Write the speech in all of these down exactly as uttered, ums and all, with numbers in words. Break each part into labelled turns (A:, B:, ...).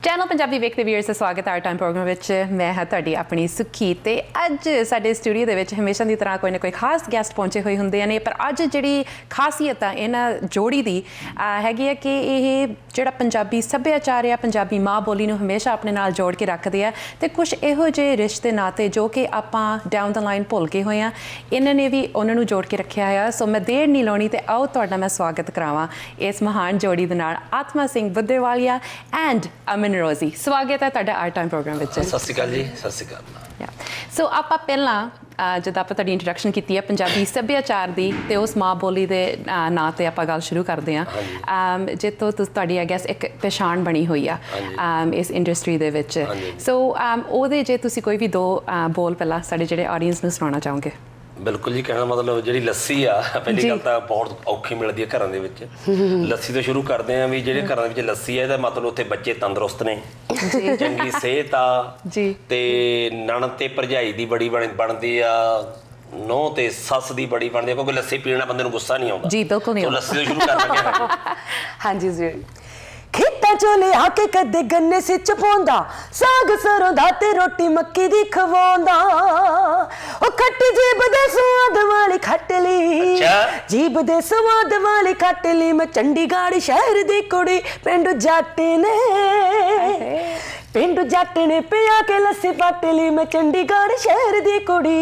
A: Channel Punjabi वेखते viewers का स्वागत है आर टाइम प्रोग्राम में। मैं हाँ तुहाडी अपनी सुखी ते अज साडे स्टूडियो दे विच हमेशा की तरह कोई ना कोई खास गैस्ट पहुंचे हुए होंदे ने, पर अज जिहड़ी खासियत आ इन्हां जोड़ी दी हैगी है कि ये जिहड़ा पंजाबी सभ्याचार आ, पंजाबी माँ बोली नूं हमेशा अपने नाल जोड़ के रखदे आ ते कुछ इहो जिहे रिश्ते नाते जो कि आपां डाउन द लाइन भुल गए होए आ, इन्हां ने भी उन्हां नूं जोड़ के रखिया है। सो मैं देर नहीं लाउणी ते आओ तुहाडा मैं स्वागत करावां इस महान जोड़ी दे नाल आत्मा सिंह बुद्धेवालिया एंड अमन रोजी। स्वागत है तुहाडा आर टाइम प्रोग्राम विच।
B: सत श्री अकाल जी। सत श्री अकाल।
A: सो आपां पहिलां जद आप तुहाडी इंट्रोडक्शन की है पंजाबी सभ्याचार की, तो उस माँ बोली के नाँ से आप गल शुरू करते हैं जे तो तुहाडी आई गैस एक पहचान बनी हुई है इस इंडस्ट्री दे विच। सो ओहदे जे तुसीं कोई भी दो बोल पहला साडे जिहड़े ऑडियंस नूं सुणाना चाहोगे?
B: बिल्कुल जी। कहना मतलब जी लस्सी आ पहली गल तो बहुत औखी मिलती है घरों के। लस्सी तो शुरू करते हैं भी जो घरों में लस्सी है मतलब उत्थे बच्चे तंदुरुस्त ने, चंगी सेहत आ ते नणद ते भरजाई दी बड़ी बन बनती आ, नौ ते सस दी बड़ी बनती है, क्योंकि लस्सी पीना बंदे नूं गुस्सा नहीं आता जी। बिल्कुल नहीं। तो लस्सी तो शुरू कर लगे।
C: हाँ जी जी। खेतां चों लिया के कदे गन्ने सिच पाउंदा, साग सरों दा ते रोटी मक्की दी खवाउंदा, ओ खट्टी जीब दे स्वाद वाली खटली, जीब दे स्वाद वाली खटली मैं चंडीगढ़ शहर दी कुड़ी पिंड जट ने, पिंड जट ने पिया के लस्सी पटली मैं चंडीगढ़ शहर दी कुड़ी।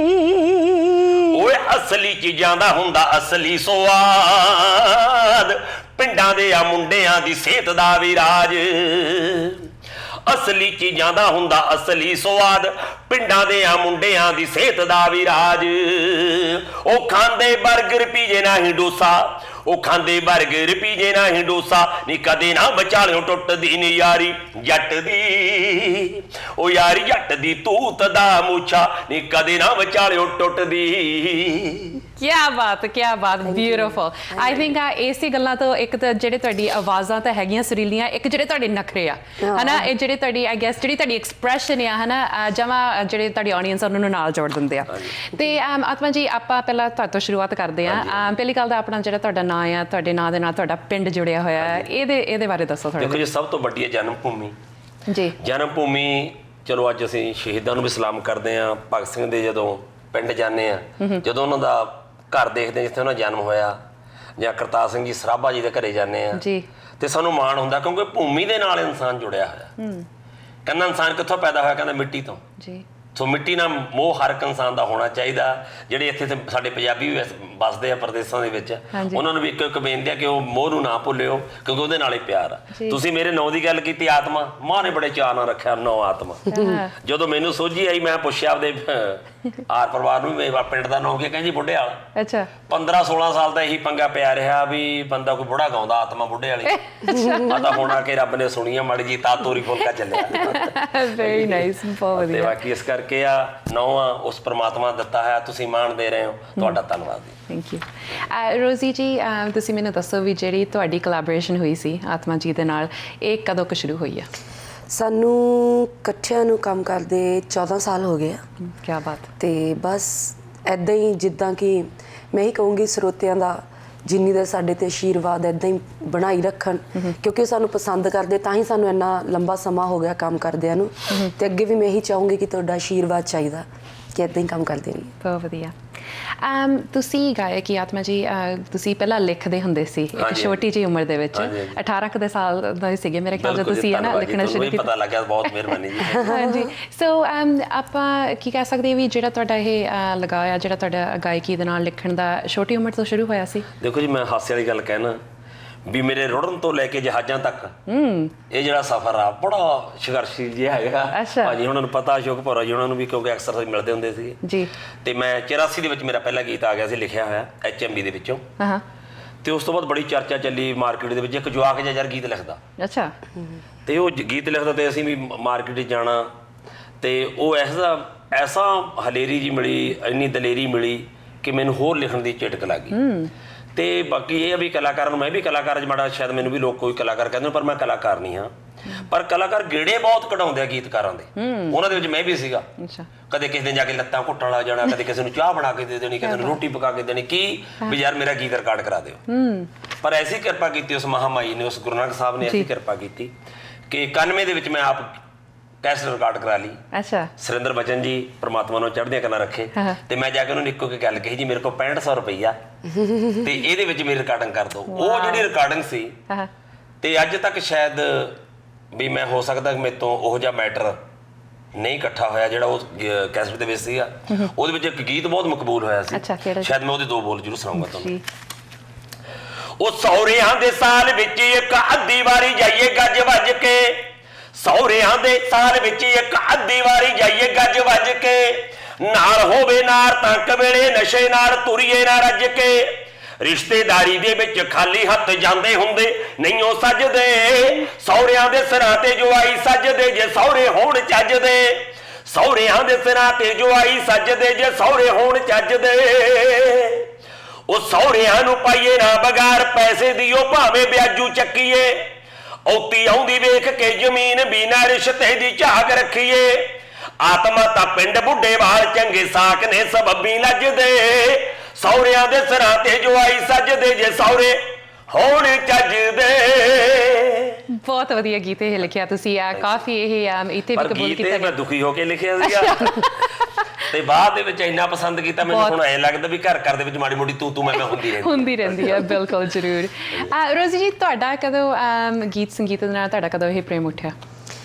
B: ओए असली चीज़ां दा हुंदा असली स्वाद, पिंडां दे आ मुंडियां दी सेहत दा भी राज। असली चीज़ां दा हुंदा असली स्वाद, पिंडां दे आ मुंडियां दी सेहत दा भी राज। ओ खांदे बर्गर पीजे नाही डोसा, ओ खांदे बर्गर पीजे नाही डोसा, नी कदे ना बचालियो टुटदी नी यारी जट दी, ओ यारी जट दी तूत दा मूछा, नी कदे ना बचालियो टुटदी।
A: क्या बात, क्या बात, ब्यूटीफुल। आई थिंक इसी गल्लां तो एक तो जिहड़े तुहाडी आवाज़ां तो हैगियां सुरीलियां, एक जिहड़े तुहाडे नखरे आ है ना, ये जिहड़े तुहाडी आई गैस जिहड़ी तुहाडी एक्सप्रैशन आ है ना, जमा जिहड़े तुहाडी ऑडियंस उन्हां नूं नाल जोड़ दिंदे आ। ते आत्मा जी आपां पहलां तुहाडे तो शुरुआत करदे आ। पहली गल तां अपना जिहड़ा तुहाडा नां आ, तुहाडे नां दे नाल तुहाडा पिंड जुड़िया होया है, ਇਹਦੇ ਇਹਦੇ बारे दसो थोड़ा।
B: देखो जी सब तो वड्डी जन्म भूमि जी। जन्म भूमि चलो अज असीं शहीदां नूं भी सलाम करदे आ। भगत सिंह दे जदों पिंड जाने आ, जदों उन्हां दा घर देखते जिथे उन्होंने जन्म होया, या करतार सिंह जी सराभा जी के घरे जाने तो सानू माण हुंदा, क्योंकि भूमि के नाल इंसान जुड़िया होया। कहना इंसान कित्थों पैदा होया, कहना मिट्टी तो। सो मिट्टी नाल मोह हर एक इंसान का होना चाहिए। जिहड़े इत्थे साडे पंजाबी भी बसदे आ प्रदेशां दे विच, उन्हां नूं भी इक्को इक बेनती है कि वो मोह नूं ना भुल्लिओ, क्योंकि उहदे नाल ही प्यार आ। तुसीं मेरे नौ दी गल कीती आत्मा, मां ने बड़े चाअ नाल रखिया नौ आत्मा। जदों मैनूं सोझी आई मैं पुछया आपदे आर परिवार नूं मेरे पिंड दा नाम की, कहंदी बुढ़े वाला। अच्छा। पंद्रह सोलह साल दा यही पंगा पिया रहा भी बंदा कोई बुढ़ा गाउंदा आत्मा बुढ़े वाली। आता हुण आके रब ने सुणीआ माड़ी जी ता तोरी फुलका चलिया। वेरी नाइस, बहुत वधिया। बाकी इस करके आ नौ आ उस परमात्मा दिता है, तुसीं मान दे रहे हो, तुहाडा धन्नवाद।
A: Thank you. रोजी जी तुसीं मैनूं दसो भी जिहड़ी तुहाडी कोलैबोरेशन हुई सी आत्मा जी दे नाल, ਇਹ ਕਦੋਂ ਕ ਸ਼ੁਰੂ ਹੋਈ ਆ?
C: सानू कट्ठियां नूं काम करदे चौदह साल हो गए।
A: क्या बात।
C: तो बस ऐदा ही जिद्दां कि मैं ही कहूँगी ਸਰੋਤਿਆਂ ਦਾ जिन्नी देर साडे ते आशीर्वाद ऐदा ही बनाई रखन, क्योंकि सानू पसंद करदे तां ही सानू इन्ना लंबा समा हो गया काम करदिआं नूं। ते अगे भी मैं यही चाहूँगी कि तुहाडा आशीर्वाद चाहिदा कि ऐदा ही काम करदे रहिए।
A: बहुत वधिया। ਤੁਸੀਂ ਗਾਇਕ ਹੀ ਆਤਮਾ ਜੀ, ਤੁਸੀਂ ਪਹਿਲਾਂ ਲਿਖਦੇ ਹੁੰਦੇ ਸੀ ਇੱਕ ਛੋਟੀ ਜਿਹੀ ਉਮਰ ਦੇ ਵਿੱਚ, ਅਠਾਰਾਂ ਕੁ ਦੇ ਸਾਲ ਦੇ ਸੀਗੇ ਮੇਰੇ ਖਿਆਲ ਚ ਤੁਸੀਂ ਹੈ ਨਾ ਲਿਖਣਾ ਸ਼ੁਰੂ ਕੀਤਾ।
B: ਪਤਾ ਲੱਗਿਆ, ਬਹੁਤ ਮਿਹਰਬਾਨੀ ਜੀ।
A: ਹਾਂਜੀ। ਸੋ ਆਪਾਂ ਕੀ ਕਹਿ ਸਕਦੇ ਵੀ ਜਿਹੜਾ ਤੁਹਾਡਾ ਇਹ ਲਗਾਇਆ ਜਿਹੜਾ ਤੁਹਾਡਾ ਗਾਇਕੀ ਦੇ ਨਾਲ ਲਿਖਣ ਦਾ ਛੋਟੀ ਉਮਰ ਤੋਂ ਸ਼ੁਰੂ ਹੋਇਆ ਸੀ?
B: ਦੇਖੋ ਜੀ ਮੈਂ ਹਾਸੇ ਵਾਲੀ ਗੱਲ ਕਹਿਣਾ ਵੀ ਮੇਰੇ ਰੁੜਨ ਤੋਂ ਲੈ ਕੇ ਜਹਾਜ਼ਾਂ ਤੱਕ ਇਹ ਜਿਹੜਾ ਸਫ਼ਰ ਆ ਬੜਾ ਸੰਘਰਸ਼ੀ ਜਿਹਾ ਹੈਗਾ। ਭਾਜੀ ਉਹਨਾਂ ਨੂੰ ਪਤਾ, ਅਸ਼ੋਕ ਭੌਰਾ ਜੀ ਉਹਨਾਂ ਨੂੰ ਵੀ, ਕਿਉਂਕਿ ਅਕਸਰ ਅਸੀਂ ਮਿਲਦੇ ਹੁੰਦੇ ਸੀਗੇ ਜੀ। ਤੇ ਮੈਂ ਚੁਰਾਸੀ ਦੇ ਵਿੱਚ ਮੇਰਾ ਪਹਿਲਾ ਗੀਤ ਆ ਗਿਆ ਸੀ ਲਿਖਿਆ ਹੋਇਆ ਐਚ ਐਮ ਬੀ ਦੇ ਵਿੱਚੋਂ। ਤੇ ਉਸ ਤੋਂ ਬਾਅਦ ਬੜੀ ਚਰਚਾ ਚੱਲੀ ਮਾਰਕੀਟ ਦੇ ਵਿੱਚ, ਇੱਕ ਜਵਾਕ ਜਿਹਾ ਯਾਰ ਗੀਤ ਲਿਖਦਾ। ਅੱਛਾ। ਤੇ ਉਹ ਗੀਤ ਲਿਖਦਾ ਤੇ ਅਸੀਂ ਵੀ ਮਾਰਕੀਟ 'ਚ ਜਾਣਾ, ਤੇ ਉਹ ਐਸਾ ਐਸਾ ਹਲੇਰੀ ਜੀ ਮਿਲੀ, ਇੰਨੀ ਦਲੇਰੀ ਮਿਲੀ ਕਿ ਮੈਨੂੰ ਹੋਰ ਲਿਖਣ ਦੀ ਝਿਟਕ ਲੱਗ ਗਈ। ਤੇ ਬਾਕੀ ਇਹ ਵੀ ਕਲਾਕਾਰਾਂ ਨੂੰ, ਮੈਂ ਵੀ ਕਲਾਕਾਰ ਅੱਜ ਮਾੜਾ ਸ਼ਾਇਦ ਮੈਨੂੰ ਵੀ ਲੋਕ ਕੋਈ ਕਲਾਕਾਰ ਕਹਿੰਦੇ ਪਰ ਮੈਂ ਕਲਾਕਾਰ ਨਹੀਂ ਹਾਂ, ਪਰ ਕਲਾਕਾਰ ਗੇੜੇ ਬਹੁਤ ਕਢਾਉਂਦੇ ਆ ਗੀਤਕਾਰਾਂ ਦੇ, ਉਹਨਾਂ ਦੇ ਵਿੱਚ ਮੈਂ ਵੀ ਸੀਗਾ। ਕਦੇ ਕਿਸੇ ਦਿਨ ਜਾ ਕੇ ਲੱਤਾਂ ਘੁੱਟਣ ਲੱਗ ਜਾਣਾ, ਕਦੇ ਕਿਸੇ ਨੂੰ ਚਾਹ ਬਣਾ ਕੇ ਦੇ ਦੇਣੀ, ਕਿਸੇ ਨੂੰ ਰੋਟੀ ਪਕਾ ਕੇ ਦੇਣੀ, ਕੀ ਵੀ ਯਾਰ ਮੇਰਾ ਗੀਤ ਰਿਕਾਰਡ ਕਰਾ ਦਿਓ। ਪਰ ਐਸੀ ਕਿਰਪਾ ਕੀਤੀ ਉਸ ਮਹਾਮਾਈ ਨੇ, ਉਸ ਗੁਰੂ ਨਾਨਕ ਸਾਹਿਬ ਨੇ ਐਸੀ ਕਿਰਪਾ ਕੀਤੀ ਕਿ ਇਕਾਨਵੇਂ ਦੇ ਵਿੱਚ ਮੈਂ ਆਪ ਕੈਸਟ ਰਿਕਾਰਡ ਕਰਾ ਲਈ।
A: ਅੱਛਾ।
B: ਸੁਰਿੰਦਰ ਬਚਨ ਜੀ ਪ੍ਰਮਾਤਮਾ ਨੂੰ ਚੜ੍ਹਦੀਆਂ ਕਲਾਂ ਰੱਖੇ, ਤੇ ਮੈਂ ਜਾ ਕੇ ਉਹਨੂੰ ਇੱਕੋ ਇੱਕ ਗੱਲ ਕਹੀ ਜੀ ਮੇਰੇ ਕੋਲ ਪੈਂਹਠ ਸੌ ਰੁਪਈਆ ਤੇ ਇਹਦੇ ਵਿੱਚ ਮੇਰੀ ਰਿਕਾਰਡਿੰਗ ਕਰ ਦਿਓ। ਉਹ ਜਿਹੜੀ ਰਿਕਾਰਡਿੰਗ ਸੀ ਤੇ ਅੱਜ ਤੱਕ ਸ਼ਾਇਦ ਵੀ ਮੈਂ ਹੋ ਸਕਦਾ ਮੇਰੇ ਤੋਂ ਉਹੋ ਜਿਹਾ ਮੈਟਰ ਨਹੀਂ ਇਕੱਠਾ ਹੋਇਆ ਜਿਹੜਾ ਉਹ ਕੈਸਟ ਦੇ ਵਿੱਚ ਸੀਗਾ। ਉਹਦੇ ਵਿੱਚ ਇੱਕ ਗੀਤ ਬਹੁਤ ਮਕਬੂਲ ਹੋਇਆ ਸੀ, ਸ਼ਾਇਦ ਮੈਂ ਉਹਦੇ ਦੋ ਬੋਲ ਜ਼ਰੂਰ ਸੁਣਾਉਂਗਾ ਤੁਹਾਨੂੰ। ਉਹ ਸਹੁਰਿਆਂ ਦੇ ਸਾਲ ਵਿੱਚ ਇੱਕ ਅੱਧੀ ਵਾਰੀ ਜਾਈਏ ਗੱਜ ਵੱਜ ਕੇ, ਸਹੁਰਿਆਂ ਦੇ ਸਾਲ ਵਿੱਚ ਇੱਕ ਅੱਧੀ ਵਾਰੀ ਜਾਈਏ ਗੱਜ ਵੱਜ ਕੇ, ਨਾਲ ਹੋਵੇ ਨਾਰ ਤੰਕ ਵੇਲੇ ਨਸ਼ੇ ਨਾਲ ਤੁਰੀਏ ਨਾ ਰੱਜ ਕੇ, ਰਿਸ਼ਤੇਦਾਰੀ ਦੇ ਵਿੱਚ ਖਾਲੀ ਹੱਥ ਜਾਂਦੇ ਹੁੰਦੇ ਨਹੀਂ ਉਹ ਸੱਜਦੇ, ਸਹੁਰਿਆਂ ਦੇ ਸਿਰਾਂ ਤੇ ਜਵਾਈ ਸੱਜਦੇ ਜੇ ਸਹੁਰੇ ਹੋਣ ਚੱਜਦੇ, ਸਹੁਰਿਆਂ ਦੇ ਸਿਰਾਂ ਤੇ ਜਵਾਈ ਸੱਜਦੇ ਜੇ ਸਹੁਰੇ ਹੋਣ ਚੱਜਦੇ, ਉਹ ਸਹੁਰਿਆਂ ਨੂੰ ਪਾਈਏ ਨਾ ਬਗਾਰ ਪੈਸੇ ਦੀ ਉਹ ਭਾਵੇਂ ਵਿਆਜੂ ਚੱਕੀਏ, ਔਤੀ ਆਉਂਦੀ ਵੇਖ ਕੇ ਜ਼ਮੀਨ ਬਿਨਾਂ ਰਿਸ਼ਤੇ ਦੀ ਝਾਕ ਰੱਖੀਏ, ਆਤਮਾ ਤਾਂ ਪਿੰਡ ਬੁੱਢੇ ਵਾਲ ਚੰਗੇ ਸਾਕ ਨੇ ਸਬੱਬੀ ਲੱਜਦੇ, ਸਹੁਰਿਆਂ ਦੇ ਸਿਰਾਂ ਤੇ ਜਵਾਈ ਸੱਜਦੇ ਜੇ ਸਹੁਰੇ ਹੋਣ ਚੱਜਦੇ।
A: ਬਹੁਤ ਵਧੀਆ ਗੀਤ ਇਹ ਲਿਖਿਆ ਤੁਸੀਂ। ਆ ਕਾਫੀ ਇਹ ਇੱਥੇ ਵੀ ਕਬੂਲ ਕੀਤਾ।
B: ਮੈਂ ਦੁਖੀ ਹੋ ਕੇ ਲਿਖਿਆ ਸੀਗਾ ਤੇ ਬਾਅਦ ਦੇ ਵਿੱਚ ਇੰਨਾ ਪਸੰਦ ਕੀਤਾ ਮੈਨੂੰ ਹੁਣ ਐਂ ਲੱਗਦਾ ਵੀ ਘਰ ਘਰ ਦੇ ਵਿੱਚ ਮਾੜੀ ਮੋਟੀ ਤੂੰ ਤੂੰ ਮੈਂ ਮੈਂ ਹੁੰਦੀ ਰਹਿੰਦੀ
A: ਹੁੰਦੀ ਰਹਿੰਦੀ ਹੈ। ਬਿਲਕੁਲ ਜ਼ਰੂਰ। ਰੋਜ਼ੀ ਜੀ ਤੁਹਾਡਾ ਕਦੋਂ ਗੀਤ ਸੰਗੀਤ ਦੇ ਨਾਲ ਤੁਹਾਡਾ ਕਦੋਂ ਇਹ ਪ੍ਰੇਮ ਉੱਠਿਆ?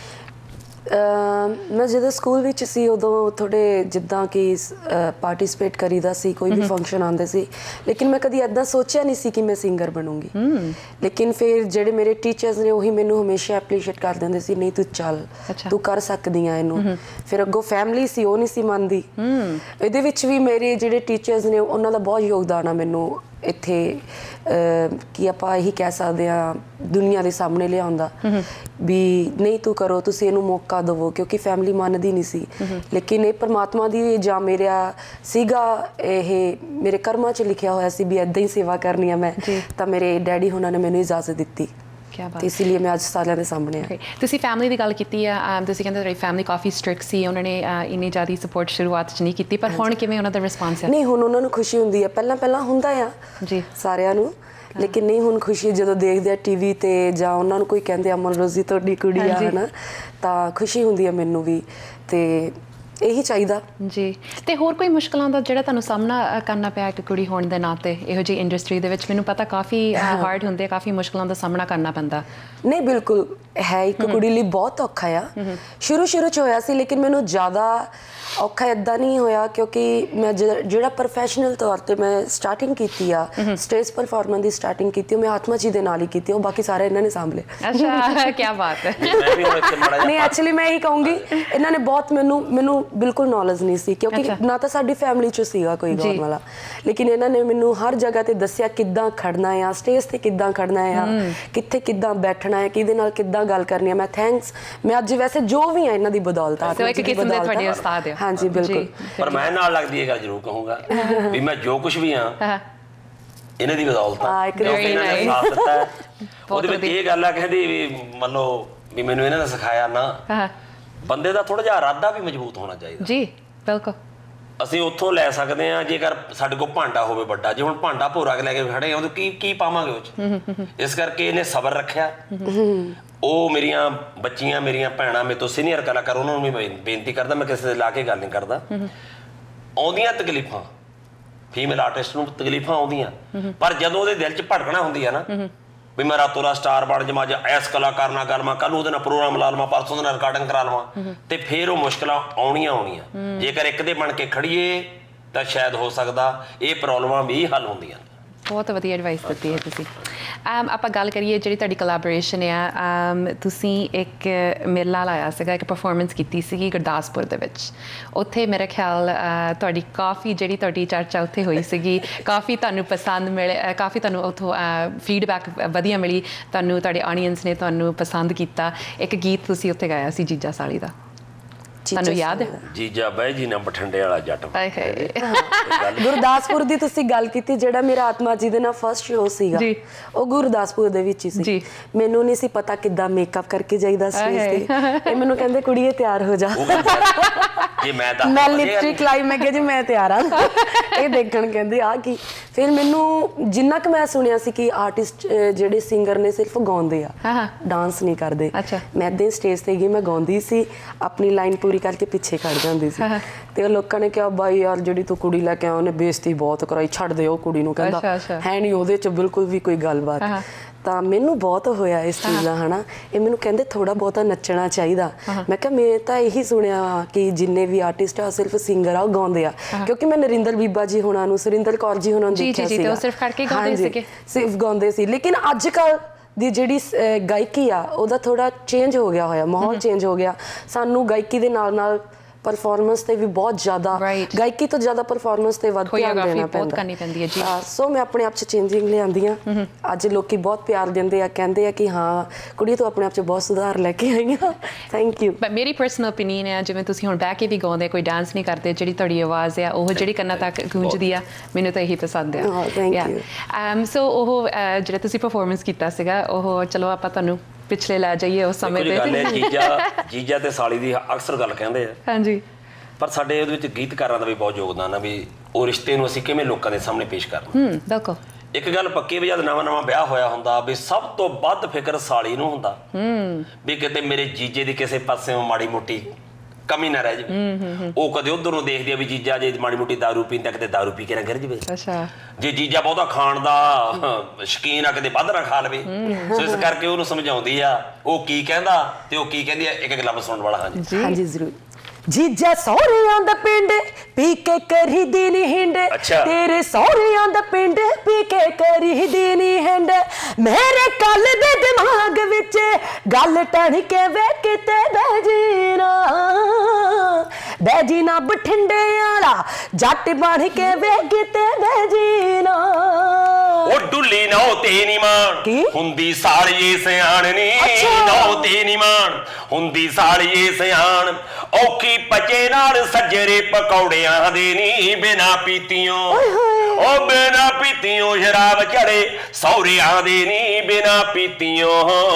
C: ਮੈਂ ਜਦੋਂ ਸਕੂਲ ਵਿੱਚ ਸੀ ਉਦੋਂ ਥੋੜ੍ਹੇ ਜਿੱਦਾਂ ਕਿ ਪਾਰਟੀਸਪੇਟ ਕਰੀਦਾ ਸੀ, ਕੋਈ ਵੀ ਫੰਕਸ਼ਨ ਆਉਂਦੇ ਸੀ, ਲੇਕਿਨ ਮੈਂ ਕਦੀ ਇੱਦਾਂ ਸੋਚਿਆ ਨਹੀਂ ਸੀ ਕਿ ਮੈਂ ਸਿੰਗਰ ਬਣੂੰਗੀ। ਲੇਕਿਨ ਫਿਰ ਜਿਹੜੇ ਮੇਰੇ ਟੀਚਰਸ ਨੇ ਉਹੀ ਮੈਨੂੰ ਹਮੇਸ਼ਾ ਐਪਰੀਸ਼ੀਏਟ ਕਰ ਦਿੰਦੇ ਸੀ, ਨਹੀਂ ਤੂੰ ਚੱਲ ਤੂੰ ਕਰ ਸਕਦੀ ਆ ਇਹਨੂੰ। ਫਿਰ ਅੱਗੋਂ ਫੈਮਿਲੀ ਸੀ ਉਹ ਨਹੀਂ ਸੀ ਮੰਨਦੀ। ਇਹਦੇ ਵਿੱਚ ਵੀ ਮੇਰੇ ਜਿਹੜੇ ਟੀਚਰਸ ਨੇ ਉਹਨਾਂ ਦਾ ਬਹੁਤ ਯੋਗਦਾਨ ਆ ਮੈਨੂੰ ਇੱਥੇ ਕੀ ਆਪਾਂ ਇਹੀ ਕਹਿ ਸਕਦੇ ਹਾਂ ਦੁਨੀਆ ਦੇ ਸਾਹਮਣੇ ਲਿਆਉਂਦਾ ਵੀ ਨਹੀਂ ਤੂੰ ਕਰੋ, ਤੁਸੀਂ ਇਹਨੂੰ ਮੌਕਾ ਦੇਵੋ, ਕਿਉਂਕਿ ਫੈਮਿਲੀ ਮੰਨਦੀ ਨਹੀਂ ਸੀ। ਲੇਕਿਨ ਇਹ ਪਰਮਾਤਮਾ ਦੀ ਜਾਂ ਮੇਰਾ ਸੀਗਾ, ਇਹ ਮੇਰੇ ਕਰਮਾਂ 'ਚ ਲਿਖਿਆ ਹੋਇਆ ਸੀ ਵੀ ਇੱਦਾਂ ਹੀ ਸੇਵਾ ਕਰਨੀ ਆ ਮੈਂ, ਤਾਂ ਮੇਰੇ ਡੈਡੀ ਉਹਨਾਂ ਨੇ ਮੈਨੂੰ ਇਜਾਜ਼ਤ ਦਿੱਤੀ ਤੇ ਇਸ ਲਈ ਮੈਂ ਅੱਜ ਸਾਰਿਆਂ ਦੇ ਸਾਹਮਣੇ ਆ।
A: ਤੁਸੀਂ ਫੈਮਿਲੀ ਦੀ ਗੱਲ ਕੀਤੀ ਆ, ਤੁਸੀਂ ਕਹਿੰਦੇ ਤੁਹਾਡੀ ਫੈਮਿਲੀ ਕਾਫੀ ਸਟ੍ਰਿਕਟ ਸੀ, ਉਹਨਾਂ ਨੇ ਇੰਨੀ ਜ਼ਿਆਦਾ ਸਪੋਰਟ ਸ਼ੁਰੂਆਤ 'ਚ ਨਹੀਂ ਕੀਤੀ, ਪਰ ਹੁਣ ਕਿਵੇਂ ਉਹਨਾਂ ਦਾ ਰਿਸਪਾਂਸ ਹੈ?
C: ਨਹੀਂ ਹੁਣ ਉਹਨਾਂ ਨੂੰ ਖੁਸ਼ੀ ਹੁੰਦੀ ਹੈ, ਪਹਿਲਾਂ ਪਹਿਲਾਂ ਹੁੰਦਾ ਆ ਜੀ ਸਾਰਿਆਂ ਨੂੰ, ਲੇਕਿਨ ਨਹੀਂ ਹੁਣ ਖੁਸ਼ੀ ਜਦੋਂ ਦੇਖਦੇ ਆ ਟੀਵੀ ਤੇ ਜਾਂ ਉਹਨਾਂ ਨੂੰ ਕੋਈ ਕਹਿੰਦੇ ਅਮਨ ਰੋਜ਼ੀ ਤੁਹਾਡੀ ਕੁੜੀ ਆ ਹੈ ਨਾ, ਤਾਂ ਖੁਸ਼ੀ ਹੁੰਦੀ ਹੈ ਮੈਨੂੰ ਵੀ, ਤੇ ਇਹੀ ਚਾਹੀਦਾ
A: ਜੀ। ਤੇ ਹੋਰ ਕੋਈ ਮੁਸ਼ਕਲਾਂ ਦਾ ਜਿਹੜਾ ਤੁਹਾਨੂੰ ਸਾਹਮਣਾ ਕਰਨਾ ਪਿਆ ਇੱਕ ਕੁੜੀ ਹੋਣ ਦੇ ਨਾਤੇ ਇਹੋ ਜਿਹੀ ਇੰਡਸਟਰੀ ਦੇ ਵਿੱਚ? ਮੈਨੂੰ ਪਤਾ ਕਾਫੀ ਹਾਰਡ ਹੁੰਦੇ, ਕਾਫੀ ਮੁਸ਼ਕਲਾਂ ਦਾ ਸਾਹਮਣਾ ਕਰਨਾ ਪੈਂਦਾ।
C: ਨਹੀਂ ਬਿਲਕੁਲ ਹੈ, ਇੱਕ ਕੁੜੀ ਲਈ ਬਹੁਤ ਔਖਾ ਆ। ਸ਼ੁਰੂ ਸ਼ੁਰੂ 'ਚ ਹੋਇਆ ਸੀ, ਲੇਕਿਨ ਮੈਨੂੰ ਜ਼ਿਆਦਾ ਔਖਾ ਇੱਦਾਂ ਨਹੀਂ ਹੋਇਆ ਕਿਉਂਕਿ ਮੈਂ ਜਿਹੜਾ ਪ੍ਰੋਫੈਸ਼ਨਲ ਤੌਰ 'ਤੇ ਮੈਂ ਸਟਾਰਟਿੰਗ ਕੀਤੀ ਆ, ਸਟੇਜ ਪਰਫਾਰਮੈਂਸ ਦੀ ਸਟਾਰਟਿੰਗ ਕੀਤੀ, ਉਹ ਮੈਂ ਆਤਮਾ ਜੀ ਦੇ ਨਾਲ ਹੀ ਕੀਤੀ, ਉਹ ਬਾਕੀ ਸਾਰੇ ਇਹਨਾਂ ਨੇ ਸਾਂਭ ਲਿਆ।
A: ਅੱਛਾ, ਕੀ ਬਾਤ ਹੈ।
C: ਨਹੀਂ ਐਕਚੁਅਲੀ ਮੈਂ ਇਹੀ ਕਹੂੰਗੀ ਇਹਨਾਂ ਨੇ ਬਹੁਤ ਮੈਨੂੰ ਮੈਨੂੰ ਬਿਲਕੁਲ ਨੌਲੇਜ ਨਹੀਂ ਸੀ, ਕਿਉਂਕਿ ਨਾ ਤਾਂ ਸਾਡੀ ਫੈਮਿਲੀ 'ਚ ਸੀਗਾ ਕੋਈ ਗਾਉਣ ਵਾਲਾ, ਲੇਕਿਨ ਇਹਨਾਂ ਨੇ ਮੈਨੂੰ ਹਰ ਜਗ੍ਹਾ 'ਤੇ ਦੱਸਿਆ ਕਿੱਦਾਂ ਖੜਨਾ ਆ, ਸਟੇਜ 'ਤੇ ਕਿੱਦਾਂ ਖੜਨਾ ਆ, ਕਿੱਥੇ ਕਿੱਦਾਂ ਬੈਠਣਾ ਹੈ, ਕਿਹਦੇ ਨਾਲ ਕਿੱਦਾਂ ਗੱਲ ਕਰਨੀ ਹੈ। ਮੈਂ ਥੈਂਕਸ ਮੈਂ ਅੱਜ ਵੈਸੇ ਜੋ ਵੀ ਆ ਇਹਨਾਂ ਦੀ ਬਦੌਲਤ ਆ।
A: ਇੱਕ ਕਿਸਮ ਦੇ ਤੁਹਾਡੇ ਉਸਤਾਦ ਆ।
C: ਹਾਂਜੀ ਬਿਲਕੁਲ।
B: ਪਰ ਮੈਂ ਨਾਲ ਲੱਗਦੀ ਇਹ ਗੱਲ ਜ਼ਰੂਰ ਕਹੂੰਗਾ ਵੀ ਮੈਂ ਜੋ ਕੁਝ ਵੀ ਆ ਇਹਨਾਂ ਦੀ ਬਦੌਲਤ ਆ, ਇਹਨਾਂ ਨੇ ਸਾਥ ਦਿੱਤਾ। ਉਹਦੇ ਵਿੱਚ ਇਹ ਗੱਲ ਆ ਕਹਿੰਦੀ ਵੀ ਮੰਨ ਲਓ ਵੀ ਮੈਨੂੰ ਇਹਨਾਂ ਨੇ ਸਿਖਾਇਆ ਨਾ, ਬੰਦੇ ਦਾ ਥੋੜਾ ਜਿਹਾ ਇਰਾਦਾ ਵੀ ਮਜ਼ਬੂਤ ਹੋਣਾ ਚਾਹੀਦਾ
A: ਜੀ। ਬਿਲਕੁਲ। ਅਸੀਂ
B: ਉੱਥੋਂ ਲੈ ਸਕਦੇ ਹਾਂ ਜੇਕਰ ਸਾਡੇ ਕੋਲ ਭਾਂਡਾ ਹੋਵੇ ਵੱਡਾ, ਜੇ ਹੁਣ ਭਾਂਡਾ ਭੋਰਾ ਕੇ ਲੈ ਕੇ ਖੜੇ ਆ ਉਹਦੇ ਕੀ ਕੀ ਪਾਵਾਂਗੇ ਉਹ 'ਚ। ਇਸ ਕਰਕੇ ਇਹਨੇ ਸਬਰ ਰੱਖਿਆ। ਉਹ ਮੇਰੀਆਂ ਬੱਚੀਆਂ ਮੇਰੀਆਂ ਭੈਣਾਂ ਮੇਰੇ ਤੋਂ ਸੀਨੀਅਰ ਕਲਾਕਾਰ, ਉਹਨਾਂ ਨੂੰ ਵੀ ਮੈਂ ਬੇਨਤੀ ਕਰਦਾ, ਮੈਂ ਕਿਸੇ ਦੇ ਲਾ ਕੇ ਗੱਲ ਨਹੀਂ ਕਰਦਾ, ਆਉਂਦੀਆਂ ਤਕਲੀਫਾਂ ਫੀਮੇਲ ਆਰਟਿਸਟ ਨੂੰ ਤਕਲੀਫਾਂ ਆਉਂਦੀਆਂ, ਪਰ ਜਦੋਂ ਉਹਦੇ ਦਿਲ 'ਚ ਭਟਕਣਾ ਹੁੰਦੀ ਆ ਨਾ ਵੀ ਮੈਂ ਰਾਤੋਂ ਰਾਤ ਸਟਾਰ ਬਣ ਜਾਵਾਂ ਜਾਂ ਇਸ ਕਲਾਕਾਰ ਨਾਲ ਗੱਲ, ਮੈਂ ਕੱਲ ਉਹਦੇ ਨਾਲ ਪ੍ਰੋਗਰਾਮ ਲਾ ਲਵਾਂ, ਪਰਸੋਂ ਦੇ ਨਾਲ ਰਿਕਾਰਡਿੰਗ ਕਰਾ ਲਵਾਂ, ਤੇ ਫਿਰ ਉਹ ਮੁਸ਼ਕਲਾਂ ਆਉਣੀਆਂ ਆਉਣੀਆਂ। ਜੇਕਰ ਇੱਕ ਦੇ ਬਣ ਕੇ ਖੜੀਏ ਤਾਂ ਸ਼ਾਇਦ ਹੋ ਸਕਦਾ ਇਹ ਪ੍ਰੋਬਲਮਾਂ ਵੀ ਹੱਲ ਹੁੰਦੀਆਂ।
A: ਬਹੁਤ ਵਧੀਆ ਐਡਵਾਈਸ ਦਿੱਤੀ ਹੈ ਤੁਸੀਂ। ਆਪਾਂ ਗੱਲ ਕਰੀਏ ਜਿਹੜੀ ਤੁਹਾਡੀ ਕੋਲੈਬੋਰੇਸ਼ਨ ਆ, ਤੁਸੀਂ ਇੱਕ ਮੇਲਾ ਲਾਇਆ ਸੀਗਾ, ਇੱਕ ਪਰਫਾਰਮੈਂਸ ਕੀਤੀ ਸੀਗੀ ਗੁਰਦਾਸਪੁਰ ਦੇ ਵਿੱਚ, ਉੱਥੇ ਮੇਰੇ ਖਿਆਲ ਤੁਹਾਡੀ ਕਾਫੀ ਜਿਹੜੀ ਤੁਹਾਡੀ ਚਰਚਾ ਉੱਥੇ ਹੋਈ ਸੀਗੀ, ਕਾਫੀ ਤੁਹਾਨੂੰ ਪਸੰਦ ਮਿਲੇ, ਕਾਫੀ ਤੁਹਾਨੂੰ ਉੱਥੋਂ ਫੀਡਬੈਕ ਵਧੀਆ ਮਿਲੀ, ਤੁਹਾਨੂੰ ਤੁਹਾਡੇ ਆਡੀਅנס ਨੇ ਤੁਹਾਨੂੰ ਪਸੰਦ ਕੀਤਾ। ਇੱਕ ਗੀਤ ਤੁਸੀਂ ਉੱਥੇ ਗਾਇਆ ਸੀ ਜੀਜਾ ਸਾਲੀ ਦਾ, ਤੁਹਾਨੂੰ ਯਾਦ ਹੈ?
B: ਜੀਜਾ ਬਾਈ ਜੀ ਨਾ ਬਠਿੰਡੇ ਵਾਲਾ ਜੱਟ।
C: ਗੁਰਦਾਸਪੁਰ ਦੀ ਤੁਸੀਂ ਗੱਲ ਕੀਤੀ, ਜਿਹੜਾ ਮੇਰਾ ਆਤਮਾ ਜੀ ਦੇ ਨਾਲ ਫਸਟ ਸ਼ੋਅ ਸੀਗਾ ਉਹ ਗੁਰਦਾਸਪੁਰ ਦੇ ਵਿੱਚ ਹੀ ਸੀ। ਮੈਨੂੰ ਨਹੀਂ ਸੀ ਪਤਾ ਕਿੱਦਾਂ ਮੇਕਅਪ ਕਰਕੇ ਜਾਈਦਾ ਸਟੇਜ ਤੇ, ਇਹ ਮੈਨੂੰ ਕਹਿੰਦੇ ਕੁੜੀਏ ਤਿਆਰ ਹੋ ਜਾ।
B: ਜੇ ਮੈਂ ਦੱਸ
C: ਮੈਂ ਲਿਪਸਟਿਕ ਲਾਈ, ਮੈਂ ਕਿਹਾ ਜੀ ਮੈਂ ਤਿਆਰ ਆ ਇਹ ਦੇਖਣ, ਕਹਿੰਦੇ ਆ ਕੀ। ਫਿਰ ਮੈਨੂੰ ਜਿੰਨਾ ਕੁ ਮੈਂ ਸੁਣਿਆ ਸੀ ਕਿ ਆਰਟਿਸਟ ਜਿਹੜੇ ਸਿੰਗਰ ਨੇ ਸਿਰਫ ਗਾਉਂਦੇ ਆ, ਡਾਂਸ ਨਹੀਂ ਕਰਦੇ। ਮੈਂ ਏਦਾਂ ਸਟੇਜ ਤੇ ਗਈ, ਮੈਂ ਗਾਉਂਦੀ ਸੀ, ਆਪਣੀ ਲਾਈਨ ਪੂਰੀ ਕਰਕੇ ਪਿੱਛੇ ਖੜ ਜਾਂਦੀ ਸੀ ਤੇ ਉਹ ਲੋਕਾਂ ਨੇ ਕਿਹਾ ਬਾਈ ਯਾਰ ਜਿਹੜੀ ਤੂੰ ਕੁੜੀ ਲੈ ਕੇ ਆ ਉਹਨੇ ਬੇਇੱਜ਼ਤੀ ਬਹੁਤ ਕਰਾਈ, ਛੱਡ ਦੇ ਉਹ ਕੁੜੀ ਨੂੰ, ਕਹਿੰਦਾ ਹੈ ਨਹੀਂ ਉਹਦੇ ਚ ਬਿਲਕੁਲ ਵੀ ਕੋਈ ਗੱਲਬਾਤ। ਤਾਂ ਮੈਨੂੰ ਬਹੁਤ ਹੋਇਆ ਇਸ ਚੀਜ਼ ਦਾ, ਹੈ ਨਾ। ਇਹ ਮੈਨੂੰ ਕਹਿੰਦੇ ਥੋੜਾ ਬਹੁਤਾ ਨੱਚਣਾ ਚਾਹੀਦਾ। ਮੈਂ ਕਿਹਾ ਮੈਂ ਤਾਂ ਇਹੀ ਸੁਣਿਆ ਕਿ ਜਿੰਨੇ ਵੀ ਆਰਟਿਸਟ ਆ ਸਿਰਫ ਸਿੰਗਰ ਆ, ਉਹ ਗਾਉਂਦੇ ਆ, ਕਿਉਂਕਿ ਮੈਂ ਨਰਿੰਦਰ ਬੀਬਾ ਜੀ ਹੁਣਾਂ ਨੂੰ, ਸੁਰਿੰਦਰ ਕੌਰ ਜੀ ਹੁਣਾਂ ਨੂੰ ਦੇਖਿਆ ਸੀ ਸਿਰਫ ਗਾਉਂਦੇ ਸੀ। ਲੇਕਿਨ ਅੱਜ ਕੱਲ੍ਹ ਦੀ ਜਿਹੜੀ ਗਾਇਕੀ ਆ ਉਹਦਾ ਥੋੜਾ ਚੇਂਜ ਹੋ ਗਿਆ ਹੋਇਆ, ਮਾਹੌਲ ਚੇਂਜ ਹੋ ਗਿਆ। ਸਾਨੂੰ ਗਾਇਕੀ ਦੇ ਨਾਲ ਨਾਲ परफॉर्मेंस ਤੇ ਵੀ ਬਹੁਤ ਜ਼ਿਆਦਾ, ਗਾਇਕੀ ਤੋਂ ਜ਼ਿਆਦਾ ਪਰਫਾਰਮੈਂਸ ਤੇ ਵੱਧ ਧਿਆਨ ਦੇਣਾ ਪੈਂਦਾ। ਸੋ ਮੈਂ ਆਪਣੇ ਆਪ 'ਚ ਚੇਂਜਿੰਗ ਲਿਆਂਦੀ ਆ। ਅੱਜ ਲੋਕੀ ਬਹੁਤ ਪਿਆਰ ਦਿੰਦੇ ਆ, ਕਹਿੰਦੇ ਆ ਕਿ ਹਾਂ ਕੁੜੀ ਤੂੰ ਆਪਣੇ ਆਪ 'ਚ ਬਹੁਤ ਸੁਧਾਰ ਲੈ ਕੇ ਆਈ ਆ। Thank you.
A: ਬਟ ਮੇਰੀ ਪਰਸਨਲ ਓਪੀਨੀਅਨ ਹੈ, ਜਿਵੇਂ ਤੁਸੀਂ ਹੁਣ ਬਹਿ ਕੇ ਵੀ ਗਾਉਂਦੇ, ਕੋਈ ਡਾਂਸ ਨਹੀਂ ਕਰਦੇ, ਜਿਹੜੀ ਤੁਹਾਡੀ ਆਵਾਜ਼ ਆ ਉਹ ਜਿਹੜੀ ਕੰਨਾਂ ਤੱਕ ਗੂੰਜਦੀ ਆ, ਮੈਨੂੰ ਤਾਂ ਇਹੀ ਪਸੰਦ ਆ।
C: Thank you.
A: ਸੋ ਉਹ ਜਿਹੜਾ ਤੁਸੀਂ ਪਰਫਾਰਮੈਂਸ ਕੀਤਾ ਸੀਗਾ, ਉਹ ਚਲੋ ਆਪਾਂ ਤੁਹਾਨੂੰ ਪਿਛਲੇ ਲੈ ਜਾਈਏ ਉਸ ਸਮੇਂ ਤੇ।
B: ਜੀਜਾ ਜੀਜਾ ਤੇ ਸਾਲੀ ਦੀ ਅਕਸਰ ਗੱਲ ਕਹਿੰਦੇ ਆ,
A: ਹਾਂਜੀ,
B: ਪਰ ਸਾਡੇ ਉਹਦੇ ਵਿੱਚ ਗੀਤਕਾਰਾਂ ਦਾ ਵੀ ਬਹੁਤ ਯੋਗਦਾਨ ਆ ਵੀ ਉਹ ਰਿਸ਼ਤੇ ਨੂੰ ਅਸੀਂ ਕਿਵੇਂ ਲੋਕਾਂ ਦੇ ਸਾਹਮਣੇ ਪੇਸ਼ ਕਰਨਾ।
A: ਹੂੰ, ਬਿਲਕੁਲ।
B: ਇੱਕ ਗੱਲ ਪੱਕੀ ਵੀ ਜਦ ਨਵਾਂ ਨਵਾਂ ਵਿਆਹ ਹੋਇਆ ਹੁੰਦਾ ਵੀ ਸਭ ਤੋਂ ਵੱਧ ਫਿਕਰ ਸਾਲੀ ਨੂੰ ਹੁੰਦਾ ਵੀ ਕਿਤੇ ਮੇਰੇ ਜੀਜੇ ਦੀ ਕਿਸੇ ਪਾਸਿਓਂ ਮਾੜੀ ਮੋਟੀ ਕਮੀ ਨਾ ਰਹਿ ਜਾਵੇ। ਉਹ ਕਦੇ ਉਧਰ ਨੂੰ ਦੇਖਦੀ ਆ ਵੀ ਜੀਜਾ ਜੇ ਮਾੜੀ ਮੋਟੀ ਦਾਰੂ ਪੀਂਦਾ ਕਿਤੇ ਦਾਰੂ ਪੀ ਕੇ ਨਾ ਗਿਰ ਜਾਵੇ।
A: ਅੱਛਾ।
B: ਜੇ ਜੀਜਾ ਬਹੁਤਾ ਖਾਣ ਦਾ ਸ਼ੌਕੀਨ ਆ ਕਿਤੇ ਵੱਧ ਨਾ ਖਾ ਲਵੇ। ਸੋ ਇਸ ਕਰਕੇ ਉਹਨੂੰ ਸਮਝਾਉਂਦੀ ਆ ਉਹ ਕੀ ਕਹਿੰਦਾ ਤੇ ਉਹ ਕੀ ਕਹਿੰਦੀ ਆ, ਇੱਕ ਇੱਕ ਲਫ਼ਜ਼ ਸੁਣਨ ਵਾਲਾ। ਹਾਂਜੀ
C: ਹਾਂਜੀ ਜ਼ਰੂਰ। ਜੀਜਾ ਸਹੁਰਿਆਂ ਦਾ ਪਿੰਡ ਪੀ ਕੇ ਕਰੀਦੀ ਨੀ ਹਿੰਡ, ਤੇਰੇ ਸਹੁਰਿਆਂ ਦਾ ਪਿੰਡ ਪੀ ਕੇ ਕਰੀਦੀ ਨੀ ਹਿੰਡ, ਮੇਰੇ ਕੱਲ ਦੇ ਦਿਮਾਗ ਵਿੱਚ ਗੱਲ ਟਣ ਕੇ ਵੇ ਕਿਤੇ ਬਹਿ ਜੀ ਨਾ, ਬਹਿ ਜੀ ਨਾ ਬਠਿੰਡੇ ਵਾਲਾ ਜੱਟ ਬਣ ਕੇ ਵੇ ਕਿਤੇ ਬਹਿ ਜੀ ਨਾ।
B: ਉਹ ਡੁੱਲੀ ਨੌ ਤੇ ਨੀ ਮਾਣ ਹੁੰਦੀ ਸਾਲੀਏ ਸਿਆਣਨੀ, ਨੌ ਤੇ ਨੀ ਮਾਣ ਹੁੰਦੀ ਸਾਲੀਏ ਸਿਆਣ, ਔਖੀ ਪਚੇ ਨਾਲ ਸੱਜਰੇ ਪਕੌੜਿਆਂ ਦੇ ਨੀ, ਬਿਨਾ ਪੀਤੀਓ ਉਹ ਬਿਨਾ ਪੀਤੀਓ ਸ਼ਰਾਬ ਚੜੇ ਸਹੁਰਿਆਂ ਦੇ ਨੀ, ਬਿਨਾ ਪੀਤੀਓ।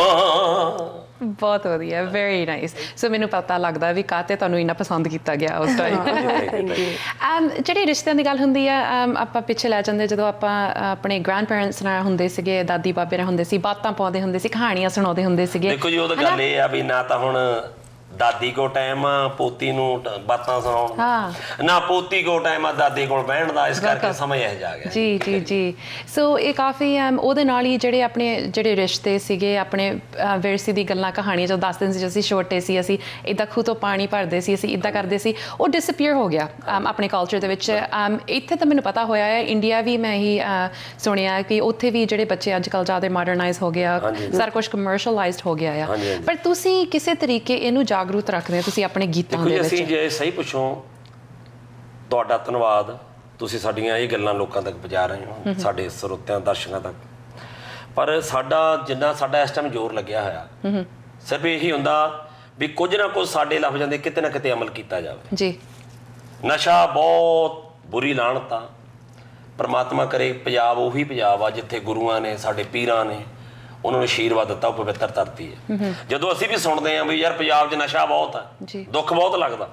A: ਬਹੁਤ ਵਧੀਆ, ਵੈਰੀ ਨਾਈਸ। ਸੋ ਮੈਨੂੰ ਪਤਾ ਲੱਗਦਾ ਵੀ ਕਾਹਤੇ ਤੁਹਾਨੂੰ ਇੰਨਾ ਪਸੰਦ ਕੀਤਾ ਗਿਆ ਉਸ ਟਾਈਮ। ਜਿਹੜੀ ਰਿਸ਼ਤਿਆਂ ਦੀ ਗੱਲ ਹੁੰਦੀ ਆ, ਆਪਾਂ ਪਿੱਛੇ ਲੈ ਜਾਂਦੇ, ਜਦੋਂ ਆਪਾਂ ਆਪਣੇ ਗ੍ਰੈਂਡ ਪੇਰੈਂਟਸ ਨਾਲ ਹੁੰਦੇ ਸੀਗੇ, ਦਾਦੀ ਬਾਬੇ ਨਾਲ ਹੁੰਦੇ ਸੀ, ਬਾਤਾਂ ਪਾਉਂਦੇ ਹੁੰਦੇ ਸੀ, ਕਹਾਣੀਆਂ ਸੁਣਾਉਂਦੇ ਹੁੰਦੇ ਸੀਗੇ।
B: ਦੇਖੋ ਜੀ, ਉਹ ਤਾਂ ਗੱਲ ਇਹ ਆ ਵੀ ਨਾ ਤਾਂ ਹੁਣ ਦਾਦੀ ਕੋ ਟਾਈਮ ਆ ਪੋਤੀ ਨੂੰ ਬਾਤਾਂ ਸੁਣਾਉਣ ਦਾ, ਨਾ ਪੋਤੀ ਕੋ ਟਾਈਮ ਆ ਦਾਦੀ ਕੋਲ ਬਹਿਣ ਦਾ, ਇਸ ਕਰਕੇ ਸਮਝ ਇਹ ਜਾ ਗਿਆ।
A: ਜੀ ਜੀ ਜੀ। ਸੋ ਇਹ ਕਾਫੀ ਉਹਦੇ ਨਾਲ ਹੀ ਜਿਹੜੇ ਆਪਣੇ ਜਿਹੜੇ ਰਿਸ਼ਤੇ ਸੀਗੇ, ਆਪਣੇ ਵਿਰਸੇ ਦੀ ਗੱਲਾਂ ਕਹਾਣੀਆਂ ਜਦੋਂ ਦੱਸਦੇ ਸੀ, ਅਸੀਂ ਛੋਟੇ ਸੀ, ਅਸੀਂ ਇੱਦਾਂ ਖੂਹ ਤੋਂ ਪਾਣੀ ਭਰਦੇ ਸੀ, ਅਸੀਂ ਇੱਦਾਂ ਕਰਦੇ ਸੀ, ਉਹ ਡਿਸਅਪੀਅਰ ਹੋ ਗਿਆ ਆਪਣੇ ਕਲਚਰ ਦੇ ਵਿੱਚ। ਇੱਥੇ ਤਾਂ ਮੈਨੂੰ ਪਤਾ ਹੋਇਆ ਹੈ, ਇੰਡੀਆ ਵੀ ਮੈਂ ਹੀ ਸੁਣਿਆ ਕਿ ਉੱਥੇ ਵੀ ਜਿਹੜੇ ਬੱਚੇ ਅੱਜ ਕੱਲ੍ਹ ਜ਼ਿਆਦਾ ਮਾਡਰਨਾਈਜ਼ ਹੋ ਗਿਆ, ਸਾਰਾ ਕੁਛ ਕਮਰਸ਼ਲਾਈਜ਼ਡ ਹੋ ਗਿਆ ਆ। ਪਰ ਤੁਸੀਂ ਕਿਸੇ ਤਰੀਕੇ ਇਹਨੂੰ ਜਾਗਰੂਕ ਰੱਖਦੇ ਹੋ ਤੁਸੀਂ ਆਪਣੇ ਗੀਤਾਂ ਦੇ ਵਿੱਚ।
B: ਅਸੀਂ ਜੇ ਸਹੀ ਪੁੱਛੋ, ਤੁਹਾਡਾ ਧੰਨਵਾਦ, ਤੁਸੀਂ ਸਾਡੀਆਂ ਇਹ ਗੱਲਾਂ ਲੋਕਾਂ ਤੱਕ ਪਹੁੰਚਾ ਰਹੇ ਹੋ, ਸਾਡੇ ਸਰੋਤਿਆਂ ਦਰਸ਼ਕਾਂ ਤੱਕ। ਪਰ ਸਾਡਾ ਜਿੰਨਾ ਸਾਡਾ ਇਸ ਟਾਈਮ ਜ਼ੋਰ ਲੱਗਿਆ ਹੋਇਆ, ਸਿਰਫ ਇਹੀ ਹੁੰਦਾ ਵੀ ਕੁਝ ਨਾ ਕੁਝ ਸਾਡੇ ਲਫ਼ਜ਼ਾਂ ਦੇ ਕਿਤੇ ਨਾ ਕਿਤੇ ਅਮਲ ਕੀਤਾ ਜਾਵੇ। ਜੀ, ਨਸ਼ਾ ਬਹੁਤ ਬੁਰੀ ਲਾਹਨਤ ਆ। ਪਰਮਾਤਮਾ ਕਰੇ ਪੰਜਾਬ ਉਹੀ ਪੰਜਾਬ ਆ ਜਿੱਥੇ ਗੁਰੂਆਂ ਨੇ, ਸਾਡੇ ਪੀਰਾਂ ਨੇ ਉਹਨਾਂ ਨੂੰ ਆਸ਼ੀਰਵਾਦ ਦਿੱਤਾ, ਉਹ ਪਵਿੱਤਰ ਧਰਤੀ ਹੈ। ਜਦੋਂ ਅਸੀਂ ਵੀ ਸੁਣਦੇ ਹਾਂ ਵੀ ਯਾਰ ਪੰਜਾਬ 'ਚ ਨਸ਼ਾ ਬਹੁਤ ਆ, ਦੁੱਖ ਬਹੁਤ ਲੱਗਦਾ,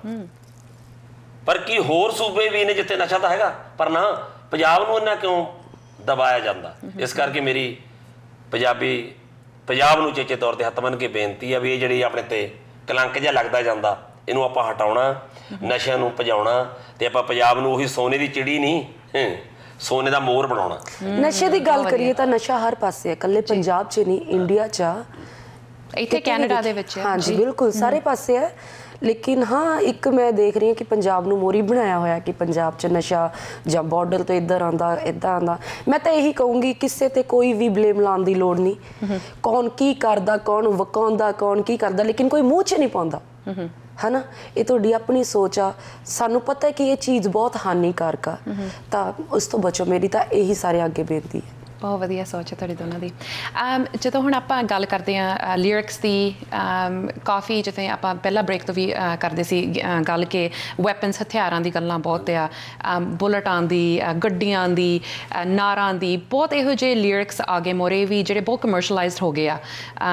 B: ਪਰ ਕੀ ਹੋਰ ਸੂਬੇ ਵੀ ਨੇ ਜਿੱਥੇ ਨਸ਼ਾ ਤਾਂ ਹੈਗਾ, ਪਰ ਨਾ ਪੰਜਾਬ ਨੂੰ ਇੰਨਾ ਕਿਉਂ ਦਬਾਇਆ ਜਾਂਦਾ? ਇਸ ਕਰਕੇ ਮੇਰੀ ਪੰਜਾਬੀ ਪੰਜਾਬ ਨੂੰ ਚੇਚੇ ਤੌਰ ਤੇ ਹੱਥ ਬੰਨ੍ਹ ਕੇ ਬੇਨਤੀ ਆ ਵੀ ਇਹ ਜਿਹੜੀ ਆਪਣੇ ਤੇ ਕਲੰਕ ਜਿਹਾ ਲੱਗਦਾ ਜਾਂਦਾ, ਇਹਨੂੰ ਆਪਾਂ ਹਟਾਉਣਾ, ਨਸ਼ਿਆਂ ਨੂੰ ਭਜਾਉਣਾ, ਤੇ ਆਪਾਂ ਪੰਜਾਬ ਨੂੰ ਉਹੀ ਸੋਨੇ ਦੀ ਚਿੜੀ ਨਹੀਂ, ਸੋਨੇ ਦਾ ਮੋਰ ਬਣਾਉਣਾ।
C: ਨਸ਼ੇ ਦੀ ਗੱਲ ਕਰੀਏ ਤਾਂ ਨਸ਼ਾ ਹਰ ਪਾਸੇ ਹੈ, ਇਕੱਲੇ ਪੰਜਾਬ 'ਚ ਨਹੀਂ, ਇੰਡੀਆ 'ਚ ਆ,
A: ਇੱਥੇ ਕੈਨੇਡਾ ਦੇ ਵਿੱਚ।
C: ਹਾਂਜੀ ਬਿਲਕੁਲ, ਸਾਰੇ ਪਾਸੇ ਹੈ। ਲੇਕਿਨ ਹਾਂ, ਇੱਕ ਮੈਂ ਦੇਖ ਰਹੀ ਹਾਂ ਕਿ ਪੰਜਾਬ ਨੂੰ ਮੋਰੀ ਬਣਾਇਆ ਹੋਇਆ ਕਿ ਪੰਜਾਬ 'ਚ ਨਸ਼ਾ ਜਾਂ ਬਾਰਡਰ ਤੋਂ ਇੱਧਰ ਆਉਂਦਾ, ਇੱਦਾਂ ਆਉਂਦਾ। ਮੈਂ ਤਾਂ ਇਹੀ ਕਹੂੰਗੀ ਕਿਸੇ ਤੇ ਕੋਈ ਵੀ ਬਲੇਮ ਲਾਉਣ ਦੀ ਲੋੜ ਨਹੀਂ। ਕੌਣ ਕੀ ਕਰਦਾ, ਕੌਣ ਵਕਾਉਂਦਾ, ਕੌਣ ਕੀ ਕਰਦਾ, ਲੇਕਿਨ ਕੋਈ ਮੂੰਹ 'ਚ ਨਹੀਂ ਪਾਉਂਦਾ, ਹੈ ਨਾ। ਇਹ ਤੁਹਾਡੀ ਆਪਣੀ ਸੋਚ ਆ। ਸਾਨੂੰ ਪਤਾ ਹੈ ਕਿ ਇਹ ਚੀਜ਼ ਬਹੁਤ ਹਾਨੀਕਾਰਕ ਆ, ਤਾਂ ਉਸ ਤੋਂ ਬਚੋ, ਮੇਰੀ ਤਾਂ ਇਹੀ ਸਾਰੇ ਅੱਗੇ ਬੇਨਤੀ ਹੈ।
A: ਬਹੁਤ ਵਧੀਆ ਸੋਚ ਹੈ ਤੁਹਾਡੀ ਦੋਨਾਂ ਦੀ। ਜਦੋਂ ਹੁਣ ਆਪਾਂ ਗੱਲ ਕਰਦੇ ਹਾਂ ਲਿਰਿਕਸ ਦੀ, ਕਾਫੀ ਜਿਵੇਂ ਆਪਾਂ ਪਹਿਲਾਂ ਬ੍ਰੇਕ ਤੋਂ ਵੀ ਕਰਦੇ ਸੀ ਗੱਲ ਕਿ ਵੈਪਨਸ, ਹਥਿਆਰਾਂ ਦੀ ਗੱਲਾਂ ਬਹੁਤ ਆ, ਬੁਲਟਾਂ ਦੀ, ਗੱਡੀਆਂ ਦੀ, ਨਾਰਾਂ ਦੀ, ਬਹੁਤ ਇਹੋ ਜਿਹੇ ਲਿਰਿਕਸ ਆ ਗਏ ਮੋਰੇ ਵੀ ਜਿਹੜੇ ਬਹੁਤ ਕਮਰਸ਼ਲਾਈਜ਼ਡ ਹੋ ਗਏ ਆ।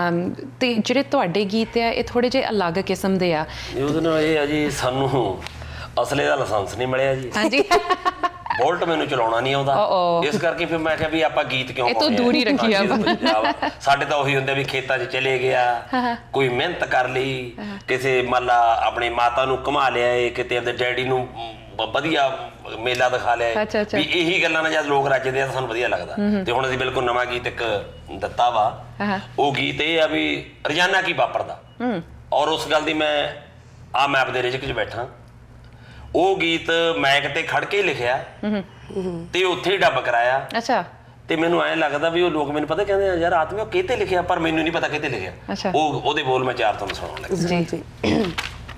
A: ਅਤੇ ਜਿਹੜੇ ਤੁਹਾਡੇ ਗੀਤ ਆ ਇਹ ਥੋੜ੍ਹੇ ਜਿਹੇ ਅਲੱਗ ਕਿਸਮ ਦੇ ਆ।
B: ਉਹਦੇ ਨਾਲ ਇਹ ਆ ਜੀ, ਸਾਨੂੰ ਅਸਲੇ ਦਾ ਲਾਇਸੈਂਸ ਨਹੀਂ ਮਿਲਿਆ ਜੀ।
A: ਹਾਂਜੀ
B: ਬੁਲਟ ਮੈਨੂੰ ਚਲਾਉਣਾ ਨਹੀਂ ਆਉਂਦਾ, ਇਸ ਕਰਕੇ ਫਿਰ ਮੈਂ ਕਿਹਾ ਵੀ ਆਪਾਂ ਗੀਤ ਕਿਉਂ
A: ਇਹ ਤੋਂ ਦੂਰ ਹੀ ਰੱਖੀ ਆ।
B: ਸਾਡੇ ਤਾਂ ਉਹੀ ਹੁੰਦੇ ਵੀ ਖੇਤਾਂ 'ਚ ਚਲੇ ਗਿਆ, ਕੋਈ ਮਿਹਨਤ ਕਰ ਲਈ, ਕਿਸੇ ਮੰਨ ਲਾ ਆਪਣੀ ਮਾਤਾ ਨੂੰ ਘੁਮਾ ਲਿਆ, ਕਿਤੇ ਆਪਣੇ ਡੈਡੀ ਨੂੰ ਵਧੀਆ ਮੇਲਾ ਦਿਖਾ ਲਿਆ, ਵੀ ਇਹੀ ਗੱਲਾਂ ਨਾਲ ਜਦ ਲੋਕ ਰੱਜਦੇ ਆ ਤਾਂ ਸਾਨੂੰ ਵਧੀਆ ਲੱਗਦਾ। ਤੇ ਹੁਣ ਅਸੀਂ ਬਿਲਕੁਲ ਨਵਾਂ ਗੀਤ ਇੱਕ ਦਿੱਤਾ ਵਾ, ਉਹ ਗੀਤ ਇਹ ਆ ਵੀ ਰੋਜ਼ਾਨਾ ਕੀ ਵਾਪਰਦਾ, ਔਰ ਉਸ ਗੱਲ ਦੀ ਮੈਂ ਆ ਮੈਪ ਦੇ ਰਿਜਕ 'ਚ ਬੈਠਾ। ਉਹ ਗੀਤ ਮੈਂ ਕਿਤੇ ਖੜ ਕੇ ਲਿਖਿਆ ਤੇ ਉੱਥੇ ਹੀ ਡੱਬ ਕਰਾਇਆ। ਅੱਛਾ। ਤੇ ਮੈਨੂੰ ਐਂ ਲੱਗਦਾ ਵੀ ਉਹ ਲੋਕ ਮੈਨੂੰ ਪਤਾ ਕਹਿੰਦੇ ਆ ਯਾਰ ਆਤਮੀ ਉਹ ਕਿਤੇ ਲਿਖਿਆ, ਪਰ ਮੈਨੂੰ ਨਹੀਂ ਪਤਾ ਕਿਤੇ ਲਿਖਿਆ। ਉਹ ਉਹਦੇ ਬੋਲ ਮੈਂ ਚਾਰ ਤੁਹਾਨੂੰ ਸੁਣਾਉਣ ਲੱਗਾ।
C: ਜੀ ਜੀ।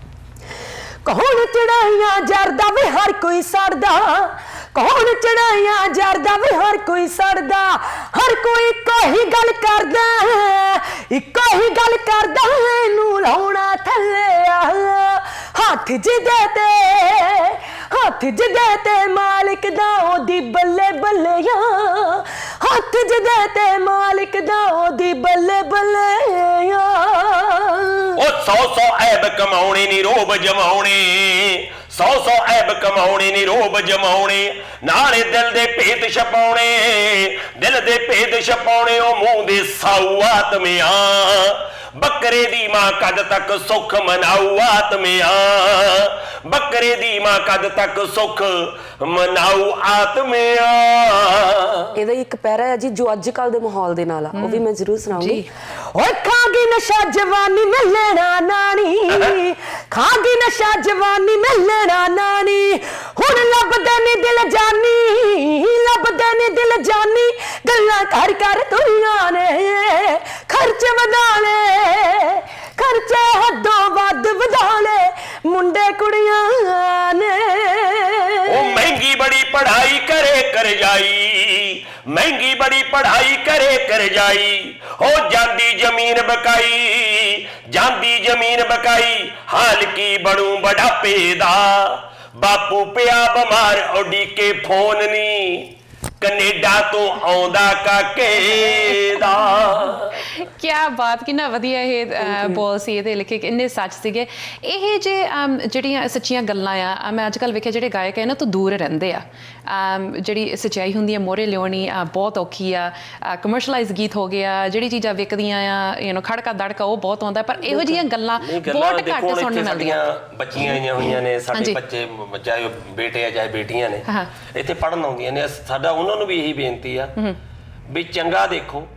C: ਕੌਣ ਚੜਾਈਆਂ ਜਰਦਾ ਵੇ ਹਰ ਕੋਈ ਸੜਦਾ, ਕੌਣ ਚੜਾਈਆਂ ਜਰਦਾ ਵੇ ਹਰ ਕੋਈ ਸੜਦਾ, ਹਰ ਕੋਈ ਇੱਕੋ ਹੀ ਗੱਲ ਕਰਦਾ, ਇੱਕੋ ਹੀ ਗੱਲ ਕਰਦਾ, ਇਹਨੂੰ ਲਾਉਣਾ ਥੱਲੇ ਆ ਹੱਥ ਜਿਹਦੇ ਤੇ, ਹੱਥ ਜਿਹਦੇ ਤੇ ਮਾਲਿਕ ਦਾ ਉਹਦੀ ਬੱਲੇ ਬੱਲੇ ਆ, ਹੱਥ ਜਿਹਦੇ ਤੇ ਮਾਲਿਕ ਦਾ ਉਹਦੀ ਬੱਲੇ ਬੱਲੇ ਆ।
B: ਉਹ ਸੌ ਸੌ ਐਬ ਕਮਾਉਣੇ ਨੀ ਰੋਬ ਜਮਾਉਣੇ, ਸੌ ਸੌ ਐਬ ਕਮਾਉਣੇ ਨੀ ਰੋਬ ਜਮਾਉਣੇ, ਨਾਲੇ ਦਿਲ ਦੇ ਭੇਤ ਛਪਾਉਣੇ, ਦਿਲ ਦੇ ਭੇਤ ਛਪਾਉਣੇ, ਉਹ ਮੂੰਹ ਦੇ ਸਾਊ ਆਤਮਿਆਂ, ਬੱਕਰੇ ਦੀ ਮਾਂ ਕਦ ਤੱਕ ਸੁੱਖ ਮਨਾਊ ਆਤਮਿਆਂ, ਬੱਕਰੇ ਦੀ ਮਾਂ ਕਦ ਤੱਕ ਸੁੱਖ ਮਨਾਊ ਆਤਮਿਆਂ।
C: ਇਹਦਾ ਇੱਕ ਪੈਰਾ ਹੈ ਜੀ ਜੋ ਅੱਜ ਕੱਲ ਦੇ ਮਾਹੌਲ ਦੇ ਨਾਲ ਆ, ਉਹ ਵੀ ਮੈਂ ਜ਼ਰੂਰ ਸੁਣਾਉਂਗੀ। ਓਏ ਖਾਗੀ ਨਸ਼ਾ ਜਵਾਨੀ ਮਿਲਣਾ ਨਾਨੀ, ਖਾਗੀ ਨਸ਼ਾ ਜਵਾਨੀ ਮਿਲਣਾ ਨਾਨੀ, ਹੁਣ ਲੱਭਦੇ ਨੀ ਦਿਲ ਜਾਨੀ, ਲੱਭਦੇ ਨੀ ਦਿਲ ਜਾਨੀ, ਗੱਲਾਂ ਕਰ ਕਰ ਦੁਨੀਆਂ ਨੇ ਖਰਚ ਵਧਾ ਲਏ, ਖਰਚੇ ਹੱਦੋਂ ਵੱਧ ਵਧਾ ਲਏ ਮੁੰਡੇ ਕੁੜੀਆਂ ਨੇ।
B: ਉਹ ਮਹਿੰਗੀ ਬੜੀ ਪੜ੍ਹਾਈ ਕਰੇ ਕਰ ਜਾਈ, ਮਹਿੰਗੀ ਬੜੀ ਪੜ੍ਹਾਈ ਕਰੇ ਕਰ ਜਾਈ, ਹੋ ਜਾਂਦੀ ਜ਼ਮੀਨ ਬਕਾਈ, ਜਾਂਦੀ ਜ਼ਮੀਨ ਬਕਾਈ, ਹਾਲ ਕੀ ਬਣੂ ਬੁਢਾਪੇ ਦਾ, ਬਾਪੂ ਪਿਆ ਬਿਮਾਰ ਉਡੀਕੇ ਫੋਨ ਨੀ, ਕੈਨੇਡਾ ਤੋਂ ਆਉਂਦਾ ਕਾਕੇ ਦਾ।
A: ਕਿਆ ਬਾਤ, ਕਿੰਨਾ ਵਧੀਆ ਇਹ ਬੋਲ ਸੀ, ਇਹਦੇ ਲਿਖੇ ਇੰਨੇ ਸੱਚ ਸੀਗੇ। ਇਹ ਜੇ ਜਿਹੜੀਆਂ ਸੱਚੀਆਂ ਗੱਲਾਂ ਆ, ਮੈਂ ਅੱਜ ਕੱਲ੍ਹ ਵੇਖਿਆ ਜਿਹੜੇ ਗਾਇਕ ਹੈ ਇਹਨਾਂ ਤੋਂ ਦੂਰ ਰਹਿੰਦੇ ਆ। ਜਿਹੜੀ ਸੱਚਾਈ ਹੁੰਦੀ ਹੈ ਮੋਹਰੇ ਲਿਆਉਣੀ ਬਹੁਤ ਔਖੀ ਆ। ਕਮਰਸ਼ਲਾਈਜ਼ ਗੀਤ ਹੋ ਗਿਆ, ਜਿਹੜੀ ਚੀਜ਼ਾਂ ਵਿਕਦੀਆਂ ਆ ਯੂ ਨੋ ਖੜਕਾ ਦੜਕਾ ਉਹ ਬਹੁਤ ਆਉਂਦਾ, ਪਰ ਇਹੋ ਜਿਹੀਆਂ ਗੱਲਾਂ ਬਹੁਤ ਘੱਟ ਸੁਣਨ ਨੂੰ ਮਿਲਦੀਆਂ।
B: ਬੱਚੀਆਂ ਆਈਆਂ ਹੋਈਆਂ ਨੇ, ਸਾਡੇ ਬੱਚੇ ਚਾਹੇ ਬੇਟੇ ਆ ਚਾਹੇ ਬੇਟੀਆਂ ਨੇ, ਇੱਥੇ ਪੜ੍ਹਨ ਆਉਂਦੀਆਂ ਨੇ। ਸਾਡਾ ਉਹਨਾਂ ਨੂੰ ਵੀ ਇਹੀ ਬੇਨਤੀ ਆ ਵੀ ਚੰਗਾ ਦੇਖੋ,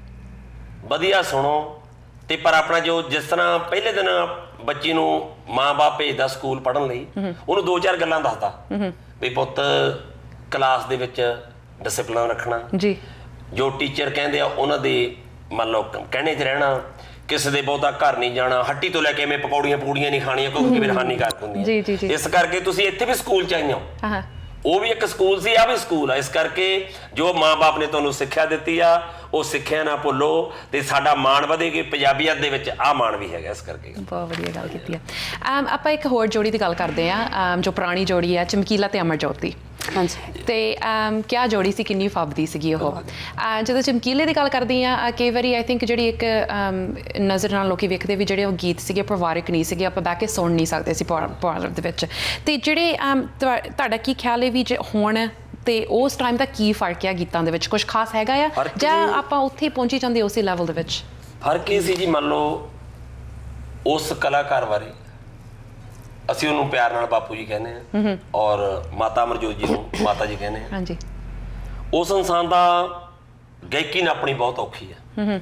B: ਵਧੀਆ ਸੁਣੋ, ਤੇ ਪਰ ਆਪਣਾ ਜੋ ਜਿਸ ਤਰ੍ਹਾਂ ਪਹਿਲੇ ਦਿਨ ਬੱਚੀ ਨੂੰ ਮਾਂ ਬਾਪ ਭੇਜਦਾ ਸਕੂਲ ਪੜ੍ਹਨ ਲਈ, ਉਹਨੂੰ ਦੋ ਚਾਰ ਗੱਲਾਂ ਦੱਸਦਾ ਵੀ ਪੁੱਤ ਕਲਾਸ ਦੇ ਵਿੱਚ ਡਿਸਪਲਿਨ ਰੱਖਣਾ ਜੀ, ਜੋ ਟੀਚਰ ਕਹਿੰਦੇ ਆ ਉਹਨਾਂ ਦੇ ਮੰਨ ਲਓ ਕਹਿਣੇ 'ਚ ਰਹਿਣਾ, ਕਿਸੇ ਦੇ ਬਹੁਤਾ ਘਰ ਨਹੀਂ ਜਾਣਾ, ਹੱਟੀ ਤੋਂ ਲੈ ਕੇ ਐਵੇਂ ਪਕੌੜੀਆਂ ਪੂੜੀਆਂ ਨਹੀਂ ਖਾਣੀਆਂ ਕਿਉਂਕਿ ਫਿਰ ਹਾਨੀਕਾਰਕ ਹੁੰਦੀਆਂ। ਇਸ ਕਰਕੇ ਤੁਸੀਂ ਇੱਥੇ ਵੀ ਸਕੂਲ 'ਚ ਆਈਆਂ ਹੋ, ਉਹ ਵੀ ਇੱਕ ਸਕੂਲ ਸੀ, ਆ ਵੀ ਸਕੂਲ ਆ। ਇਸ ਕਰਕੇ ਜੋ ਮਾਂ ਬਾਪ ਨੇ ਤੁਹਾਨੂੰ ਸਿੱਖਿਆ ਦਿੱਤੀ ਆ ਉਹ ਸਿੱਖਿਆ ਨਾ ਭੁੱਲੋ, ਤੇ ਸਾਡਾ ਮਾਣ ਵਧੇਗੀ। ਪੰਜਾਬੀਅਤ ਦੇ ਵਿੱਚ ਆ ਮਾਣ ਵੀ ਹੈਗਾ। ਇਸ ਕਰਕੇ
A: ਬਹੁਤ ਵਧੀਆ ਗੱਲ ਕੀਤੀ ਆ। ਆਪਾਂ ਇੱਕ ਹੋਰ ਜੋੜੀ ਦੀ ਗੱਲ ਕਰਦੇ ਆ, ਜੋ ਪੁਰਾਣੀ ਜੋੜੀ ਆ ਚਮਕੀਲਾ ਤੇ ਅਮਰਜੋਤ ਦੀ। ਹਾਂਜੀ। ਤੇ ਕਿਆ ਜੋੜੀ ਸੀ, ਕਿੰਨੀ ਫੱਬਦੀ ਸੀਗੀ ਉਹ। ਜਦੋਂ ਚਮਕੀਲੇ ਦੀ ਗੱਲ ਕਰਦੀ ਆ, ਕਈ ਵਾਰੀ ਆਈ ਥਿੰਕ ਜਿਹੜੀ ਇੱਕ ਨਜ਼ਰ ਨਾਲ ਲੋਕੀ ਵੇਖਦੇ ਵੀ ਜਿਹੜੇ ਉਹ ਗੀਤ ਸੀਗੇ ਪਰਿਵਾਰਿਕ ਨਹੀਂ ਸੀਗੇ, ਆਪਾਂ ਬਹਿ ਕੇ ਸੁਣ ਨਹੀਂ ਸਕਦੇ ਸੀ ਪਰਿਵਾਰ ਦੇ ਵਿੱਚ। ਤੇ ਜਿਹੜੇ ਤੁਹਾਡਾ ਕੀ ਖਿਆਲ ਹੈ ਵੀ ਜੇ ਹੁਣ ਤੇ ਉਸ ਟਾਈਮ ਦਾ ਕੀ ਫਰਕ ਆ ਗੀਤਾਂ ਦੇ ਵਿੱਚ, ਕੁਝ ਖਾਸ ਹੈਗਾ ਆ ਜਾਂ ਆਪਾਂ ਉੱਥੇ ਪਹੁੰਚੀ ਜਾਂਦੇ ਉਸੇ ਲੈਵਲ ਦੇ ਵਿੱਚ?
B: ਫਰਕ ਇਹ ਸੀ ਜੀ, ਮੰਨ ਲਓ ਉਸ ਕਲਾਕਾਰ ਬਾਰੇ ਅਸੀਂ ਉਹਨੂੰ ਪਿਆਰ ਨਾਲ ਬਾਪੂ ਜੀ ਕਹਿੰਦੇ ਆ, ਔਰ ਮਾਤਾ ਅਮਰਜੋਤ ਜੀ ਨੂੰ ਮਾਤਾ ਜੀ ਕਹਿੰਦੇ ਆ। ਹਾਂਜੀ। ਉਸ ਇਨਸਾਨ ਦਾ ਗਾਇਕੀ ਨਾਪਣੀ ਬਹੁਤ ਔਖੀ ਆ।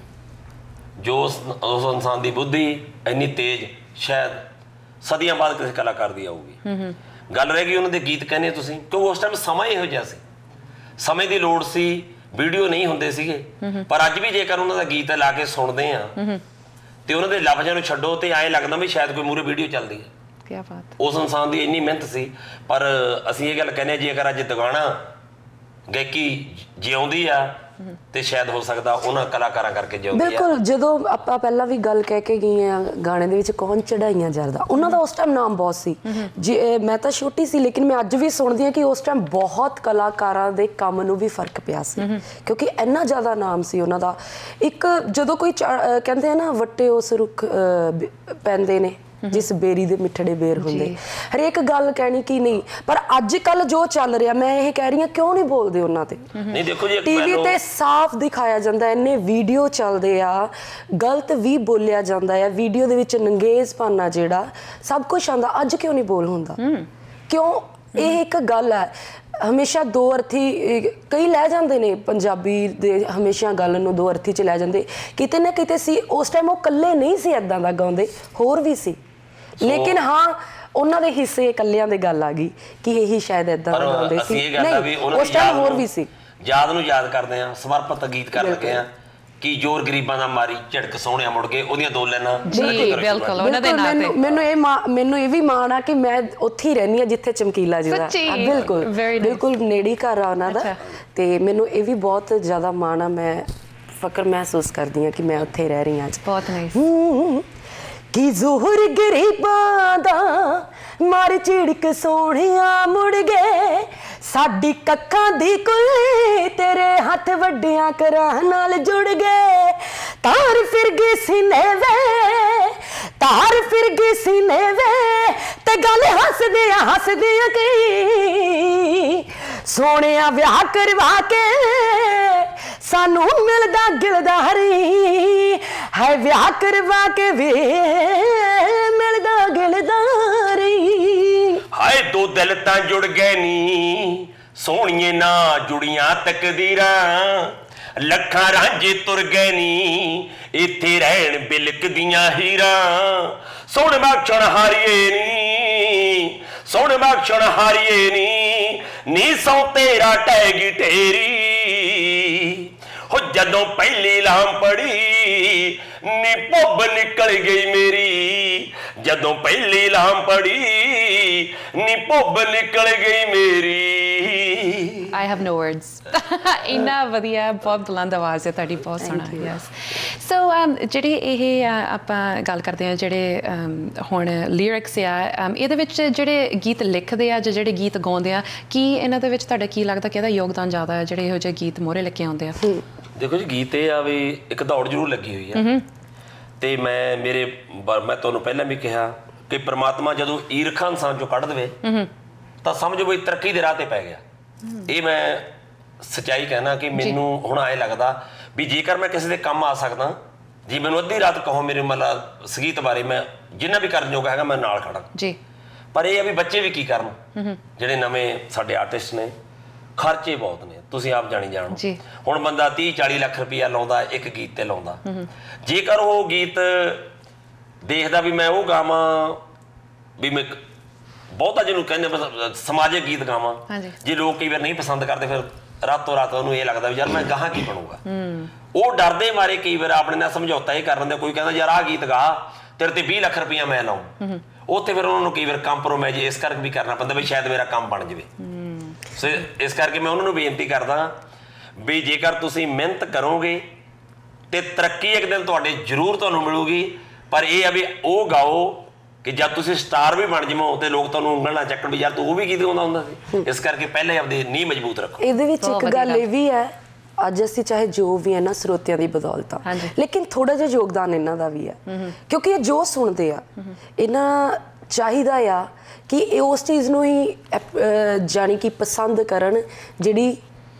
B: ਜੋ ਉਸ ਇਨਸਾਨ ਦੀ ਬੁੱਧੀ ਇੰਨੀ ਤੇਜ਼ ਸ਼ਾਇਦ ਸਦੀਆਂ ਬਾਅਦ ਕਿਸੇ ਕਲਾਕਾਰ ਦੀ ਆਊਗੀ। ਗੱਲ ਰਹਿ ਗਈ ਉਹਨਾਂ ਦੇ ਗੀਤ ਕਹਿੰਦੇ ਤੁਸੀਂ, ਕਿਉਂਕਿ ਉਸ ਟਾਈਮ ਸਮਾਂ ਇਹੋ ਜਿਹਾ ਸੀ, ਸਮੇਂ ਦੀ ਲੋੜ ਸੀ, ਵੀਡੀਓ ਨਹੀਂ ਹੁੰਦੇ ਸੀਗੇ। ਪਰ ਅੱਜ ਵੀ ਜੇਕਰ ਉਹਨਾਂ ਦਾ ਗੀਤ ਲਾ ਕੇ ਸੁਣਦੇ ਆ ਤੇ ਉਹਨਾਂ ਦੇ ਲਫ਼ਜ਼ਾਂ ਨੂੰ ਛੱਡੋ ਤੇ ਐਂ ਲੱਗਦਾ ਵੀ ਸ਼ਾਇਦ ਕੋਈ ਮੂਹਰੇ ਵੀਡੀਓ ਚੱਲਦੀ ਹੈ।
A: ਕੀ ਬਾਤ।
B: ਉਸ ਇਨਸਾਨ ਦੀ ਇੰਨੀ ਮਿਹਨਤ ਸੀ। ਪਰ ਅਸੀਂ ਇਹ ਗੱਲ ਕਹਿੰਦੇ ਜੇਕਰ ਅੱਜ ਦੁਗਾਣਾ ਗਾਇਕੀ ਜਿਉਂਦੀ ਆ ਤੇ ਸ਼ਾਇਦ ਹੋ ਸਕਦਾ ਉਹਨਾਂ ਕਲਾਕਾਰਾਂ ਕਰਕੇ ਜਿਉਂਦੀ ਆ।
C: ਬਿਲਕੁਲ। ਜਦੋਂ ਆਪਾਂ ਪਹਿਲਾਂ ਵੀ ਗੱਲ ਕਹਿ ਕੇ ਗਏ ਆ ਗਾਣੇ ਦੇ ਵਿੱਚ ਕੌਣ ਚੜਾਈਆਂ ਜਰਦਾ, ਉਹਨਾਂ ਦਾ ਉਸ ਟਾਈਮ ਨਾਮ ਬਹੁਤ ਸੀ ਜੀ। ਮੈਂ ਤਾਂ ਛੋਟੀ ਸੀ ਲੇਕਿਨ ਮੈਂ ਅੱਜ ਵੀ ਸੁਣਦੀ ਹਾਂ ਕਿ ਉਸ ਟਾਈਮ ਬਹੁਤ ਕਲਾਕਾਰਾਂ ਦੇ ਕੰਮ ਨੂੰ ਵੀ ਫਰਕ ਪਿਆ ਸੀ, ਕਿਉਂਕਿ ਇੰਨਾ ਜ਼ਿਆਦਾ ਨਾਮ ਸੀ ਉਹਨਾਂ ਦਾ। ਇੱਕ ਜਦੋਂ ਕੋਈ ਕਹਿੰਦੇ ਆ ਨਾ ਵੱਟੇ ਉਸ ਰੁੱਖ ਪੈਂਦੇ ਨੇ, ਜਿਸ ਬੇਰੀ ਦੇ ਮਿੱਠੜੇ ਬੇਰ ਹੁੰਦੇ। ਹਰੇਕ ਗੱਲ ਕਹਿਣੀ ਕੀ ਨਹੀਂ, ਪਰ ਅੱਜ ਕੱਲ ਜੋ ਚੱਲ ਰਿਹਾ ਮੈਂ ਇਹ ਕਹਿ ਰਹੀ ਹਾਂ ਕਿਉਂ ਨਹੀਂ ਬੋਲਦੇ ਉਹਨਾਂ ਤੇ।
B: ਨਹੀਂ ਦੇਖੋ ਜੀ,
C: ਟੀਵੀ ਤੇ ਸਾਫ਼ ਦਿਖਾਇਆ ਜਾਂਦਾ, ਇੰਨੇ ਵੀਡੀਓ ਚੱਲਦੇ ਆ, ਗਲਤ ਵੀ ਬੋਲਿਆ ਜਾਂਦਾ ਆ, ਵੀਡੀਓ ਦੇ ਵਿੱਚ ਨੰਗੇਜ਼ਪਨ ਜਿਹੜਾ ਸਭ ਕੁਝ ਆਉਂਦਾ, ਅੱਜ ਕਿਉਂ ਨਹੀਂ ਬੋਲ ਹੁੰਦਾ? ਕਿਉਂ? ਇਹ ਇੱਕ ਗੱਲ ਹੈ, ਹਮੇਸ਼ਾ ਦੋ ਅਰਥੀ ਕਈ ਲੈ ਜਾਂਦੇ ਨੇ ਪੰਜਾਬੀ ਦੇ, ਹਮੇਸ਼ਾ ਗੱਲ ਨੂੰ ਦੋ ਅਰਥੀ 'ਚ ਲੈ ਜਾਂਦੇ। ਕਿਤੇ ਨਾ ਕਿਤੇ ਸੀ ਉਸ ਟਾਈਮ ਉਹ ਇਕੱਲੇ ਨਹੀਂ ਸੀ ਇੱਦਾਂ ਦਾ ਗਾਉਂਦੇ, ਹੋਰ ਵੀ ਸੀ, ਲੇਕਿਨ ਹਾਂ ਉਹਨਾਂ ਦੇ ਹਿੱਸੇ ਇਕੱਲਿਆਂ ਦੀ ਗੱਲ ਆ ਗਈ ਕਿ ਇਹੀ ਸ਼ਾਇਦ ਇੱਦਾਂ ਦਾ ਗਾਉਂਦੇ ਸੀ। ਨਹੀਂ, ਉਸ ਟਾਈਮ ਹੋਰ ਵੀ ਸੀ।
B: ਯਾਦ ਨੂੰ ਯਾਦ ਕਰਦੇ ਆ, ਸਮਰਪਿਤ ਗੀਤ ਕਰ ਲੱਗੇ ਆ ਕਿ ਜੋਰ ਗਰੀਬਾਂ ਦਾ ਮਾਰੀ ਝੜਕ ਸੋਹਣਿਆ ਮੁੜ ਕੇ, ਉਹਦੀਆਂ ਦੋ ਲਾਈਨਾਂ।
A: ਜੀ ਬਿਲਕੁਲ, ਉਹਨਾਂ ਦੇ ਨਾਂ ਤੇ
C: ਮੈਨੂੰ ਇਹ ਮੈਨੂੰ ਇਹ ਵੀ ਮਾਣ ਆ ਕਿ ਮੈਂ ਉੱਥੇ ਹੀ ਰਹਿੰਦੀ ਆ ਜਿੱਥੇ ਚਮਕੀਲਾ ਜੀ ਦਾ, ਬਿਲਕੁਲ ਬਿਲਕੁਲ ਨੇੜੇ ਘਰ ਆ ਉਹਨਾਂ ਦਾ, ਤੇ ਮੈਨੂੰ ਇਹ ਵੀ ਬਹੁਤ ਜ਼ਿਆਦਾ ਮਾਣ ਆ, ਮੈਂ ਫਕਰ ਮਹਿਸੂਸ ਕਰਦੀ ਆ ਕਿ ਮੈਂ ਉੱਥੇ ਰਹਿ ਰਹੀ ਹਾਂ ਅੱਜ।
A: ਬਹੁਤ ਨਾਈਸ।
C: ਕਿ ਜ਼ੋਹਰ ਗਰੀਬਾਂ ਦਾ ਮਾਰ ਝਿੜਕ ਸੋਹਣਿਆ ਮੁੜ ਗਏ, ਸਾਡੀ ਕੱਖਾਂ ਦੀ ਕੁੱਲੀ ਤੇਰੇ ਹੱਥ ਵੱਡਿਆਂ ਘਰਾਂ ਨਾਲ ਜੁੜ ਗਏ, ਤਾਰ ਫਿਰ ਗਈ ਸੀਨੇ ਵੇ, ਤਾਰ ਫਿਰ ਗਈ ਸੀਨੇ ਵੇ, ਤੇ ਗੱਲ ਹੱਸਦਿਆਂ ਹੱਸਦਿਆਂ ਕੀ ਸੋਹਣਿਆ ਵਿਆਹ ਕਰਵਾ ਕੇ ਸਾਨੂੰ ਮਿਲਦਾ ਗਿਲਦਾਰੀ, ਹੈ ਵਿਆਹ ਕਰਵਾ ਕੇ ਵੇ ਮਿਲਦਾ ਗਿਲਦਾਰੀ।
B: ਹਾਏ ਦੋ ਦਿਲ ਤਾਂ ਜੁੜ ਗਏ ਨੀ ਸੋਹਣੀਏ ਨਾ ਜੁੜੀਆਂ ਤਕਦੀਰਾਂ, ਲੱਖਾਂ ਰਾਂਝੇ ਤੁਰ ਗਏ ਨੀ ਇੱਥੇ ਰਹਿਣ ਬਿਲਕ ਦੀਆਂ ਹੀਰਾਂ, ਸੋਹਣ ਬਖਸ਼ਣ ਹਾਰੀਏ ਨੀ, ਸੋਹਣ ਬਖਸ਼ਣ ਹਾਰੀਏ ਨੀ, ਨੀ ਸੌ ਤੇਰਾ ਟੈਗੀ ਢੇਰੀ, ਹੋ ਜਦੋਂ ਪਹਿਲੀ ਲਾਮ ਪੜੀ ਨੀ ਭੁੱਬ ਨਿਕਲ ਗਈ ਮੇਰੀ, ਜਦੋਂ ਪਹਿਲੀ ਲਾਮ ਪੜੀ ਨੀ ਭੁੱਬ ਨਿਕਲ ਗਈ ਮੇਰੀ।
A: I have no words. ਇੰਨਾ ਵਧੀਆ, ਬਹੁਤ ਬੁਲੰਦ ਆਵਾਜ਼ ਹੈ ਤੁਹਾਡੀ, ਬਹੁਤ ਸੋਹਣਾ। ਯੈਸ। ਸੋ ਜਿਹੜੇ ਇਹ ਆਪਾਂ ਗੱਲ ਕਰਦੇ ਹਾਂ ਜਿਹੜੇ ਹੁਣ ਲਿਰਿਕਸ ਆ, ਇਹਦੇ ਵਿੱਚ ਜਿਹੜੇ ਗੀਤ ਲਿਖਦੇ ਆ ਜਾਂ ਜਿਹੜੇ ਗੀਤ ਗਾਉਂਦੇ ਆ, ਕੀ ਇਹਨਾਂ ਦੇ ਵਿੱਚ ਤੁਹਾਡਾ ਕੀ ਲੱਗਦਾ ਕਿ ਇਹਦਾ ਯੋਗਦਾਨ ਜ਼ਿਆਦਾ ਹੈ ਜਿਹੜੇ ਇਹੋ ਜਿਹੇ ਗੀਤ ਮੋਹਰੇ ਲੈ ਕੇ ਆਉਂਦੇ ਆ?
B: ਦੇਖੋ ਜੀ, ਗੀਤ ਇਹ ਆ ਵੀ ਇੱਕ ਦੌੜ ਜ਼ਰੂਰ ਲੱਗੀ ਹੋਈ ਆ, ਤੇ ਮੈਂ ਮੇਰੇ ਮੈਂ ਤੁਹਾਨੂੰ ਪਹਿਲਾਂ ਵੀ ਕਿਹਾ ਕਿ ਪ੍ਰਮਾਤਮਾ ਜਦੋਂ ਈਰਖਾ ਇਨਸਾਨ ਚੋਂ ਕੱਢ ਦੇਵੇ ਤਾਂ ਸਮਝੋ ਵੀ ਤਰੱਕੀ ਦੇ ਰਾਹ ਤੇ ਪੈ ਗਿਆ। ਇਹ ਮੈਂ ਸੱਚਾਈ ਕਹਿਣਾ ਕਿ ਮੈਨੂੰ ਹੁਣ ਐਂ ਲੱਗਦਾ ਵੀ ਜੇਕਰ ਮੈਂ ਕਿਸੇ ਦੇ ਕੰਮ ਆ ਸਕਦਾ, ਜੀ ਮੈਨੂੰ ਅੱਧੀ ਰਾਤ ਕਹੋ ਮੇਰੇ ਮਤਲਬ ਸੰਗੀਤ ਬਾਰੇ, ਮੈਂ ਜਿੰਨਾ ਵੀ ਕਰਨ ਜੋਗਾ ਹੈਗਾ ਮੈਂ ਨਾਲ ਖੜਾ ਜੀ। ਪਰ ਇਹ ਆ ਵੀ ਬੱਚੇ ਵੀ ਕੀ ਕਰਨ, ਜਿਹੜੇ ਨਵੇਂ ਸਾਡੇ ਆਰਟਿਸਟ ਨੇ, ਖਰਚੇ ਬਹੁਤ ਨੇ, ਤੁਸੀਂ ਆਪ ਜਾਣੀ ਜਾਣੋ। ਹੁਣ ਬੰਦਾ ਤੀਹ ਚਾਲੀ ਲੱਖ ਰੁਪਈਆ ਲਾਉਂਦਾ ਇੱਕ ਗੀਤ ਤੇ ਲਾਉਂਦਾ, ਜੇਕਰ ਉਹ ਗੀਤ ਦੇਖਦਾ ਵੀ ਮੈਂ ਉਹ ਗਾਵਾਂ, ਵੀ ਮੈਂ ਬਹੁਤਾ ਜਿਹਨੂੰ ਕਹਿੰਦੇ ਸਮਾਜਿਕ ਗੀਤ ਗਾਵਾਂ, ਜੇ ਲੋਕ ਕਈ ਵਾਰ ਨਹੀਂ ਪਸੰਦ ਕਰਦੇ ਫਿਰ ਰਾਤੋਂ ਰਾਤ ਉਹਨੂੰ ਇਹ ਲੱਗਦਾ ਵੀ ਯਾਰ ਮੈਂ ਗਾਹਾਂ ਕੀ ਬਣੂਗਾ। ਉਹ ਡਰਦੇ ਮਾਰੇ ਕਈ ਵਾਰ ਆਪਣੇ ਨਾਲ ਸਮਝੌਤਾ ਇਹ ਕਰ ਲੈਂਦੇ, ਕੋਈ ਕਹਿੰਦਾ ਯਾਰ ਆਹ ਗੀਤ ਗਾ ਤੇਰੇ ਤੇ ਵੀਹ ਲੱਖ ਰੁਪਈਆ ਮੈਂ ਲਾਉਂ, ਉੱਥੇ ਫਿਰ ਉਹਨਾਂ ਨੂੰ ਕਈ ਵਾਰ ਕੰਪਰੋਮਾਈਜ਼ ਇਸ ਕਰਕੇ ਵੀ ਕਰਨਾ ਪੈਂਦਾ ਵੀ ਸ਼ਾਇਦ ਮੇਰਾ ਕੰਮ ਬਣ ਜਾਵੇ। ਸੋ ਇਸ ਕਰਕੇ ਮੈਂ ਉਹਨਾਂ ਨੂੰ ਬੇਨਤੀ ਕਰਦਾ ਵੀ ਜੇਕਰ ਤੁਸੀਂ ਮਿਹਨਤ ਕਰੋਗੇ ਤੇ ਤਰੱਕੀ ਇੱਕ ਦਿਨ ਤੁਹਾਡੇ ਜ਼ਰੂਰ ਤੁਹਾਨੂੰ ਮਿਲੂਗੀ, ਪਰ ਇਹ ਆ ਵੀ ਉਹ ਗਾਓ ਕਿ ਜਦ ਤੁਸੀਂ ਸਟਾਰ ਵੀ ਬਣ ਜਾਵੋ ਤੇ ਲੋਕ ਤੁਹਾਨੂੰ ਉਂਗਲ ਨਾ ਚੱਕਣ ਵੀ ਯਾਰ ਤੂੰ ਉਹ ਵੀ ਗੀਤ ਗਾਉਂਦਾ ਹੁੰਦਾ ਸੀ। ਇਸ ਕਰਕੇ ਪਹਿਲੇ ਆਪਦੀ ਨੀਂਹ ਮਜ਼ਬੂਤ ਰੱਖੋ। ਇਹਦੇ ਵਿੱਚ ਇੱਕ ਗੱਲ ਇਹ ਵੀ ਹੈ, ਅੱਜ ਅਸੀਂ ਚਾਹੇ ਜੋ ਵੀ ਹੈ ਨਾ ਸਰੋਤਿਆਂ ਦੀ ਬਦੌਲਤ, ਲੇਕਿਨ ਥੋੜਾ ਜਿਹਾ ਯੋਗਦਾਨ ਇਹਨਾਂ ਦਾ ਵੀ ਹੈ, ਕਿਉਂਕਿ ਇਹ ਜੋ ਸੁਣਦੇ ਆ ਇਹਨਾਂ ਚਾਹੀਦਾ ਆ ਕਿ ਇਹ ਉਸ ਚੀਜ਼ ਨੂੰ ਹੀ ਜਾਣੀ ਕਿ ਪਸੰਦ ਕਰਨ ਜਿਹੜੀ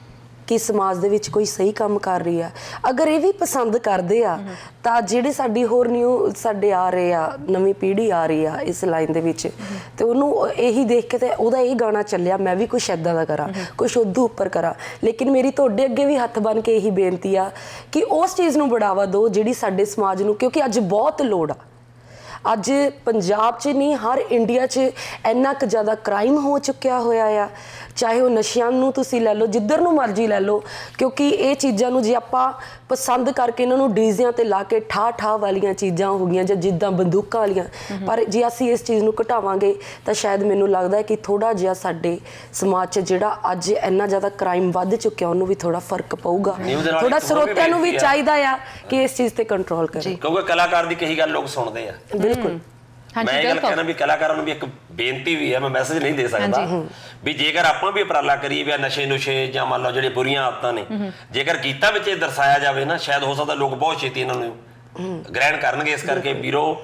B: ਕਿ ਸਮਾਜ ਦੇ ਵਿੱਚ ਕੋਈ ਸਹੀ ਕੰਮ ਕਰ ਰਹੀ ਆ। ਅਗਰ ਇਹ ਵੀ ਪਸੰਦ ਕਰਦੇ ਆ ਤਾਂ ਜਿਹੜੇ ਸਾਡੀ ਹੋਰ ਨਿਊ ਸਾਡੇ ਆ ਰਹੇ ਆ, ਨਵੀਂ ਪੀੜ੍ਹੀ ਆ ਰਹੀ ਆ ਇਸ ਲਾਈਨ ਦੇ ਵਿੱਚ, ਤੇ ਉਹਨੂੰ ਇਹੀ ਦੇਖ ਕੇ ਤੇ ਉਹਦਾ ਇਹ ਗਾਣਾ ਚੱਲਿਆ ਮੈਂ ਵੀ ਕੁਛ ਇੱਦਾਂ ਦਾ ਕਰਾਂ, ਕੁਛ ਉਦੋਂ ਉੱਪਰ ਕਰਾਂ। ਲੇਕਿਨ ਮੇਰੀ ਤੁਹਾਡੇ ਅੱਗੇ ਵੀ ਹੱਥ ਬੰਨ੍ਹ ਕੇ ਇਹੀ ਬੇਨਤੀ ਆ ਕਿ ਉਸ ਚੀਜ਼ ਨੂੰ ਬੜਾਵਾ ਦਿਓ ਜਿਹੜੀ ਸਾਡੇ ਸਮਾਜ ਨੂੰ, ਕਿਉਂਕਿ ਅੱਜ ਬਹੁਤ ਲੋੜ ਆ। ਅੱਜ ਪੰਜਾਬ 'ਚ ਨਹੀਂ ਹਰ ਇੰਡੀਆ 'ਚ ਇੰਨਾ ਕੁ ਜ਼ਿਆਦਾ ਕ੍ਰਾਈਮ ਹੋ ਚੁੱਕਿਆ ਹੋਇਆ ਆ, ਚਾਹੇ ਉਹ ਨਸ਼ਿਆਂ ਨੂੰ ਤੁਸੀਂ ਲੈ ਲਓ, ਜਿੱਧਰ ਨੂੰ ਮਰਜ਼ੀ ਲੈ ਲਓ, ਕਿਉਂਕਿ ਇਹ ਚੀਜ਼ਾਂ ਨੂੰ ਜੇ ਆਪਾਂ ਪਸੰਦ ਕਰਕੇ ਇਹਨਾਂ ਨੂੰ ਡੀਜ਼ਿਆਂ ਤੇ ਲਾ ਕੇ ਠਾਹ ਠਾਹ ਵਾਲੀਆਂ ਚੀਜ਼ਾਂ ਹੋ ਗਈਆਂ ਜਾਂ ਜਿੱਦਾਂ ਬੰਦੂਕਾਂ ਵਾਲੀਆਂ, ਪਰ ਜੇ ਅਸੀਂ ਇਸ ਚੀਜ਼ ਨੂੰ ਘਟਾਵਾਂਗੇ ਤਾਂ ਸ਼ਾਇਦ ਮੈਨੂੰ ਲੱਗਦਾ ਕਿ ਥੋੜ੍ਹਾ ਜਿਹਾ ਸਾਡੇ ਸਮਾਜ 'ਚ ਜਿਹੜਾ ਅੱਜ ਇੰਨਾ ਜ਼ਿਆਦਾ ਕ੍ਰਾਈਮ ਵੱਧ ਚੁੱਕਿਆ ਉਹਨੂੰ ਵੀ ਥੋੜ੍ਹਾ ਫਰਕ ਪਊਗਾ। ਥੋੜ੍ਹਾ ਸਰੋਤਿਆਂ ਨੂੰ ਵੀ ਚਾਹੀਦਾ ਆ ਕਿ ਇਸ ਚੀਜ਼ ਤੇ ਕੰਟਰੋਲ ਕਰੇ, ਕਿਉਂਕਿ ਕਲਾਕਾਰ ਦੀ ਕਹੀ ਗੱਲ ਲੋਕ ਸੁਣਦੇ ਆ। ਬਿਲਕੁਲ, ਮੈਂ ਇਹ ਗੱਲ ਕਹਿਣਾ ਵੀ ਕਲਾਕਾਰਾਂ ਨੂੰ ਵੀ ਇੱਕ ਬੇਨਤੀ ਵੀ ਹੈ, ਮੈਂ ਮੈਸੇਜ ਨਹੀਂ ਦੇ ਸਕਦਾ ਵੀ ਜੇਕਰ ਆਪਾਂ ਵੀ ਉਪਰਾਲਾ ਕਰੀਏ ਵੀ ਨਸ਼ੇ ਨੁਸ਼ੇ ਜਾਂ ਮੰਨ ਲਓ ਜਿਹੜੇ ਬੁਰੀਆਂ ਆਦਤਾਂ ਨੇ, ਜੇਕਰ ਗੀਤਾਂ ਵਿੱਚ ਇਹ ਦਰਸਾਇਆ ਜਾਵੇ ਨਾ, ਸ਼ਾਇਦ ਹੋ ਸਕਦਾ ਲੋਕ ਬਹੁਤ ਛੇਤੀ ਇਹਨਾਂ ਨੂੰ ਗ੍ਰਹਿਣ ਕਰਨਗੇ। ਇਸ ਕਰਕੇ ਵੀਰੋ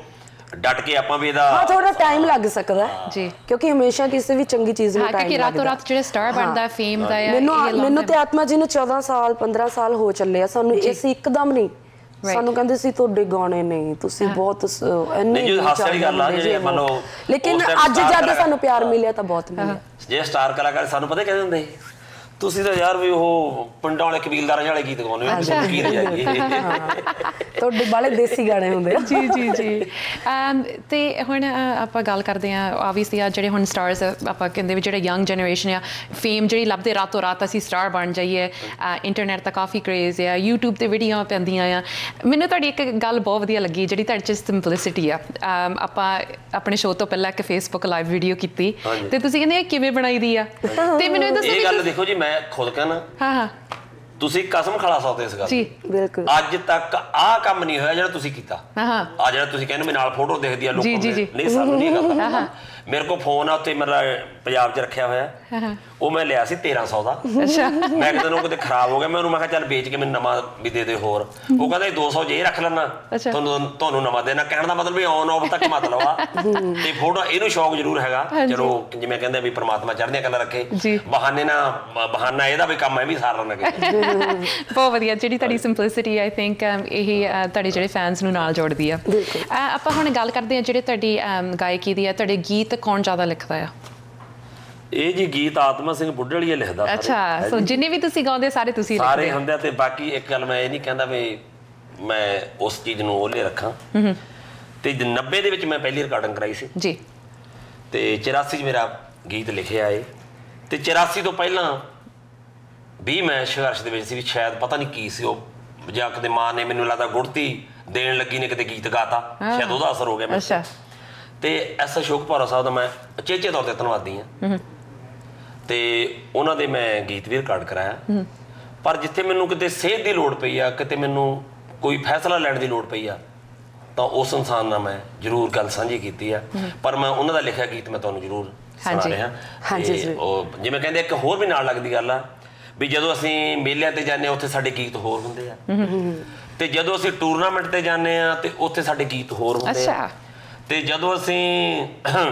B: ਡਟ ਕੇ ਆਪਾਂ ਵੀ ਇਹਦਾ
C: ਹਾਂ ਥੋੜਾ ਟਾਈਮ ਲੱਗ ਸਕਦਾ
A: ਜੀ
C: ਕਿਉਂਕਿ ਹਮੇਸ਼ਾ ਕਿਸੇ ਵੀ ਚੰਗੀ ਚੀਜ਼ ਨੂੰ
A: ਹਾਂ
C: ਟਾਈਮ
A: ਕਿਉਂਕਿ ਰਾਤੋਂ ਰਾਤ ਜਿਹੜਾ ਸਟਾਰ ਬਣਦਾ ਫੇਮ ਦਾ ਆ
C: ਮੈਨੂੰ ਮੈਨੂੰ ਤੇ ਆਤਮਾ ਜੀ ਨੂੰ ਚੌਦਾਂ ਸਾਲ ਪੰਦਰਾਂ ਸਾਲ ਹੋ ਚੱਲੇ ਆ ਸਾਨੂੰ ਇਸ ਇੱਕਦਮ ਨਹੀਂ ਸਾਨੂੰ ਕਹਿੰਦੇ ਸੀ ਤੁਹਾਡੇ ਗਾਣੇ ਨਹੀਂ ਤੁਸੀਂ ਬਹੁਤ ਇੰਨੇ
B: ਜੋ ਹਾਸੇ ਵਾਲੀ ਗੱਲ ਆ ਜਿਹੜੇ ਮੰਨ ਲਓ
C: ਲੇਕਿਨ ਅੱਜ ਜਦ ਸਾਨੂੰ ਪਿਆਰ ਮਿਲਿਆ ਤਾਂ ਬਹੁਤ ਮਿਲਿਆ
B: ਜੇ ਸਟਾਰ ਕਲਾਕਾਰ ਸਾਨੂੰ ਪਤਾ ਕਹਿੰਦੇ ਹੁੰਦੇ ਤੁਸੀਂ ਤਾਂ ਯਾਰ ਵੀ ਉਹ ਪਿੰਡਾਂ ਵਾਲੇ ਕਬੀਲਦਾਰਾਂ ਵਾਲੇ ਗੀਤ ਗਾਉਂਦੇ ਹੋ ਤੁਸੀਂ ਕੀ ਰਜਾਈਏ
C: ਤੁਹਾਡੇ ਬਾਲੇ ਦੇਸੀ ਗਾਣੇ ਹੁੰਦੇ ਆ
A: ਜੀ ਜੀ ਜੀ ਤੇ ਹੁਣ ਆਪਾਂ ਗੱਲ ਕਰਦੇ ਆ ਆਬਵੀਅਸਲੀ ਆ ਜਿਹੜੇ ਹੁਣ ਸਟਾਰਸ ਆਪਾਂ ਕਹਿੰਦੇ ਵੀ ਜਿਹੜੇ ਯੰਗ ਜਨਰੇਸ਼ਨ ਆ ਫੇਮ ਜਿਹੜੀ ਲੱਭਦੇ ਰਾਤੋਂ ਰਾਤ ਅਸੀਂ ਸਟਾਰ ਬਣ ਜਾਈਏ ਇੰਟਰਨੈਟ ਦਾ ਕਾਫੀ ਕ੍ਰੇਜ਼ ਆ YouTube ਤੇ ਵੀਡੀਓ ਪੈਂਦੀਆਂ ਆ ਮੈਨੂੰ ਤੁਹਾਡੀ ਇੱਕ ਗੱਲ ਬਹੁਤ ਵਧੀਆ ਲੱਗੀ ਜਿਹੜੀ ਤੁਹਾਡੇ 'ਚ ਸਿੰਪਲਿਸਿਟੀ ਆ ਆਪਾਂ ਆਪਣੇ ਸ਼ੋਅ ਤੋਂ ਪਹਿਲਾਂ ਇੱਕ ਫੇਸਬੁੱਕ ਲਾਈਵ ਵੀਡੀਓ ਕੀਤੀ ਤੇ ਤੁਸੀਂ ਕਹਿੰਦੇ ਕਿਵੇਂ ਬਣਾਈ ਦੀ ਆ ਤੇ ਮੈਨੂੰ ਇਹ ਦੱਸੋ
B: ਇਹ ਗੱਲ ਦੇਖੋ ਜੀ ਮੈਂ ਖੁਦ ਕਹਿਣਾ
A: ਹਾਂ ਹਾਂ
B: ਤੁਸੀਂ ਕਸਮ ਖਾ ਸਕਦੇ ਇਸ ਗੱਲ
A: ਜੀ
C: ਬਿਲਕੁਲ
B: ਅੱਜ ਤੱਕ ਆਹ ਕੰਮ ਨਹੀਂ ਹੋਇਆ ਜਿਹੜਾ ਤੁਸੀਂ ਕੀਤਾ
A: ਹਾਂ
B: ਆ ਜਿਹੜਾ ਤੁਸੀਂ ਕਹਿੰਦੇ ਮੈਂ ਨਾਲ ਫੋਟੋ ਦੇਖਦੀ ਆ ਲੋਕਾਂ
A: ਦੀ
B: ਨਹੀਂ ਸਾਨੂੰ ਨਹੀਂ ਕਰਦਾ ਮੇਰੇ ਕੋਲ ਫੋਨ ਆ ਉੱਤੇ ਮੇਰਾ ਪੰਜਾਬ 'ਚ ਰੱਖਿਆ ਹੋਇਆ ਉਹ ਮੈਂ ਲਿਆ ਸੀ ਤੇਰਾਂ ਸੌ ਦਾ
A: ਅੱਛਾ
B: ਮੈਂ ਕਿਤੇ ਨੂੰ ਕਿਤੇ ਖਰਾਬ ਹੋ ਗਿਆ ਮੈਂ ਉਹਨੂੰ ਮੈਂ ਕਿਹਾ ਚੱਲ ਵੇਚ ਕੇ ਮੈਨੂੰ ਨਵਾਂ ਵੀ ਦੇ ਦੇ ਹੋਰ ਉਹ ਕਹਿੰਦਾ ਦੋ ਸੌ ਜੇ ਰੱਖ ਲੈਣਾ ਤੁਹਾਨੂੰ ਤੁਹਾਨੂੰ ਨਵਾਂ ਦੇਣਾ ਕਹਿਣ ਦਾ ਮਤਲਬ ਵੀ ਔਨ ਆਫ ਤੱਕ ਮਤਲਬ ਆ ਤੇ ਫੋਟੋ ਇਹਨੂੰ ਸ਼ੌਕ ਜ਼ਰੂਰ ਹੈਗਾ ਚਲੋ ਜਿਵੇਂ ਕਹਿੰਦੇ ਵੀ ਪ੍ਰਮਾਤਮਾ ਚੜ੍ਹਦੀਆਂ ਕਲਾਂ ਰੱਖੇ ਬਹਾਨੇ ਨਾ ਬਹਾਨਾ ਇਹਦਾ ਵੀ ਕੰਮ ਹੈ ਵੀ ਸਾਰ ਲੈਣਾ
A: ਬਹੁਤ ਵਧੀਆ ਜਿਹੜੀ ਤੁਹਾਡੀ ਸਿੰਪਲਿਸਿਟੀ ਆਈ ਥਿੰਕ ਇਹੀ ਤੁਹਾਡੇ ਜਿਹੜੇ ਫੈਨਸ ਨੂੰ ਨਾਲ ਜੋੜਦੀ ਆ ਆਪਾਂ ਹੁਣ ਗੱਲ ਕਰਦੇ ਹਾਂ ਜਿਹੜੇ ਤੁਹਾਡੀ ਗਾਇਕੀ ਦੀ ਆ ਤੁਹਾਡੇ ਗੀਤ ਕੌਣ ਜ਼ਿਆਦਾ ਲਿਖਦਾ ਆ
B: ਇਹ ਜੀ ਗੀਤ ਆਤਮਾ ਸਿੰਘ ਬੁੱਢੜੀਆ ਲਿਖਦਾ
A: ਅੱਛਾ ਸੋ ਜਿੰਨੇ ਵੀ ਤੁਸੀਂ ਗਾਉਂਦੇ ਸਾਰੇ ਤੁਸੀਂ
B: ਸਾਰੇ ਹੁੰਦੇ ਤੇ ਬਾਕੀ ਇੱਕ ਗੱਲ ਮੈਂ ਇਹ ਨਹੀਂ ਕਹਿੰਦਾ ਵੀ ਮੈਂ ਉਸ ਚੀਜ਼ ਨੂੰ ਉਹਲੇ ਰੱਖਾਂ ਤੇ ਨੱਬੇ ਦੇ ਵਿੱਚ ਮੈਂ ਪਹਿਲੀ ਰਿਕਾਰਡਿੰਗ ਕਰਾਈ ਸੀ
A: ਜੀ
B: ਤੇ ਚੁਰਾਸੀ 'ਚ ਮੇਰਾ ਗੀਤ ਲਿਖਿਆ ਏ ਤੇ ਚੁਰਾਸੀ ਤੋਂ ਪਹਿਲਾਂ ਵੀ ਮੈਂ ਸੰਘਰਸ਼ ਦੇ ਵਿੱਚ ਸੀ ਵੀ ਸ਼ਾਇਦ ਪਤਾ ਨਹੀਂ ਕੀ ਸੀ ਉਹ ਜਾਂ ਕਿਤੇ ਮਾਂ ਨੇ ਮੈਨੂੰ ਲੱਗਦਾ ਗੁੜਤੀ ਦੇਣ ਲੱਗੀ ਨੇ ਕਿਤੇ ਗੀਤ ਗਾਤਾ ਸ਼ਾਇਦ ਉਹਦਾ ਅਸਰ ਹੋ ਗਿਆ ਮੈਨੂੰ ਤੇ ਐਸ ਅਸ਼ੋਕ ਭੌਰਾ ਸਾਹਿਬ ਦਾ ਮੈਂ ਚੇਚੇ ਤੌਰ ਤੇ ਧੰਨਵਾਦੀ ਹਾਂ ਤੇ ਉਹਨਾਂ ਦੇ ਮੈਂ ਗੀਤ ਵੀ ਰਿਕਾਰਡ ਕਰਾਇਆ ਪਰ ਜਿੱਥੇ ਮੈਨੂੰ ਕਿਤੇ ਸੇਧ ਦੀ ਲੋੜ ਪਈ ਆ ਕਿਤੇ ਮੈਨੂੰ ਕੋਈ ਫੈਸਲਾ ਲੈਣ ਦੀ ਲੋੜ ਪਈ ਆ ਤਾਂ ਉਸ ਇਨਸਾਨ ਨਾਲ ਮੈਂ ਜ਼ਰੂਰ ਗੱਲ ਸਾਂਝੀ ਕੀਤੀ ਆ ਪਰ ਮੈਂ ਉਹਨਾਂ ਦਾ ਲਿਖਿਆ ਗੀਤ ਮੈਂ ਤੁਹਾਨੂੰ ਜ਼ਰੂਰ ਸੁਣਾ ਰਿਹਾ ਉਹ ਜਿਵੇਂ ਕਹਿੰਦੇ ਇੱਕ ਹੋਰ ਵੀ ਨਾਲ ਲੱਗਦੀ ਗੱਲ ਆ ਵੀ ਜਦੋਂ ਅਸੀਂ ਮੇਲਿਆਂ ਤੇ ਜਾਂਦੇ ਹਾਂ ਉੱਥੇ ਸਾਡੇ ਗੀਤ ਹੋਰ ਹੁੰਦੇ ਆ ਤੇ ਜਦੋਂ ਅਸੀਂ ਟੂਰਨਾਮੈਂਟ ਤੇ ਜਾਂਦੇ ਆ ਤੇ ਉੱਥੇ ਸਾਡੇ ਗੀਤ ਹੋਰ ਹੁੰਦੇ ਆ ਤੇ ਜਦੋਂ ਅਸੀਂ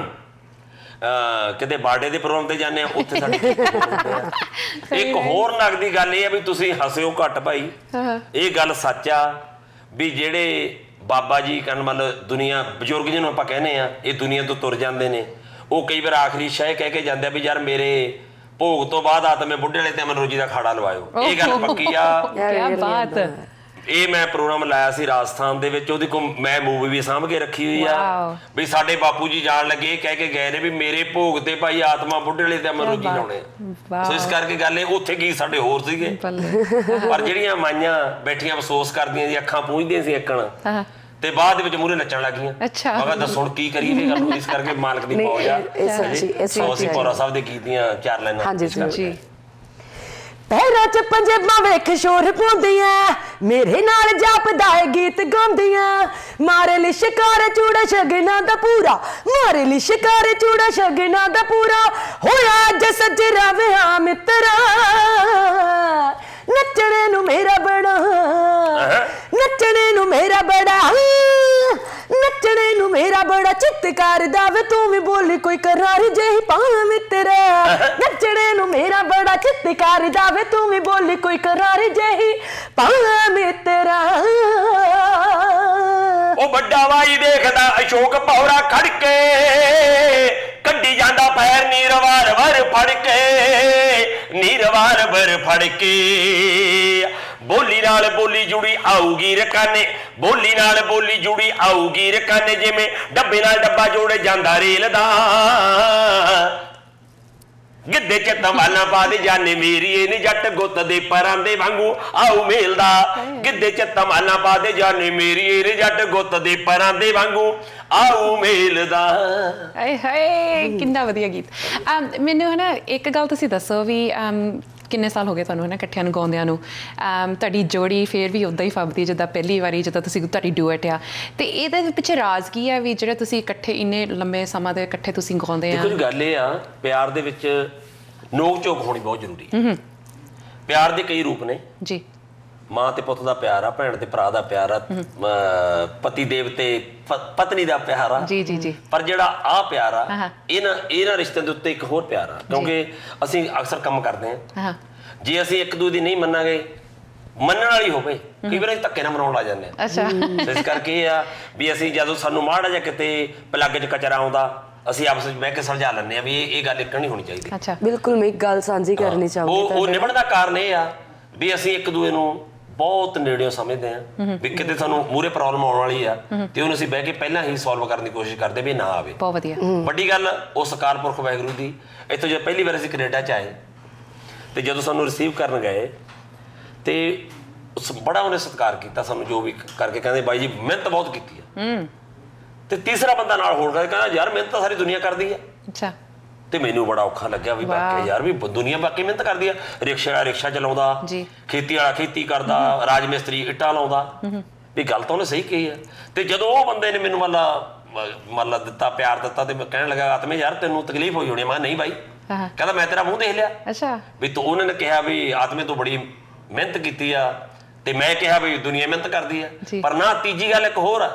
B: ਕਿਤੇ ਬਰਥਡੇ ਦੇ ਪ੍ਰੋਗਰਾਮ ਤੇ ਜਾਂਦੇ ਆ ਉੱਥੇ ਸਾਡੇ ਇੱਕ ਹੋਰ ਨਗਦੀ ਗੱਲ ਇਹ ਆ ਵੀ ਤੁਸੀਂ ਹੱਸਿਓ ਘੱਟ ਭਾਈ ਇਹ ਗੱਲ ਸੱਚ ਆ ਵੀ ਜਿਹੜੇ ਬਾਬਾ ਜੀ ਕਰਨ ਮਤਲਬ ਦੁਨੀਆ ਬਜ਼ੁਰਗ ਜਿਹਨੂੰ ਆਪਾਂ ਕਹਿੰਦੇ ਆ ਇਹ ਦੁਨੀਆ ਤੋਂ ਤੁਰ ਜਾਂਦੇ ਨੇ ਉਹ ਕਈ ਵਾਰ ਆਖਰੀ ਸ਼ਾਇ ਕਹਿ ਕੇ ਜਾਂਦੇ ਆ ਵੀ ਯਾਰ ਮੇਰੇ ਭੋਗ ਤੋਂ ਬਾਅਦ ਆਤਮੇ ਬੁੱਢੇ ਵਾਲੇ ਤੇ ਅਮਨ ਰੋਜੀ ਦਾ ਖਾੜਾ ਲਵਾਇਓ ਇਹ ਗੱਲ ਪੱਕੀ ਆ
A: ਕੀ ਬਾਤ
B: ਇਹ ਮੈਂ ਪ੍ਰੋਗਰਾਮ ਲਾਇਆ ਸੀ ਰਾਜਸਥਾਨ ਦੇ ਵਿੱਚ ਉਹਦੀ ਮੈਂ ਮੂਵੀ ਵੀ ਸਾਂਭ ਕੇ ਰੱਖੀ ਹੋਈ ਆ ਵੀ ਸਾਡੇ ਬਾਪੂ ਜੀ ਜਾਣ ਲੱਗੇ ਇਹ ਕਹਿ ਕੇ ਗਏ ਨੇ ਵੀ ਮੇਰੇ ਭੋਗ ਤੇ ਭਾਈ ਆਤਮਾ ਬੁੱਢੇ ਵਾਲੇ ਤੇ ਅਮਰ ਰੋਜੀ ਲਾਉਣੇ ਸੋ ਇਸ ਕਰਕੇ ਗੱਲ ਇਹ ਉੱਥੇ ਕੀ ਸਾਡੇ ਹੋਰ ਸੀਗੇ ਪਰ ਜਿਹੜੀਆਂ ਮਾਈਆਂ ਬੈਠੀਆਂ ਅਫਸੋਸ ਕਰਦੀਆਂ ਜੀ ਅੱਖਾਂ ਪੂੰਝਦੀਆਂ ਸੀ ਇੱਕਣ ਤੇ ਬਾਅਦ ਵਿੱਚ ਮੂਹਰੇ ਨੱਚਣ ਲੱਗੀਆਂ ਮੈਂ ਕਿਹਾ ਦੱਸੋ ਹੁਣ ਕੀ ਕਰੀਏ ਇਹ ਗੱਲ ਇਸ ਕਰਕੇ ਮਾਲਕ ਦੀ ਪਹੁੰਚ ਆ ਸੋ ਅਸੀਂ ਭੌਰਾ ਸਾਹਿਬ ਦੇ ਗੀਤ ਦੀਆਂ ਚਾਰ ਲਾਈਨਾਂ ਜੀ
C: ਪੈਰਾਂ 'ਚ ਪੰਜੇਬਾਂ ਵੇਖ ਸ਼ੋਰ ਪਾਉਂਦੀਆਂ ਮੇਰੇ ਨਾਲ ਜਾਪਦਾ ਏ ਗੀਤ ਗਾਉਂਦੀਆਂ ਮਾਰੇ ਲਈ ਸ਼ਿਕਾਰ ਚੂੜਾ ਸ਼ਗਨਾਂ ਦਾ ਪੂਰਾ ਮਾਰੇ ਲਈ ਸ਼ਿਕਾਰ ਚੂੜਾ ਸ਼ਗਨਾਂ ਦਾ ਪੂਰਾ ਹੋਇਆ ਅੱਜ ਸੱਜਰਾ ਵਿਆਹ ਮਿੱਤਰਾ ਨੱਚਣੇ ਨੂੰ ਮੇਰਾ ਬੜਾ ਨੱਚਣੇ ਨੂੰ ਮੇਰਾ ਬੜਾ ਨੱਚਣੇ ਨੂੰ ਮੇਰਾ ਬੜਾ ਚਿੱਤ ਕਰਦਾ ਵੇ ਤੂੰ ਵੀ ਬੋਲੀ ਕੋਈ ਕਰਾਰ ਜਿਹੀ ਪਾਵਾਂ ਮਿੱਤਰਾ ਨੱਚਣੇ ਨੂੰ ਮੇਰਾ ਬੜਾ ਚਿੱਤ ਕਰਦਾ ਵੇ ਤੂੰ ਵੀ ਬੋਲੀ ਕੋਈ ਕਰਾਰ ਜਿਹੀ ਪਾਵਾਂ ਮਿੱਤਰਾ
B: ਉਹ ਵੱਡਾ ਵਾਈ ਦੇਖਦਾ ਅਸ਼ੋਕ ਭੌਰਾ ਖੜ ਕੇ ਕੱਢੀ ਜਾਂਦਾ ਪੈਰ ਨੀਰ ਵਾਰ ਵਰ ਫੜ ਕੇ ਨੀਰ ਵਾਰ ਵਰ ਫੜ ਕੇ ਬੋਲੀ ਨਾਲ ਬੋਲੀ ਜੁੜੀ ਆਊਗੀ ਰਕਾਨੇ ਬੋਲੀ ਨਾਲ ਬੋਲੀ ਜੁੜੀ ਆਊਗੀ ਰਕਾਨੇ ਜਿਵੇਂ ਡੱਬੇ ਨਾਲ ਡੱਬਾ ਜੋੜੇ ਜਾਂਦਾ ਰੇਲ ਦਾ ਗਿੱਧੇ ਚ ਤਮਾਲਾਂ ਪਾ ਦੇ ਜਾਨੇ ਮੇਰੀ ਇਹ ਨੀ ਜੱਟ ਗੁੱਤ ਦੇ ਪਰਾਂ ਦੇ ਵਾਂਗੂ ਆਊ ਮੇਲਦਾ ਗਿੱਧੇ ਚ ਤਮਾਲਾਂ ਪਾ ਦੇ ਜਾਨੇ ਮੇਰੀ ਇਹ ਨੀ ਜੱਟ ਗੁੱਤ ਦੇ ਪਰਾਂ ਦੇ ਵਾਂਗੂ ਆਊ ਮੇਲਦਾ
A: ਹਾਏ ਹਾਏ ਕਿੰਨਾ ਵਧੀਆ ਗੀਤ ਮੈਨੂੰ ਹਨਾ ਇੱਕ ਗੱਲ ਤੁਸੀਂ ਦੱਸੋ ਵੀ ਕਿੰਨੇ ਸਾਲ ਹੋ ਗਏ ਤੁਹਾਨੂੰ ਹੈ ਨਾ ਇਕੱਠਿਆਂ ਨੂੰ ਗਾਉਂਦਿਆਂ ਨੂੰ ਤੁਹਾਡੀ ਜੋੜੀ ਫੇਰ ਵੀ ਉੱਦਾਂ ਹੀ ਫੱਬਦੀ ਜਿੱਦਾਂ ਪਹਿਲੀ ਵਾਰੀ ਜਿੱਦਾਂ ਤੁਸੀਂ ਤੁਹਾਡੀ ਡੂਐਟ ਆ ਤੇ ਇਹਦੇ ਪਿੱਛੇ ਰਾਜ਼ ਕੀ ਆ ਵੀ ਜਿਹੜਾ ਤੁਸੀਂ ਇਕੱਠੇ ਇੰਨੇ ਲੰਬੇ ਸਮਾਂ ਦੇ ਇਕੱਠੇ ਤੁਸੀਂ ਗਾਉਂਦੇ ਆ
B: ਕੁਝ ਗੱਲ ਇਹ ਆ ਪਿਆਰ ਦੇ ਵਿੱਚ ਨੋਕ ਝੋਕ ਹੋਣੀ ਬਹੁਤ ਜ਼ਰੂਰੀ ਹੈ ਪਿਆਰ ਦੇ ਕਈ ਰੂਪ ਨੇ
A: ਜੀ
B: ਮਾਂ ਤੇ ਪੁੱਤ ਦਾ ਪਿਆਰ ਆ, ਭੈਣ ਤੇ ਭਰਾ ਦਾ ਪਿਆਰ ਆ, ਪਤੀ ਦੇਵ ਤੇ ਪਤਨੀ ਦਾ ਪਿਆਰ ਆ
A: ਜੀ ਜੀ ਜੀ ਪਰ
B: ਜਿਹੜਾ ਆਹ ਪਿਆਰ ਆ ਇਹਨਾਂ ਇਹਨਾਂ ਰਿਸ਼ਤਿਆਂ ਦੇ ਉੱਤੇ ਇੱਕ ਹੋਰ ਪਿਆਰ ਆ ਕਿਉਂਕਿ ਅਸੀਂ ਅਕਸਰ ਕੰਮ ਕਰਦੇ ਹਾਂ ਜੇ ਅਸੀਂ ਇੱਕ ਦੂਜੇ ਦੀ ਨਹੀਂ ਮੰਨਾਂਗੇ ਮੰਨਣ ਵਾਲੀ ਹੋਵੇ ਕਈ ਵਾਰ ਅਸੀਂ ਧੱਕੇ ਨਾਲ ਮਨਾਉਣ ਲੱਗ ਜਾਂਦੇ ਹਾਂ
A: ਅੱਛਾ
B: ਇਸ ਕਰਕੇ ਇਹ ਆ ਵੀ ਅਸੀਂ ਜਦੋਂ ਸਾਨੂੰ ਮਾੜਾ ਜਿਹਾ ਕਿਤੇ ਪਲੱਗ 'ਚ ਕਚਰਾ ਆਉਂਦਾ ਅਸੀਂ ਆਪਸ ਵਿੱਚ ਬਹਿ ਕੇ ਸਮਝਾ ਲੈਂਦੇ ਹਾਂ ਵੀ ਇਹ ਇਹ ਗੱਲ ਇੱਕ ਨਹੀਂ ਹੋਣੀ ਚਾਹੀਦੀ।
A: ਅੱਛਾ ਬਿਲਕੁਲ
C: ਮੈਂ ਇੱਕ ਗੱਲ ਸਾਂਝੀ ਕਰਨੀ ਚਾਹੂੰਗੀ
B: ਉਹ ਉਹ ਨਿਭਣ ਦਾ ਕਾਰਨ ਇਹ ਆ ਵੀ ਅਸੀਂ ਇੱਕ ਦੂਜੇ ਨੂੰ ਬਹੁਤ ਨੇੜਿਓਂ ਸਮਝਦੇ ਹਾਂ ਵੀ ਕਿਤੇ ਸਾਨੂੰ ਮੂਹਰੇ ਪ੍ਰੋਬਲਮ ਆਉਣ ਵਾਲੀ ਆ ਤੇ ਉਹਨੂੰ ਅਸੀਂ ਬਹਿ ਕੇ ਪਹਿਲਾਂ ਹੀ ਸੋਲਵ ਕਰਨ ਦੀ ਕੋਸ਼ਿਸ਼ ਕਰਦੇ ਵੀ ਨਾ ਆਵੇ।
A: ਬਹੁਤ ਵਧੀਆ
B: ਵੱਡੀ ਗੱਲ ਉਸ ਅਕਾਲ ਪੁਰਖ ਵਾਹਿਗੁਰੂ ਦੀ ਇੱਥੋਂ ਜੇ ਪਹਿਲੀ ਵਾਰ ਅਸੀਂ ਕੈਨੇਡਾ 'ਚ ਆਏ ਤੇ ਜਦੋਂ ਸਾਨੂੰ ਰਿਸੀਵ ਕਰਨ ਗਏ ਤੇ ਉਸ ਬੜਾ ਉਹਨੇ ਸਤਿਕਾਰ ਕੀਤਾ ਸਾਨੂੰ ਜੋ ਵੀ ਕਰਕੇ ਕਹਿੰਦੇ ਬਾਈ ਜੀ ਮਿਹਨਤ ਬਹੁਤ ਕੀਤੀ ਆ ਤੇ ਤੀਸਰਾ ਬੰਦਾ ਨਾਲ ਹੋਰ ਕਹਿੰਦਾ ਯਾਰ ਮਿਹਨਤ ਤਾਂ ਸਾਰੀ ਦੁਨੀਆ ਕਰਦੀ ਆ। ਅੱਛਾ ਤੇ ਮੈਨੂੰ ਬੜਾ ਔਖਾ ਲੱਗਿਆ ਵੀ ਵਾਕਿਆ ਯਾਰ ਵੀ ਦੁਨੀਆ ਬਾਕੀ ਮਿਹਨਤ ਕਰਦੀ ਆ ਰਿਕਸ਼ਾ ਵਾਲਾ ਰਿਕਸ਼ਾ ਚਲਾਉਂਦਾ ਖੇਤੀ ਵਾਲਾ ਖੇਤੀ ਕਰਦਾ ਰਾਜ ਮਿਸਤਰੀ ਇੱਟਾਂ ਲਾਉਂਦਾ ਵੀ ਗੱਲ ਤਾਂ ਉਹਨੇ ਸਹੀ ਕਹੀ ਆ ਤੇ ਜਦੋਂ ਉਹ ਬੰਦੇ ਨੇ ਮੈਨੂੰ ਮਤਲਬ ਮਤਲਬ ਦਿੱਤਾ ਪਿਆਰ ਦਿੱਤਾ ਤੇ ਮੈਂ ਕਹਿਣ ਲੱਗਾ ਆਤਮੇ ਯਾਰ ਤੈਨੂੰ ਤਕਲੀਫ ਹੋਈ ਹੋਣੀ ਮੈਂ ਨਹੀਂ ਬਾਈ ਕਹਿੰਦਾ ਮੈਂ ਤੇਰਾ ਮੂੰਹ ਦੇਖ ਲਿਆ। ਅੱਛਾ ਵੀ ਤੂੰ ਉਹਨਾਂ ਨੇ ਕਿਹਾ ਵੀ ਆਤਮੇ ਤੂੰ ਬੜੀ ਮਿਹਨਤ ਕੀਤੀ ਆ ਤੇ ਮੈਂ ਕਿਹਾ ਵੀ ਦੁਨੀਆ ਮਿਹਨਤ ਕਰਦੀ ਆ ਪਰ ਨਾ ਤੀਜੀ ਗੱਲ ਇੱਕ ਹੋਰ ਆ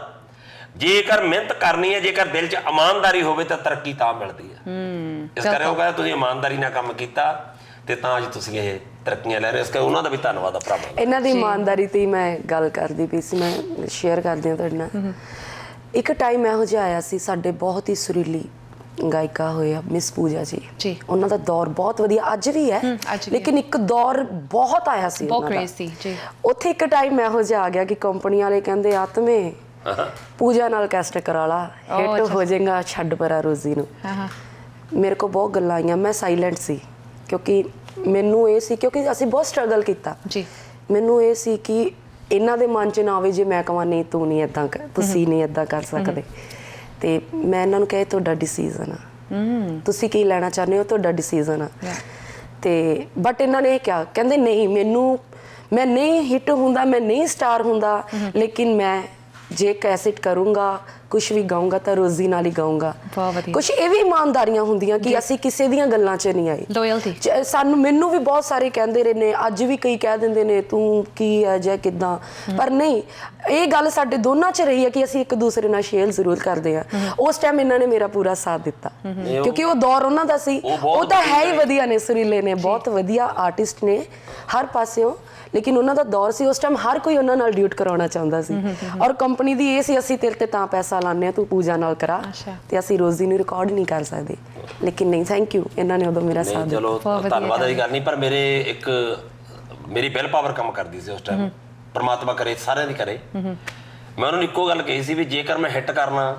B: ਜੇਕਰ ਮਿਹਨਤ ਕਰਨੀ ਹੈ ਜੇਕਰ ਦਿਲ 'ਚ ਇਮਾਨਦਾਰੀ ਹੋਵੇ ਤਾਂ ਤਰੱਕੀ ਤਾਂ ਮਿਲਦੀ ਆ। ਇਸ ਕਰਕੇ ਉਹ ਕਹਿੰਦਾ ਤੁਸੀਂ ਇਮਾਨਦਾਰੀ ਨਾਲ ਕੰਮ ਕੀਤਾ ਤੇ ਤਾਂ ਅੱਜ ਤੁਸੀਂ ਇਹ ਤਰੱਕੀਆਂ ਲੈ ਰਹੇ ਇਸ ਕਰਕੇ ਉਹਨਾਂ ਦਾ ਵੀ ਧੰਨਵਾਦ ਆ ਭਰਾਵਾਂ
C: ਇਹਨਾਂ ਦੀ ਇਮਾਨਦਾਰੀ ਤੇ ਮੈਂ ਗੱਲ ਕਰਦੀ ਪਈ ਸੀ ਮੈਂ ਸ਼ੇਅਰ ਕਰਦੀ ਹਾਂ ਤੁਹਾਡੇ ਨਾਲ। ਇੱਕ ਟਾਈਮ ਇਹੋ ਜਿਹਾ ਆਇਆ ਸੀ ਸਾਡੇ ਬਹੁਤ ਹੀ ਸੁਰੀਲੀ ਗਾਇਕਾ ਹੋਏ ਆ ਮਿਸ ਪੂਜਾ ਜੀ ਜੀ ਉਹਨਾਂ ਦਾ ਦੌਰ ਬਹੁਤ ਵਧੀਆ ਅੱਜ ਵੀ ਹੈ ਲੇਕਿਨ ਇੱਕ ਦੌਰ ਬਹੁਤ ਆਇਆ ਸੀ
A: ਬਹੁਤ ਕ੍ਰੇਜ਼ ਸੀ ਜੀ
C: ਉੱਥੇ ਇੱਕ ਟਾਈਮ ਇਹੋ ਜਿਹਾ ਆ ਗਿਆ ਕਿ ਕੰਪਨੀ ਵਾਲੇ ਕਹਿੰਦੇ ਆਤਮੇ ਪੂਜਾ ਨਾਲ ਕੈਸਟ ਕਰਾ ਲਾ ਹਿੱਟ ਹੋ ਜਾਏਗਾ ਛੱਡ ਪਰਾ ਰੋਜ਼ੀ ਨੂੰ। ਮੇਰੇ ਕੋਲ ਬਹੁਤ ਗੱਲਾਂ ਆਈਆਂ ਮੈਂ ਸਾਇਲੈਂਟ ਸੀ ਕਿਉਂਕਿ ਮੈਨੂੰ ਇਹ ਸੀ ਕਿਉਂਕਿ ਅਸੀਂ ਬਹੁਤ ਸਟਰਗਲ ਕੀਤਾ ਜੀ ਮੈਨੂੰ ਇਹ ਸੀ ਕਿ ਇਹਨਾਂ ਦੇ ਮਨ 'ਚ ਨਾ ਆਵੇ ਜੇ ਮੈਂ ਕਹਾਂ ਨਹੀਂ ਤੂੰ ਨਹੀਂ ਇੱਦਾਂ ਤੁਸੀਂ ਨਹੀਂ ਇੱਦਾਂ ਕਰ ਸਕਦੇ ਤੇ ਮੈਂ ਇਹਨਾਂ ਨੂੰ ਕਿਹਾ ਤੁਹਾਡਾ ਡਿਸੀਜ਼ਨ ਆ ਤੁਸੀਂ ਕੀ ਲੈਣਾ ਚਾਹੁੰਦੇ ਹੋ ਤੁਹਾਡਾ ਡਿਸੀਜ਼ਨ ਆ ਤੇ ਬਟ ਇਹਨਾਂ ਨੇ ਇਹ ਕਿਹਾ ਕਹਿੰਦੇ ਨਹੀਂ ਮੈਨੂੰ ਮੈਂ ਨਹੀਂ ਹਿੱਟ ਹੁੰਦਾ ਮੈਂ ਨਹੀਂ ਸਟਾਰ ਹੁੰਦਾ ਲੇਕਿਨ ਮੈਂ ਜੇ ਕੈਸਟ ਕਰੂੰਗਾ ਕੁਛ ਵੀ ਗਾਉਂਗਾ ਤਾਂ ਰੋਜ਼ੀ ਨਾਲ ਹੀ ਗਾਉਂਗਾ। ਕੁਛ ਇਹ ਵੀ ਇਮਾਨਦਾਰੀਆਂ ਹੁੰਦੀਆਂ ਕਿ ਅਸੀਂ ਕਿਸੇ ਦੀਆਂ ਗੱਲਾਂ 'ਚ ਨਹੀਂ ਆਏ ਲੋਇਲਟੀ ਸਾਨੂੰ ਮੈਨੂੰ ਵੀ ਬਹੁਤ ਸਾਰੇ ਕਹਿੰਦੇ ਰਹੇ ਨੇ ਅੱਜ ਵੀ ਕਈ ਕਹਿ ਦਿੰਦੇ ਨੇ ਤੂੰ ਕੀ ਹੈ ਜਾਂ ਕਿੱਦਾਂ ਪਰ ਨਹੀਂ ਇਹ ਗੱਲ ਸਾਡੇ ਦੋਨਾਂ 'ਚ ਰਹੀ ਹੈ ਕਿ ਅਸੀਂ ਇੱਕ ਦੂਸਰੇ ਨਾਲ ਸ਼ੇਅਰ ਜ਼ਰੂਰ ਕਰਦੇ ਹਾਂ। ਉਸ ਟਾਈਮ ਇਹਨਾਂ ਨੇ ਮੇਰਾ ਪੂਰਾ ਸਾਥ ਦਿੱਤਾ ਕਿਉਂਕਿ ਉਹ ਦੌਰ ਉਹਨਾਂ ਦਾ ਸੀ ਉਹ ਤਾਂ ਹੈ ਹੀ ਵਧੀਆ ਨੇ ਸੁਰੀਲੇ ਨੇ ਬਹੁਤ ਵਧੀਆ ਆਰਟਿਸਟ ਨੇ ਹਰ ਪਾਸਿਓਂ ਲੇਕਿਨ ਉਹਨਾਂ ਦਾ ਦੌਰ ਸੀ ਉਸ ਟਾਈਮ ਹਰ ਕੋਈ ਉਹਨਾਂ ਨਾਲ ਡਿਊਟ ਕਰਾਉਣਾ ਚਾਹੁੰਦਾ ਸੀ ਔਰ ਕੰਪਨੀ ਦੀ ਇਹ ਸੀ ਅਸੀਂ ਤੇਰੇ ਤੇ ਤਾਂ ਪੈਸਾ ਲਾਉਂਦੇ ਹਾਂ ਤੂੰ ਪੂਜਾ ਨਾਲ ਕਰਾ ਤੇ ਅਸੀਂ ਰੋਜ਼ੀ ਨੂੰ ਰਿਕਾਰਡ ਨਹੀਂ ਕਰ ਸਕਦੇ ਲੇਕਿਨ ਨਹੀਂ ਥੈਂਕ ਯੂ ਇਹਨਾਂ ਨੇ ਉਦੋਂ ਮੇਰਾ ਸਾਥ
B: ਚਲੋ ਧੰਨਵਾਦ ਦੀ ਗੱਲ ਨਹੀਂ ਪਰ ਮੇਰੇ ਇੱਕ ਮੇਰੀ ਬਿਲ ਪਾਵਰ ਕੰਮ ਕਰਦੀ ਸੀ ਉਸ ਟਾਈਮ ਪਰਮਾਤਮਾ ਕਰੇ ਸਾਰਿਆਂ ਦੀ ਕਰੇ ਮੈਂ ਉਹਨਾਂ ਨੂੰ ਇੱਕੋ ਗੱਲ ਕਹੀ ਸੀ ਵੀ ਜੇਕਰ ਮੈਂ ਹਿੱਟ ਕਰਨਾ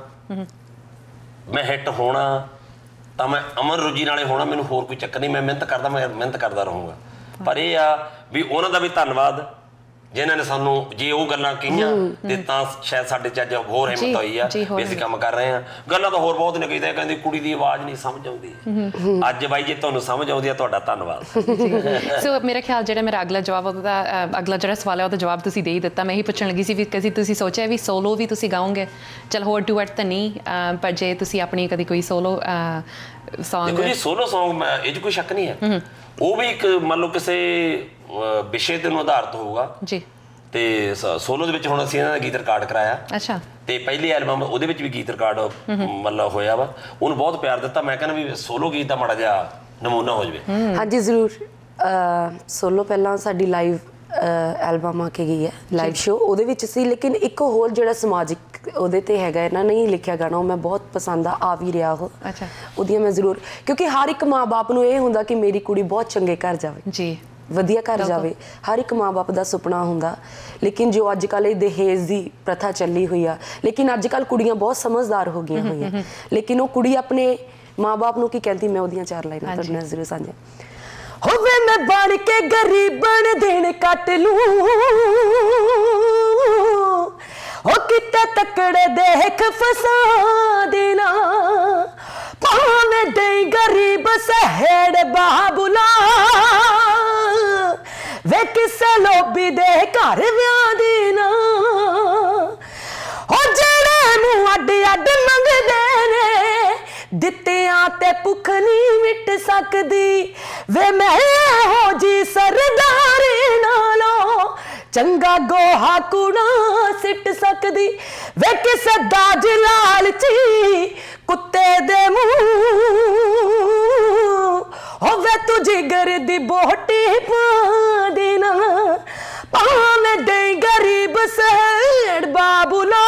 B: ਮੈਂ ਹਿੱਟ ਹੋਣਾ ਤਾਂ ਮੈਂ ਅਮਨ ਰੋਜੀ ਨਾਲੇ ਹੋਣਾ ਮੈਨੂੰ ਹੋਰ ਕੋਈ ਚੱਕਰ ਨਹੀਂ ਮੈਂ ਮਿਹਨਤ ਕਰਦਾ ਮੈਂ ਮਿਹਨਤ ਕਰਦਾ ਰਹੂੰਗਾ ਪਰ ਇਹ ਆ ਵੀ ਉਹਨਾਂ ਦਾ ਵੀ ਧੰਨਵਾਦ ਜਿਨ੍ਹਾਂ ਨੇ ਸਾਨੂੰ ਜੇ ਉਹ ਗੱਲਾਂ ਕਹੀਆਂ ਤੇ ਤਾਂ ਸ਼ਾਇਦ ਸਾਡੇ 'ਚ ਅੱਜ ਹੋਰ ਹਿੰਮਤ ਹੋਈ ਆ ਵੀ ਅਸੀਂ ਕੰਮ ਕਰ ਰਹੇ ਹਾਂ। ਗੱਲਾਂ ਤਾਂ ਹੋਰ ਬਹੁਤ ਨੇ ਕਹੀਦਾ ਕਹਿੰਦੀ ਕੁੜੀ ਦੀ ਆਵਾਜ਼ ਨਹੀਂ ਸਮਝ ਆਉਂਦੀ ਅੱਜ ਬਾਈ ਜੇ ਤੁਹਾਨੂੰ ਸਮਝ ਆਉਂਦੀ ਆ ਤੁਹਾਡਾ ਧੰਨਵਾਦ।
A: ਸੋ ਮੇਰਾ ਖਿਆਲ ਜਿਹੜਾ ਮੇਰਾ ਅਗਲਾ ਜਵਾਬ ਉਹਦਾ ਅਗਲਾ ਜਿਹੜਾ ਸਵਾਲ ਹੈ ਉਹਦਾ ਜਵਾਬ ਤੁਸੀਂ ਦੇ ਹੀ ਦਿੱਤਾ। ਮੈਂ ਇਹੀ ਪੁੱਛਣ ਲੱਗੀ ਸੀ ਵੀ ਕਦੀ ਤੁਸੀਂ ਸੋਚਿਆ ਵੀ ਸੋਲੋ ਵੀ ਤੁਸੀਂ ਗਾਓਗੇ ਚਲ ਹੋਰ ਡੂਐਟ ਤਾਂ ਨਹੀਂ ਪਰ ਜੇ ਤੁਸੀਂ ਆਪਣੀ ਕਦੀ ਕੋਈ ਸੋਲੋ ਸੌਂਗ
B: ਦੇਖੋ ਜੀ ਸੋਲੋ ਸੌਂਗ ਇਹ 'ਚ ਕੋਈ ਸ਼ੱਕ ਨਹੀਂ ਹੈ ਉਹ ਵੀ ਇੱਕ ਮੰਨ ਲਓ ਕਿਸੇ ਵਿਸ਼ੇ ਤੇ ਨੂੰ ਆਧਾਰਿਤ ਹੋਊਗਾ ਜੀ ਤੇ ਸੋਲੋ ਦੇ ਵਿੱਚ ਹੁਣ ਅਸੀਂ ਇਹਨਾਂ ਦਾ ਗੀਤ ਰਿਕਾਰਡ ਕਰਾਇਆ ਅੱਛਾ ਤੇ ਪਹਿਲੀ ਐਲਬਮ ਉਹਦੇ ਵਿੱਚ ਵੀ ਗੀਤ ਰਿਕਾਰਡ ਮਤਲਬ ਹੋਇਆ ਵਾ ਉਹਨੂੰ ਬਹੁਤ ਪਿਆਰ ਦਿੱਤਾ ਮੈਂ ਕਹਿੰਦਾ ਵੀ ਸੋਲੋ ਗੀਤ ਦਾ ਮਾੜਾ ਜਿਹਾ ਨਮੂਨਾ ਹੋ ਜਾਵੇ।
C: ਹਾਂਜੀ ਜ਼ਰੂਰ ਸੋਲੋ ਪਹਿਲਾਂ ਸਾਡੀ ਲਾਈਵ ਐਲਬਮ ਆ ਕੇ ਗਈ ਹੈ ਲਾਈਵ ਸ਼ੋ ਉਹਦੇ ਵਿੱਚ ਸੀ ਲੇਕਿਨ ਇੱਕ ਹੋਰ ਜਿਹੜਾ ਸਮਾਜਿਕ ਉਹਦੇ ਤੇ ਹੈਗਾ ਇਹਨਾਂ ਨੇ ਹੀ ਲਿਖਿਆ ਗਾਣਾ ਉਹ ਮੈਂ ਬਹੁਤ ਪਸੰਦ ਆ ਆ ਵੀ ਰਿਹਾ ਉਹ ਅੱਛਾ ਉਹਦੀਆਂ ਮੈਂ ਜ਼ਰੂਰ ਕਿਉਂਕਿ ਹਰ ਇੱਕ ਮਾਂ ਬਾਪ ਨੂੰ ਇਹ ਹੁੰਦਾ ਕਿ ਮੇਰੀ ਕੁੜੀ ਬਹੁਤ ਚੰਗੇ ਘਰ ਜਾਵੇ ਜੀ ਵਧੀਆ ਘਰ ਜਾਵੇ ਹਰ ਇੱਕ ਮਾਂ ਬਾਪ ਦਾ ਸੁਪਨਾ ਹੁੰਦਾ ਲੇਕਿਨ ਜੋ ਅੱਜ ਕੱਲ੍ਹ ਇਹ ਦਹੇਜ ਦੀ ਪ੍ਰਥਾ ਚੱਲੀ ਹੋਈ ਆ ਲੇਕਿਨ ਅੱਜ ਕੱਲ੍ਹ ਕੁੜੀਆਂ ਬਹੁਤ ਸਮਝਦਾਰ ਹੋ ਗਈਆਂ ਹੋਈਆਂ ਲੇਕਿਨ ਉਹ ਕੁੜੀ ਆਪਣੇ ਮਾਂ ਬਾਪ ਨੂੰ ਕੀ ਕਹਿੰਦੀ ਮੈਂ ਉਹਦੀਆਂ ਚਾਰ ਲਾਈਨਾਂ ਤੁਹਾਡੇ ਨਾਲ ਜ਼ਰੂਰ ਸਾਂਝਾ ਹੋਵੇ ਮੈਂ ਬਣ ਕੇ ਗਰੀਬਣ ਦੇਣ ਕੱਟ ਲੂੰ ਹੋ ਕਿਤੇ ਤੱਕੜੇ ਦੇਖ ਫਸਾ ਦੇਣਾ ਭਾਵੇਂ ਦੇ ਗਰੀਬ ਸਹੇੜ ਬਾਬੁਲਾ ਵੇ ਕਿਸੇ ਲੋਬੀ ਦੇ ਘਰ ਵਿਆਹ ਦੇਣਾ ਹੋ ਜਿਹੜੇ ਨੂੰ ਅੱਡ ਅੱਡ ਮੰਗਦੇ ਨੇ ਦਿੱਤਿਆਂ ਤੇ ਭੁੱਖ ਨਹੀਂ ਮਿਟ ਸਕਦੀ ਵੇ ਮੈਂ ਹੋ ਜੀ ਸਰਦਾਰ ਨਾਲੋਂ ਚੰਗਾ ਗੋਹਾ ਕੂੜਾ ਸਿੱਟ ਸਕਦੀ ਵੇ ਕਿਸੇ ਦਾਜ ਲਾਲਚੀ ਕੁੱਤੇ ਦੇ ਮੂੰਹ ਹੋਵੇ ਤੂੰ ਜਿਗਰ ਦੀ ਬੋਟੀ ਪਾ ਦੇਣਾ ਭਾਵੇਂ ਦੇ ਗਰੀਬ ਸੇੜ ਬਾਬੂਲਾ